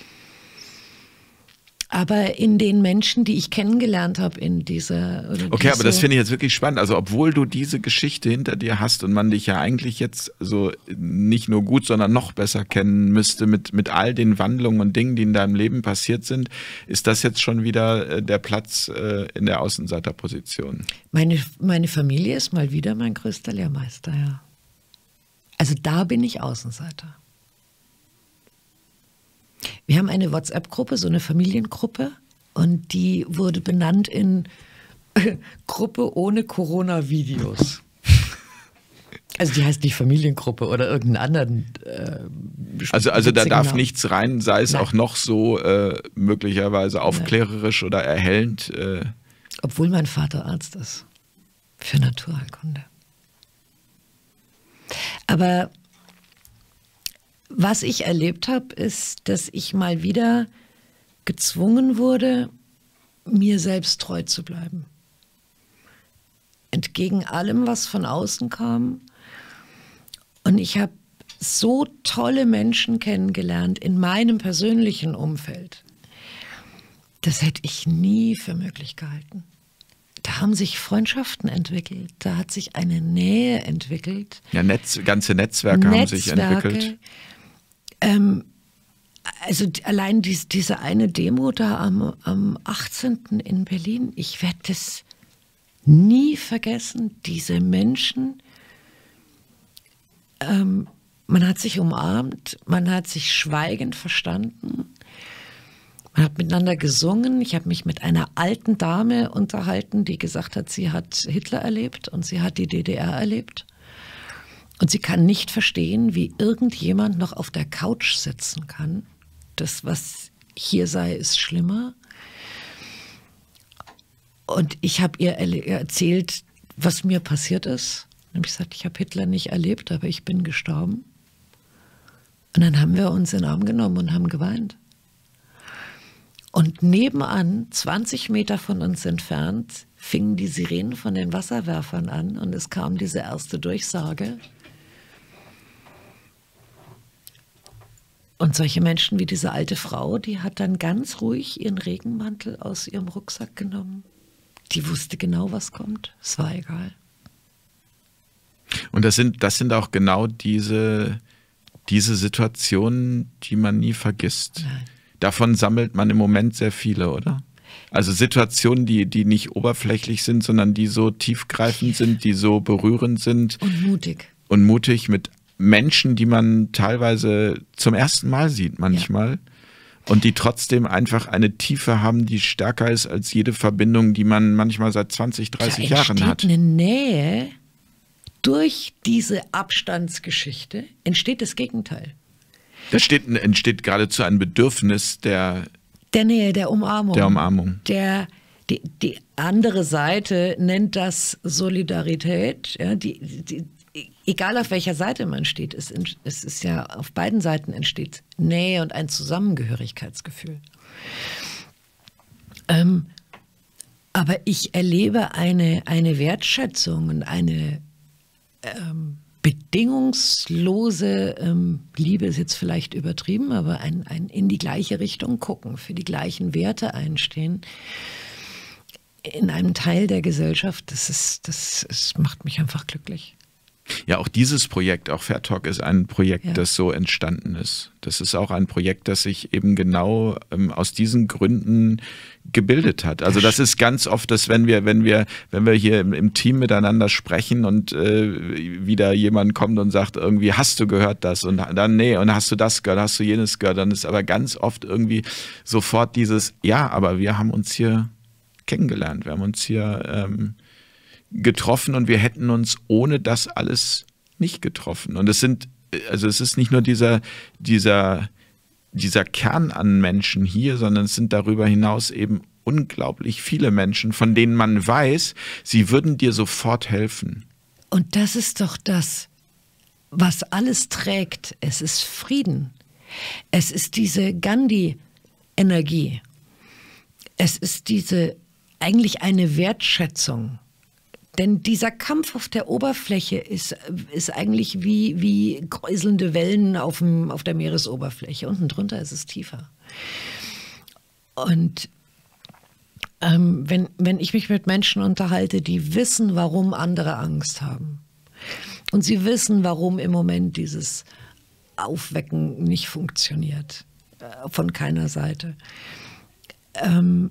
Aber in den Menschen, die ich kennengelernt habe in dieser... Oder okay, aber so, das finde ich jetzt wirklich spannend. Also obwohl du diese Geschichte hinter dir hast und man dich ja eigentlich jetzt so nicht nur gut, sondern noch besser kennen müsste mit, mit all den Wandlungen und Dingen, die in deinem Leben passiert sind, ist das jetzt schon wieder der Platz in der Außenseiterposition? Meine, meine Familie ist mal wieder mein größter Lehrmeister, ja. Also da bin ich Außenseiter. Wir haben eine WhatsApp-Gruppe, so eine Familiengruppe, und die wurde benannt in Gruppe ohne Corona-Videos. Also die heißt nicht Familiengruppe oder irgendeinen anderen. Äh, also also da darf Namen. nichts rein, sei es Nein. auch noch so äh, möglicherweise aufklärerisch Nein. oder erhellend. Äh. Obwohl mein Vater Arzt ist für Naturheilkunde. Aber was ich erlebt habe, ist, dass ich mal wieder gezwungen wurde, mir selbst treu zu bleiben. Entgegen allem, was von außen kam. Und ich habe so tolle Menschen kennengelernt in meinem persönlichen Umfeld. Das hätte ich nie für möglich gehalten. Da haben sich Freundschaften entwickelt, da hat sich eine Nähe entwickelt. Ja, Netz, ganze Netzwerke, Netzwerke haben sich entwickelt. Ähm, also allein dies, diese eine Demo da am, am achtzehnten in Berlin, ich werde das nie vergessen, diese Menschen, ähm, man hat sich umarmt, man hat sich schweigend verstanden. Man hat miteinander gesungen. Ich habe mich mit einer alten Dame unterhalten, die gesagt hat, sie hat Hitler erlebt und sie hat die D D R erlebt. Und sie kann nicht verstehen, wie irgendjemand noch auf der Couch sitzen kann. Das, was hier sei, ist schlimmer. Und ich habe ihr erzählt, was mir passiert ist. Und habe gesagt, ich habe Hitler nicht erlebt, aber ich bin gestorben. Und dann haben wir uns in den Arm genommen und haben geweint. Und nebenan, zwanzig Meter von uns entfernt, fingen die Sirenen von den Wasserwerfern an und es kam diese erste Durchsage. Und solche Menschen wie diese alte Frau, die hat dann ganz ruhig ihren Regenmantel aus ihrem Rucksack genommen. Die wusste genau, was kommt. Es war egal. Und das sind, das sind auch genau diese, diese Situationen, die man nie vergisst. Nein. Davon sammelt man im Moment sehr viele, oder? Also Situationen, die, die nicht oberflächlich sind, sondern die so tiefgreifend sind, die so berührend sind. Und mutig. Und mutig mit Menschen, die man teilweise zum ersten Mal sieht manchmal. Ja. Und die trotzdem einfach eine Tiefe haben, die stärker ist als jede Verbindung, die man manchmal seit zwanzig, dreißig Jahren hat. Eine Nähe, durch diese Abstandsgeschichte entsteht das Gegenteil. Da steht, entsteht geradezu ein Bedürfnis der, der Nähe, der Umarmung. Der Umarmung. Der, die, die andere Seite nennt das Solidarität. Ja, die, die, egal auf welcher Seite man steht, es, es ist ja auf beiden Seiten entsteht Nähe und ein Zusammengehörigkeitsgefühl. Ähm, aber ich erlebe eine, eine Wertschätzung und eine ähm, bedingungslose ähm, Liebe ist jetzt vielleicht übertrieben, aber ein, ein in die gleiche Richtung gucken, für die gleichen Werte einstehen, in einem Teil der Gesellschaft, das ist, das, das macht mich einfach glücklich. Ja, auch dieses Projekt, auch Fair Talk, ist ein Projekt, ja. das so entstanden ist. Das ist auch ein Projekt, das sich eben genau ähm, aus diesen Gründen gebildet hat. Also das ist ganz oft, dass wenn wir, wenn wir, wenn wir hier im, im Team miteinander sprechen und äh, wieder jemand kommt und sagt, irgendwie hast du gehört das und dann nee, und hast du das gehört, hast du jenes gehört, dann ist aber ganz oft irgendwie sofort dieses, ja, aber wir haben uns hier kennengelernt, wir haben uns hier ähm, getroffen und wir hätten uns ohne das alles nicht getroffen. Und es sind also es ist nicht nur dieser, dieser, dieser Kern an Menschen hier, sondern es sind darüber hinaus eben unglaublich viele Menschen, von denen man weiß, sie würden dir sofort helfen. Und das ist doch das, was alles trägt. Es ist Frieden. Es ist diese Gandhi-Energie. Es ist diese, eigentlich eine Wertschätzung. Denn dieser Kampf auf der Oberfläche ist, ist eigentlich wie, wie kräuselnde Wellen auf, dem, auf der Meeresoberfläche. Unten drunter ist es tiefer. Und ähm, wenn, wenn ich mich mit Menschen unterhalte, die wissen, warum andere Angst haben, und sie wissen, warum im Moment dieses Aufwecken nicht funktioniert, äh, von keiner Seite. Ähm,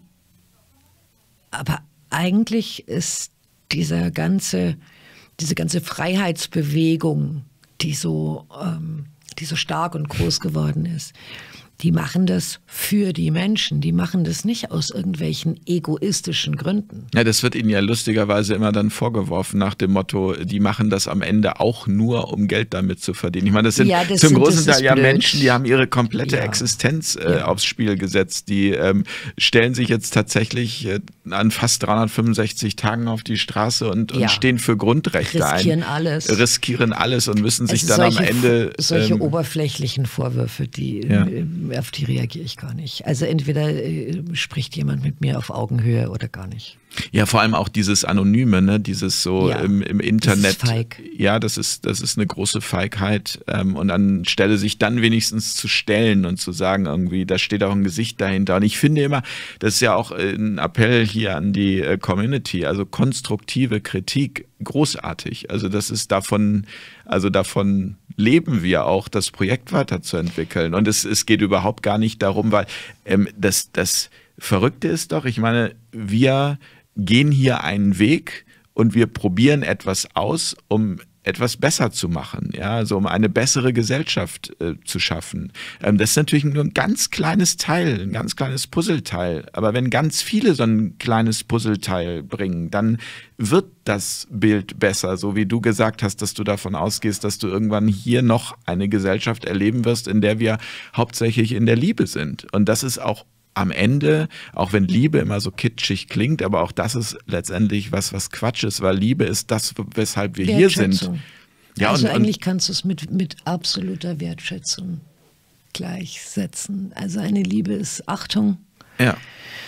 aber eigentlich ist dieser ganze, diese ganze Freiheitsbewegung, die so, ähm, die so stark und groß geworden ist, die machen das für die Menschen. Die machen das nicht aus irgendwelchen egoistischen Gründen. Ja, das wird ihnen ja lustigerweise immer dann vorgeworfen nach dem Motto, die machen das am Ende auch nur, um Geld damit zu verdienen. Ich meine, das sind Ja, das zum sind- großen das Teil ist ja blöd. Menschen, die haben ihre komplette Ja. Existenz äh, Ja. aufs Spiel gesetzt. Die ähm, stellen sich jetzt tatsächlich äh, an fast dreihundertfünfundsechzig Tagen auf die Straße und, und Ja. stehen für Grundrechte Riskieren ein. alles. Riskieren alles und müssen sich Also dann solche, am Ende... solche ähm, oberflächlichen Vorwürfe, die, Ja. äh, auf die reagiere ich gar nicht. Also entweder äh, spricht jemand mit mir auf Augenhöhe oder gar nicht. Ja, vor allem auch dieses Anonyme, ne? Dieses so Ja, im, im Internet. das ist feig. Ja, das ist, das ist eine große Feigheit. Ähm, und anstelle sich dann wenigstens zu stellen und zu sagen, irgendwie, da steht auch ein Gesicht dahinter. Und ich finde immer, das ist ja auch ein Appell hier an die äh, Community, also konstruktive Kritik, großartig. Also das ist davon, also davon leben wir auch, das Projekt weiterzuentwickeln. Und es, es geht überhaupt gar nicht darum, weil ähm, das, das Verrückte ist doch, ich meine, wir gehen hier einen Weg und wir probieren etwas aus, um etwas besser zu machen, ja, also um eine bessere Gesellschaft äh, zu schaffen. Ähm, das ist natürlich nur ein ganz kleines Teil, ein ganz kleines Puzzleteil. Aber wenn ganz viele so ein kleines Puzzleteil bringen, dann wird das Bild besser, so wie du gesagt hast, dass du davon ausgehst, dass du irgendwann hier noch eine Gesellschaft erleben wirst, in der wir hauptsächlich in der Liebe sind. Und das ist auch am Ende, auch wenn Liebe immer so kitschig klingt, aber auch das ist letztendlich was, was Quatsch ist, weil Liebe ist das, weshalb wir hier sind. Wertschätzung. Ja, also und, eigentlich kannst du es mit, mit absoluter Wertschätzung gleichsetzen. Also eine Liebe ist Achtung ja.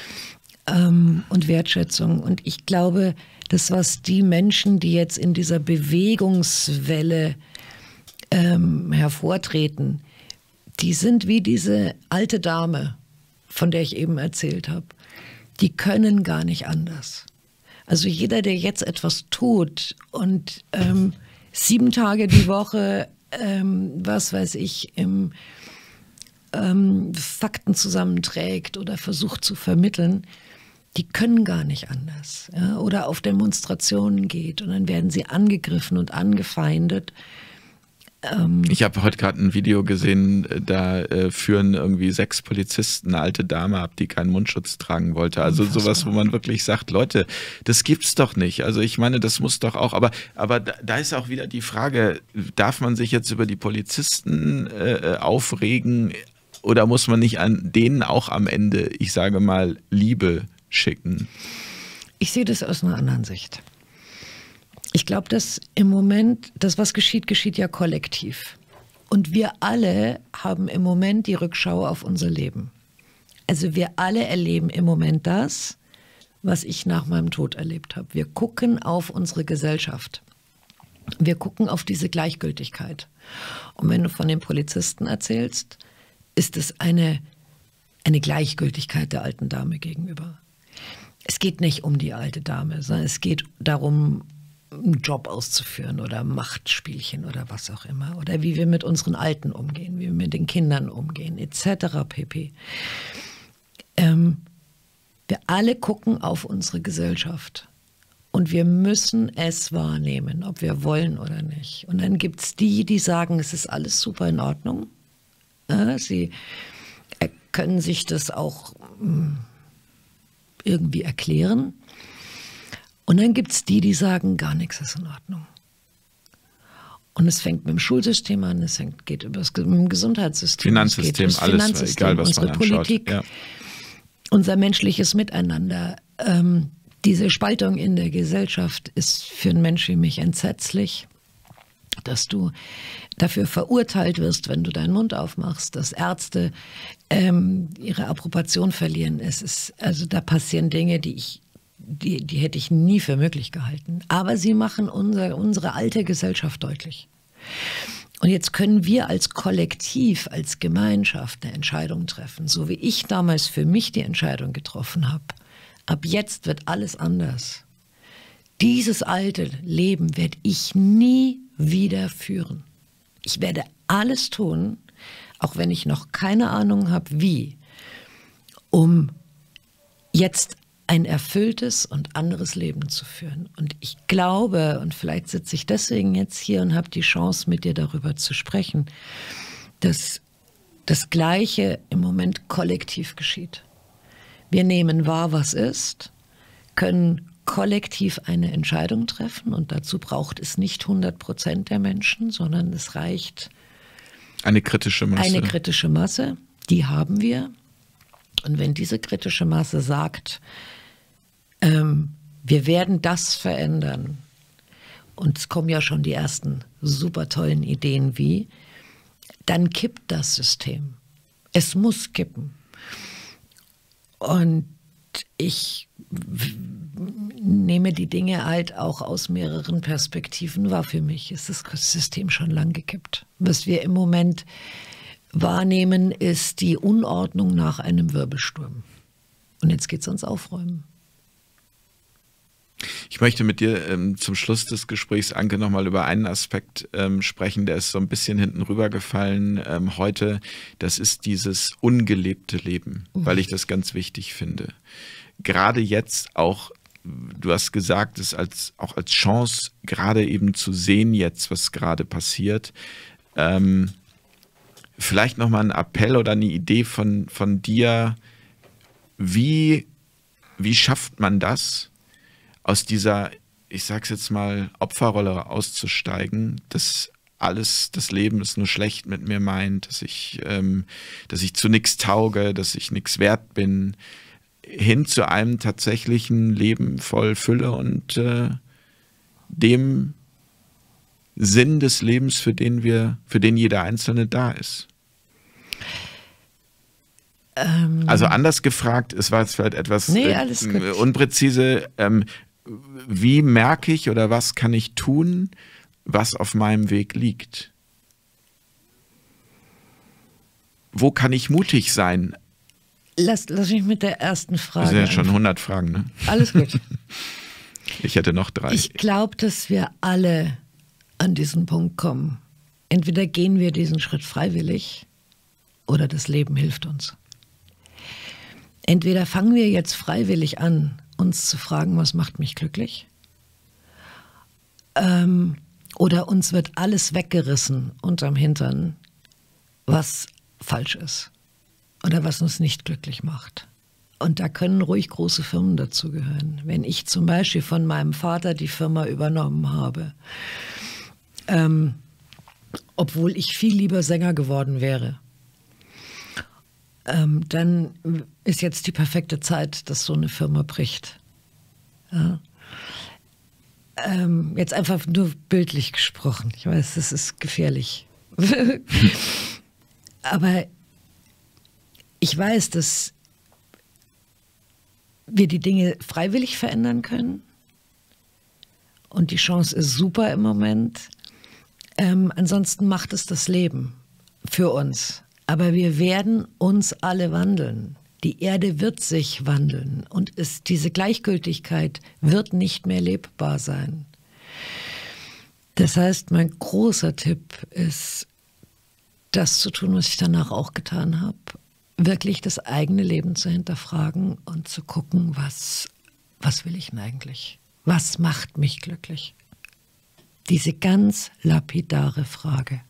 ähm, und Wertschätzung. Und ich glaube, das, was die Menschen, die jetzt in dieser Bewegungswelle ähm, hervortreten, die sind wie diese alte Dame, von der ich eben erzählt habe. Die können gar nicht anders. Also jeder, der jetzt etwas tut und ähm, sieben Tage die Woche, ähm, was weiß ich, im ähm, Fakten zusammenträgt oder versucht zu vermitteln, die können gar nicht anders. Ja? Oder auf Demonstrationen geht und dann werden sie angegriffen und angefeindet. Ich habe heute gerade ein Video gesehen, da äh, führen irgendwie sechs Polizisten eine alte Dame ab, die keinen Mundschutz tragen wollte. Also Unfassbar. sowas, wo man wirklich sagt, Leute, das gibt's doch nicht. Also ich meine, das muss doch auch, aber, aber da, da ist auch wieder die Frage, darf man sich jetzt über die Polizisten äh, aufregen oder muss man nicht an denen auch am Ende, ich sage mal, Liebe schicken? Ich sehe das aus einer anderen Sicht. Ich glaube, dass im Moment, das, was geschieht, geschieht ja kollektiv. Und wir alle haben im Moment die Rückschau auf unser Leben. Also wir alle erleben im Moment das, was ich nach meinem Tod erlebt habe. Wir gucken auf unsere Gesellschaft. Wir gucken auf diese Gleichgültigkeit. Und wenn du von den Polizisten erzählst, ist es eine, eine Gleichgültigkeit der alten Dame gegenüber. Es geht nicht um die alte Dame, sondern es geht darum, einen Job auszuführen oder Machtspielchen oder was auch immer. Oder wie wir mit unseren Alten umgehen, wie wir mit den Kindern umgehen, et cetera pp. Ähm, wir alle gucken auf unsere Gesellschaft. Und wir müssen es wahrnehmen, ob wir wollen oder nicht. Und dann gibt es die, die sagen, es ist alles super in Ordnung. Ja, sie können sich das auch mh, irgendwie erklären. Und dann gibt es die, die sagen, gar nichts ist in Ordnung. Und es fängt mit dem Schulsystem an, es fängt, geht über das Gesundheitssystem, Finanzsystem, es geht alles, Finanzsystem, egal was unsere man anschaut. Politik, Ja. unser menschliches Miteinander. Ähm, diese Spaltung in der Gesellschaft ist für einen Mensch wie mich entsetzlich, dass du dafür verurteilt wirst, wenn du deinen Mund aufmachst, dass Ärzte ähm, ihre Approbation verlieren. Es ist, also da passieren Dinge, die ich Die, die hätte ich nie für möglich gehalten. Aber sie machen unser, unsere alte Gesellschaft deutlich. Und jetzt können wir als Kollektiv, als Gemeinschaft eine Entscheidung treffen, so wie ich damals für mich die Entscheidung getroffen habe. Ab jetzt wird alles anders. Dieses alte Leben werde ich nie wieder führen. Ich werde alles tun, auch wenn ich noch keine Ahnung habe, wie, um jetzt ein erfülltes und anderes Leben zu führen. Und ich glaube, und vielleicht sitze ich deswegen jetzt hier und habe die Chance, mit dir darüber zu sprechen, dass das Gleiche im Moment kollektiv geschieht. Wir nehmen wahr, was ist, können kollektiv eine Entscheidung treffen und dazu braucht es nicht hundert Prozent der Menschen, sondern es reicht eine kritische Masse. Eine kritische Masse, die haben wir. Und wenn diese kritische Masse sagt, ähm, wir werden das verändern, und es kommen ja schon die ersten super tollen Ideen wie, dann kippt das System. Es muss kippen. Und ich nehme die Dinge halt auch aus mehreren Perspektiven wahr. Für mich ist das System schon lang gekippt. Was wir im Moment wahrnehmen, ist die Unordnung nach einem Wirbelsturm. Und jetzt geht es ans Aufräumen. Ich möchte mit dir ähm, zum Schluss des Gesprächs, Anke, nochmal über einen Aspekt ähm, sprechen, der ist so ein bisschen hinten rübergefallen ähm, heute. Das ist dieses ungelebte Leben, mhm. weil ich das ganz wichtig finde. Gerade jetzt auch, du hast gesagt, es als, auch als Chance, gerade eben zu sehen jetzt, was gerade passiert. Ähm, vielleicht nochmal ein Appell oder eine Idee von, von dir, wie, wie schafft man das, aus dieser, ich sag's jetzt mal, Opferrolle auszusteigen, dass alles, das Leben ist nur schlecht mit mir meint, dass ich, ähm, dass ich zu nichts tauge, dass ich nichts wert bin, hin zu einem tatsächlichen Leben voll Fülle und äh, dem Sinn des Lebens, für den wir, für den jeder Einzelne da ist. Ähm, also anders gefragt, es war jetzt vielleicht etwas nee, äh, unpräzise, ähm, wie merke ich oder was kann ich tun, was auf meinem Weg liegt? Wo kann ich mutig sein? Lass, lass mich mit der ersten Frage. Das sind ja schon hundert Fragen, ne? Alles gut. Ich hätte noch drei. Ich glaube, dass wir alle an diesen Punkt kommen. Entweder gehen wir diesen Schritt freiwillig oder das Leben hilft uns. Entweder fangen wir jetzt freiwillig an, uns zu fragen, was macht mich glücklich? Ähm, oder uns wird alles weggerissen unterm Hintern, was falsch ist oder was uns nicht glücklich macht. Und da können ruhig große Firmen dazugehören. Wenn ich zum Beispiel von meinem Vater die Firma übernommen habe, ähm, obwohl ich viel lieber Sänger geworden wäre, ähm, dann ist jetzt die perfekte Zeit, dass so eine Firma bricht. Ja. Ähm, jetzt einfach nur bildlich gesprochen. Ich weiß, das ist gefährlich. Aber ich weiß, dass wir die Dinge freiwillig verändern können. Und die Chance ist super im Moment. Ähm, ansonsten macht es das Leben für uns. Aber wir werden uns alle wandeln. Die Erde wird sich wandeln. Und es, diese Gleichgültigkeit wird nicht mehr lebbar sein. Das heißt, mein großer Tipp ist, das zu tun, was ich danach auch getan habe. Wirklich das eigene Leben zu hinterfragen und zu gucken, was, was will ich denn eigentlich? Was macht mich glücklich? Diese ganz lapidare Frage,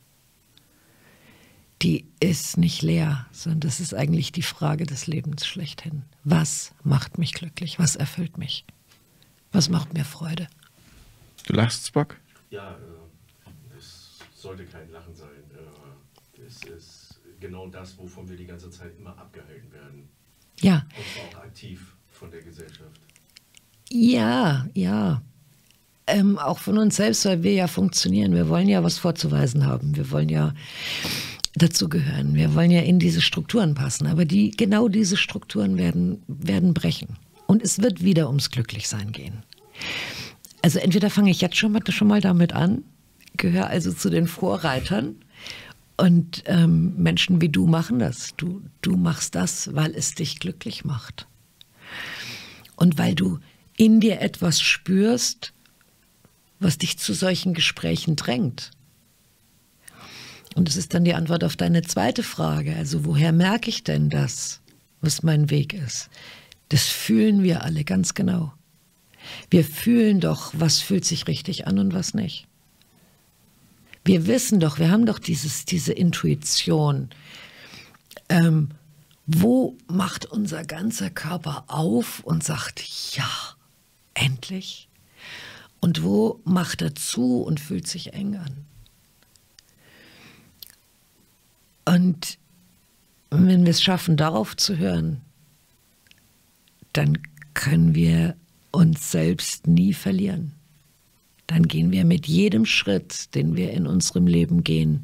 die ist nicht leer, sondern das ist eigentlich die Frage des Lebens schlechthin. Was macht mich glücklich? Was erfüllt mich? Was macht mir Freude? Du lachst, Spock? Ja, äh, es sollte kein Lachen sein. Es ist genau das, wovon wir die ganze Zeit immer abgehalten werden. Ja. Und zwar auch aktiv von der Gesellschaft. Ja, ja. Ähm, auch von uns selbst, weil wir ja funktionieren. Wir wollen ja was vorzuweisen haben. Wir wollen ja dazugehören. Wir wollen ja in diese Strukturen passen. Aber die, genau diese Strukturen werden, werden brechen. Und es wird wieder ums Glücklichsein gehen. Also entweder fange ich jetzt schon mal, schon mal damit an, gehöre also zu den Vorreitern. Und ähm, Menschen wie du machen das. Du, du machst das, weil es dich glücklich macht. Und weil du in dir etwas spürst, was dich zu solchen Gesprächen drängt. Und das ist dann die Antwort auf deine zweite Frage. Also woher merke ich denn das, was mein Weg ist? Das fühlen wir alle ganz genau. Wir fühlen doch, was fühlt sich richtig an und was nicht. Wir wissen doch, wir haben doch dieses, diese Intuition. Ähm, wo macht unser ganzer Körper auf und sagt, ja, endlich? Und wo macht er zu und fühlt sich eng an? Und wenn wir es schaffen, darauf zu hören, dann können wir uns selbst nie verlieren. Dann gehen wir mit jedem Schritt, den wir in unserem Leben gehen,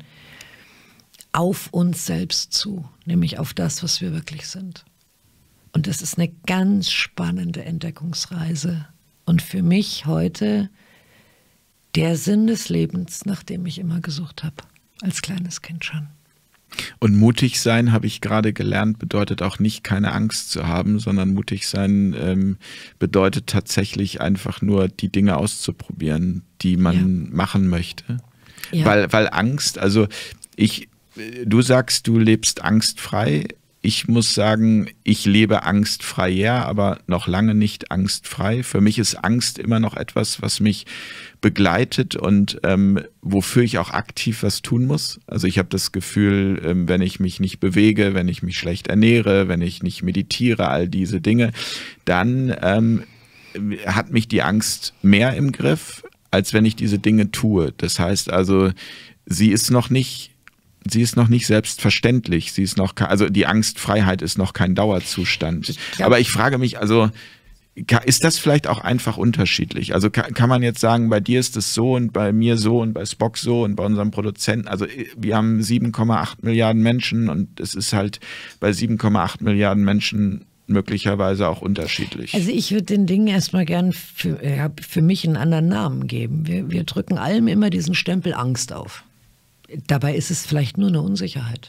auf uns selbst zu, nämlich auf das, was wir wirklich sind. Und das ist eine ganz spannende Entdeckungsreise. Und für mich heute der Sinn des Lebens, nach dem ich immer gesucht habe, als kleines Kind schon. Und mutig sein, habe ich gerade gelernt, bedeutet auch nicht, keine Angst zu haben, sondern mutig sein ähm, bedeutet tatsächlich einfach nur, die Dinge auszuprobieren, die man ja. machen möchte. Ja. Weil, weil Angst, also ich, du sagst, du lebst angstfrei. Ich muss sagen, ich lebe angstfrei, ja, aber noch lange nicht angstfrei. Für mich ist Angst immer noch etwas, was mich begleitet und ähm, wofür ich auch aktiv was tun muss. Also ich habe das Gefühl, ähm, wenn ich mich nicht bewege, wenn ich mich schlecht ernähre, wenn ich nicht meditiere, all diese Dinge, dann ähm, hat mich die Angst mehr im Griff, als wenn ich diese Dinge tue. Das heißt also, sie ist noch nicht Sie ist noch nicht selbstverständlich. Sie ist noch, also die Angstfreiheit ist noch kein Dauerzustand. Ich glaub, Aber ich frage mich, also ist das vielleicht auch einfach unterschiedlich? Also kann, kann man jetzt sagen, bei dir ist es so und bei mir so und bei Spock so und bei unserem Produzenten. Also wir haben sieben Komma acht Milliarden Menschen und es ist halt bei sieben Komma acht Milliarden Menschen möglicherweise auch unterschiedlich. Also ich würde den Dingen erstmal gern für, ja, für mich einen anderen Namen geben. Wir, wir drücken allem immer diesen Stempel Angst auf. Dabei ist es vielleicht nur eine Unsicherheit.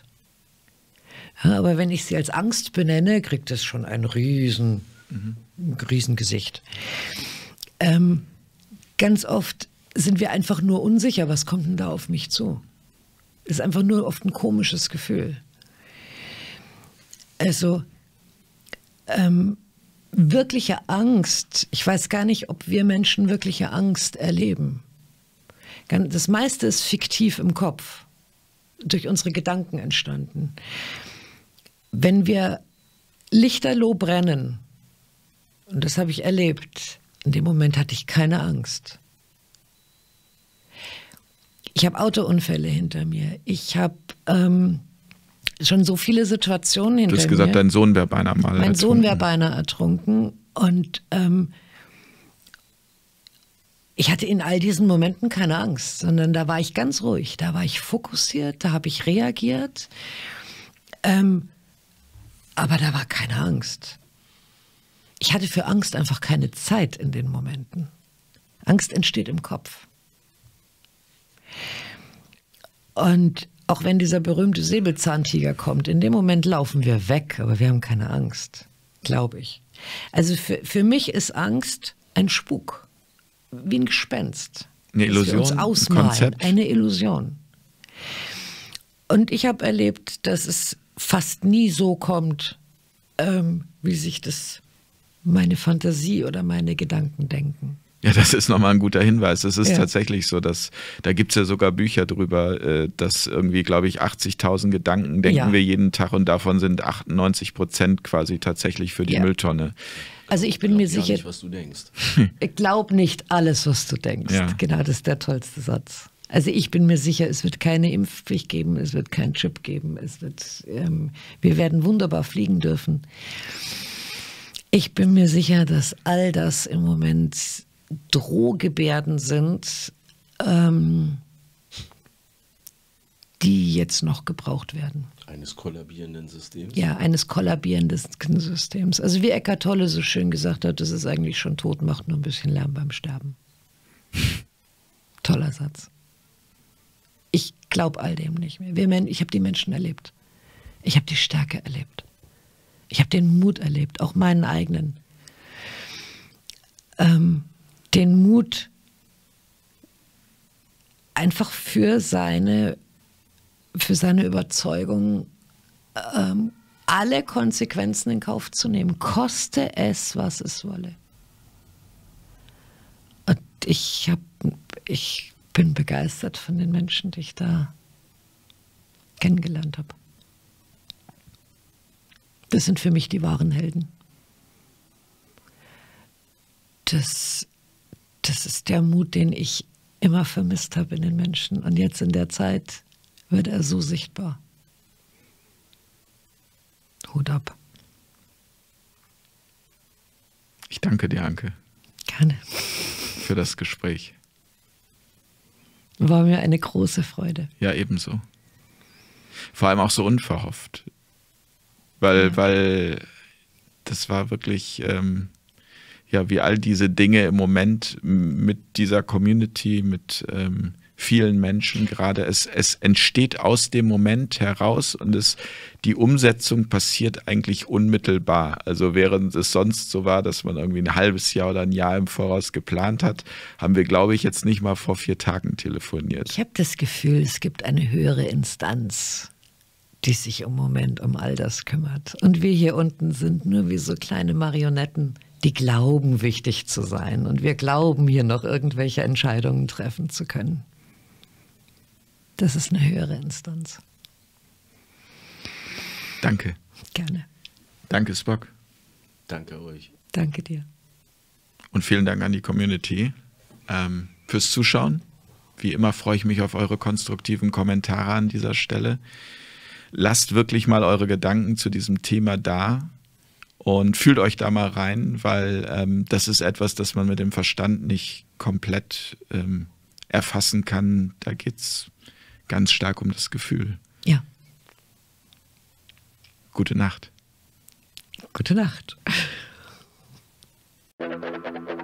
Ja, aber wenn ich sie als Angst benenne, kriegt es schon ein riesen, mhm. riesen Gesicht. Ähm, ganz oft sind wir einfach nur unsicher, was kommt denn da auf mich zu? Ist einfach nur oft ein komisches Gefühl. Also ähm, wirkliche Angst, ich weiß gar nicht, ob wir Menschen wirkliche Angst erleben. Das meiste ist fiktiv im Kopf, durch unsere Gedanken entstanden. Wenn wir lichterloh brennen, und das habe ich erlebt, in dem Moment hatte ich keine Angst. Ich habe Autounfälle hinter mir. Ich habe ähm, schon so viele Situationen hinter mir. Du hast gesagt, mir. dein Sohn wäre beinahe mal Mein ertrunken. Sohn wäre beinahe ertrunken. Und ähm, ich hatte in all diesen Momenten keine Angst, sondern da war ich ganz ruhig, da war ich fokussiert, da habe ich reagiert, ähm, aber da war keine Angst. Ich hatte für Angst einfach keine Zeit in den Momenten. Angst entsteht im Kopf. Und auch wenn dieser berühmte Säbelzahntiger kommt, in dem Moment laufen wir weg, aber wir haben keine Angst, glaube ich. Also für, für mich ist Angst ein Spuk. Wie ein Gespenst. Eine Illusion, uns ausmalen. ein Konzept. Eine Illusion. Und ich habe erlebt, dass es fast nie so kommt, ähm, wie sich das meine Fantasie oder meine Gedanken denken. Ja, das ist nochmal ein guter Hinweis. Es ist ja. tatsächlich so, dass da gibt es ja sogar Bücher drüber, dass irgendwie, glaube ich, achtzigtausend Gedanken denken ja. wir jeden Tag und davon sind achtundneunzig Prozent quasi tatsächlich für die ja. Mülltonne. Also ich bin glaub mir sicher, sicher, nicht, was du denkst. Ich glaube nicht alles, was du denkst. Ja. Genau, das ist der tollste Satz. Also ich bin mir sicher, es wird keine Impfpflicht geben, es wird keinen Chip geben, es wird, ähm, wir werden wunderbar fliegen dürfen. Ich bin mir sicher, dass all das im Moment Drohgebärden sind, ähm, die jetzt noch gebraucht werden. Eines kollabierenden Systems? Ja, eines kollabierenden Systems. Also wie Eckhart Tolle so schön gesagt hat, das ist eigentlich schon tot, macht nur ein bisschen Lärm beim Sterben. Toller Satz. Ich glaube all dem nicht mehr. Wir Men- ich habe die Menschen erlebt. Ich habe die Stärke erlebt. Ich habe den Mut erlebt, auch meinen eigenen. Ähm, den Mut, einfach für seine, für seine Überzeugung ähm, alle Konsequenzen in Kauf zu nehmen, koste es, was es wolle. Und ich, hab, ich bin begeistert von den Menschen, die ich da kennengelernt habe. Das sind für mich die wahren Helden. Das, das ist der Mut, den ich immer vermisst habe in den Menschen. Und jetzt in der Zeit wird er so sichtbar. Hut ab. Ich danke dir, Anke. Gerne. Für das Gespräch. War mir eine große Freude. Ja, ebenso. Vor allem auch so unverhofft. Weil, ja. weil das war wirklich, ähm, ja, wie all diese Dinge im Moment mit dieser Community, mit ähm, vielen Menschen gerade, es, es entsteht aus dem Moment heraus und es, die Umsetzung passiert eigentlich unmittelbar. Also während es sonst so war, dass man irgendwie ein halbes Jahr oder ein Jahr im Voraus geplant hat, haben wir, glaube ich, jetzt nicht mal vor vier Tagen telefoniert. Ich habe das Gefühl, es gibt eine höhere Instanz, die sich im Moment um all das kümmert. Und wir hier unten sind nur wie so kleine Marionetten, die glauben, wichtig zu sein. Und wir glauben, hier noch irgendwelche Entscheidungen treffen zu können. Das ist eine höhere Instanz. Danke. Gerne. Danke, Spock. Danke euch. Danke dir. Und vielen Dank an die Community ähm, fürs Zuschauen. Wie immer freue ich mich auf eure konstruktiven Kommentare an dieser Stelle. Lasst wirklich mal eure Gedanken zu diesem Thema da und fühlt euch da mal rein, weil ähm, das ist etwas, das man mit dem Verstand nicht komplett ähm, erfassen kann. Da geht es ganz stark um das Gefühl. Ja. Gute Nacht. Gute Nacht.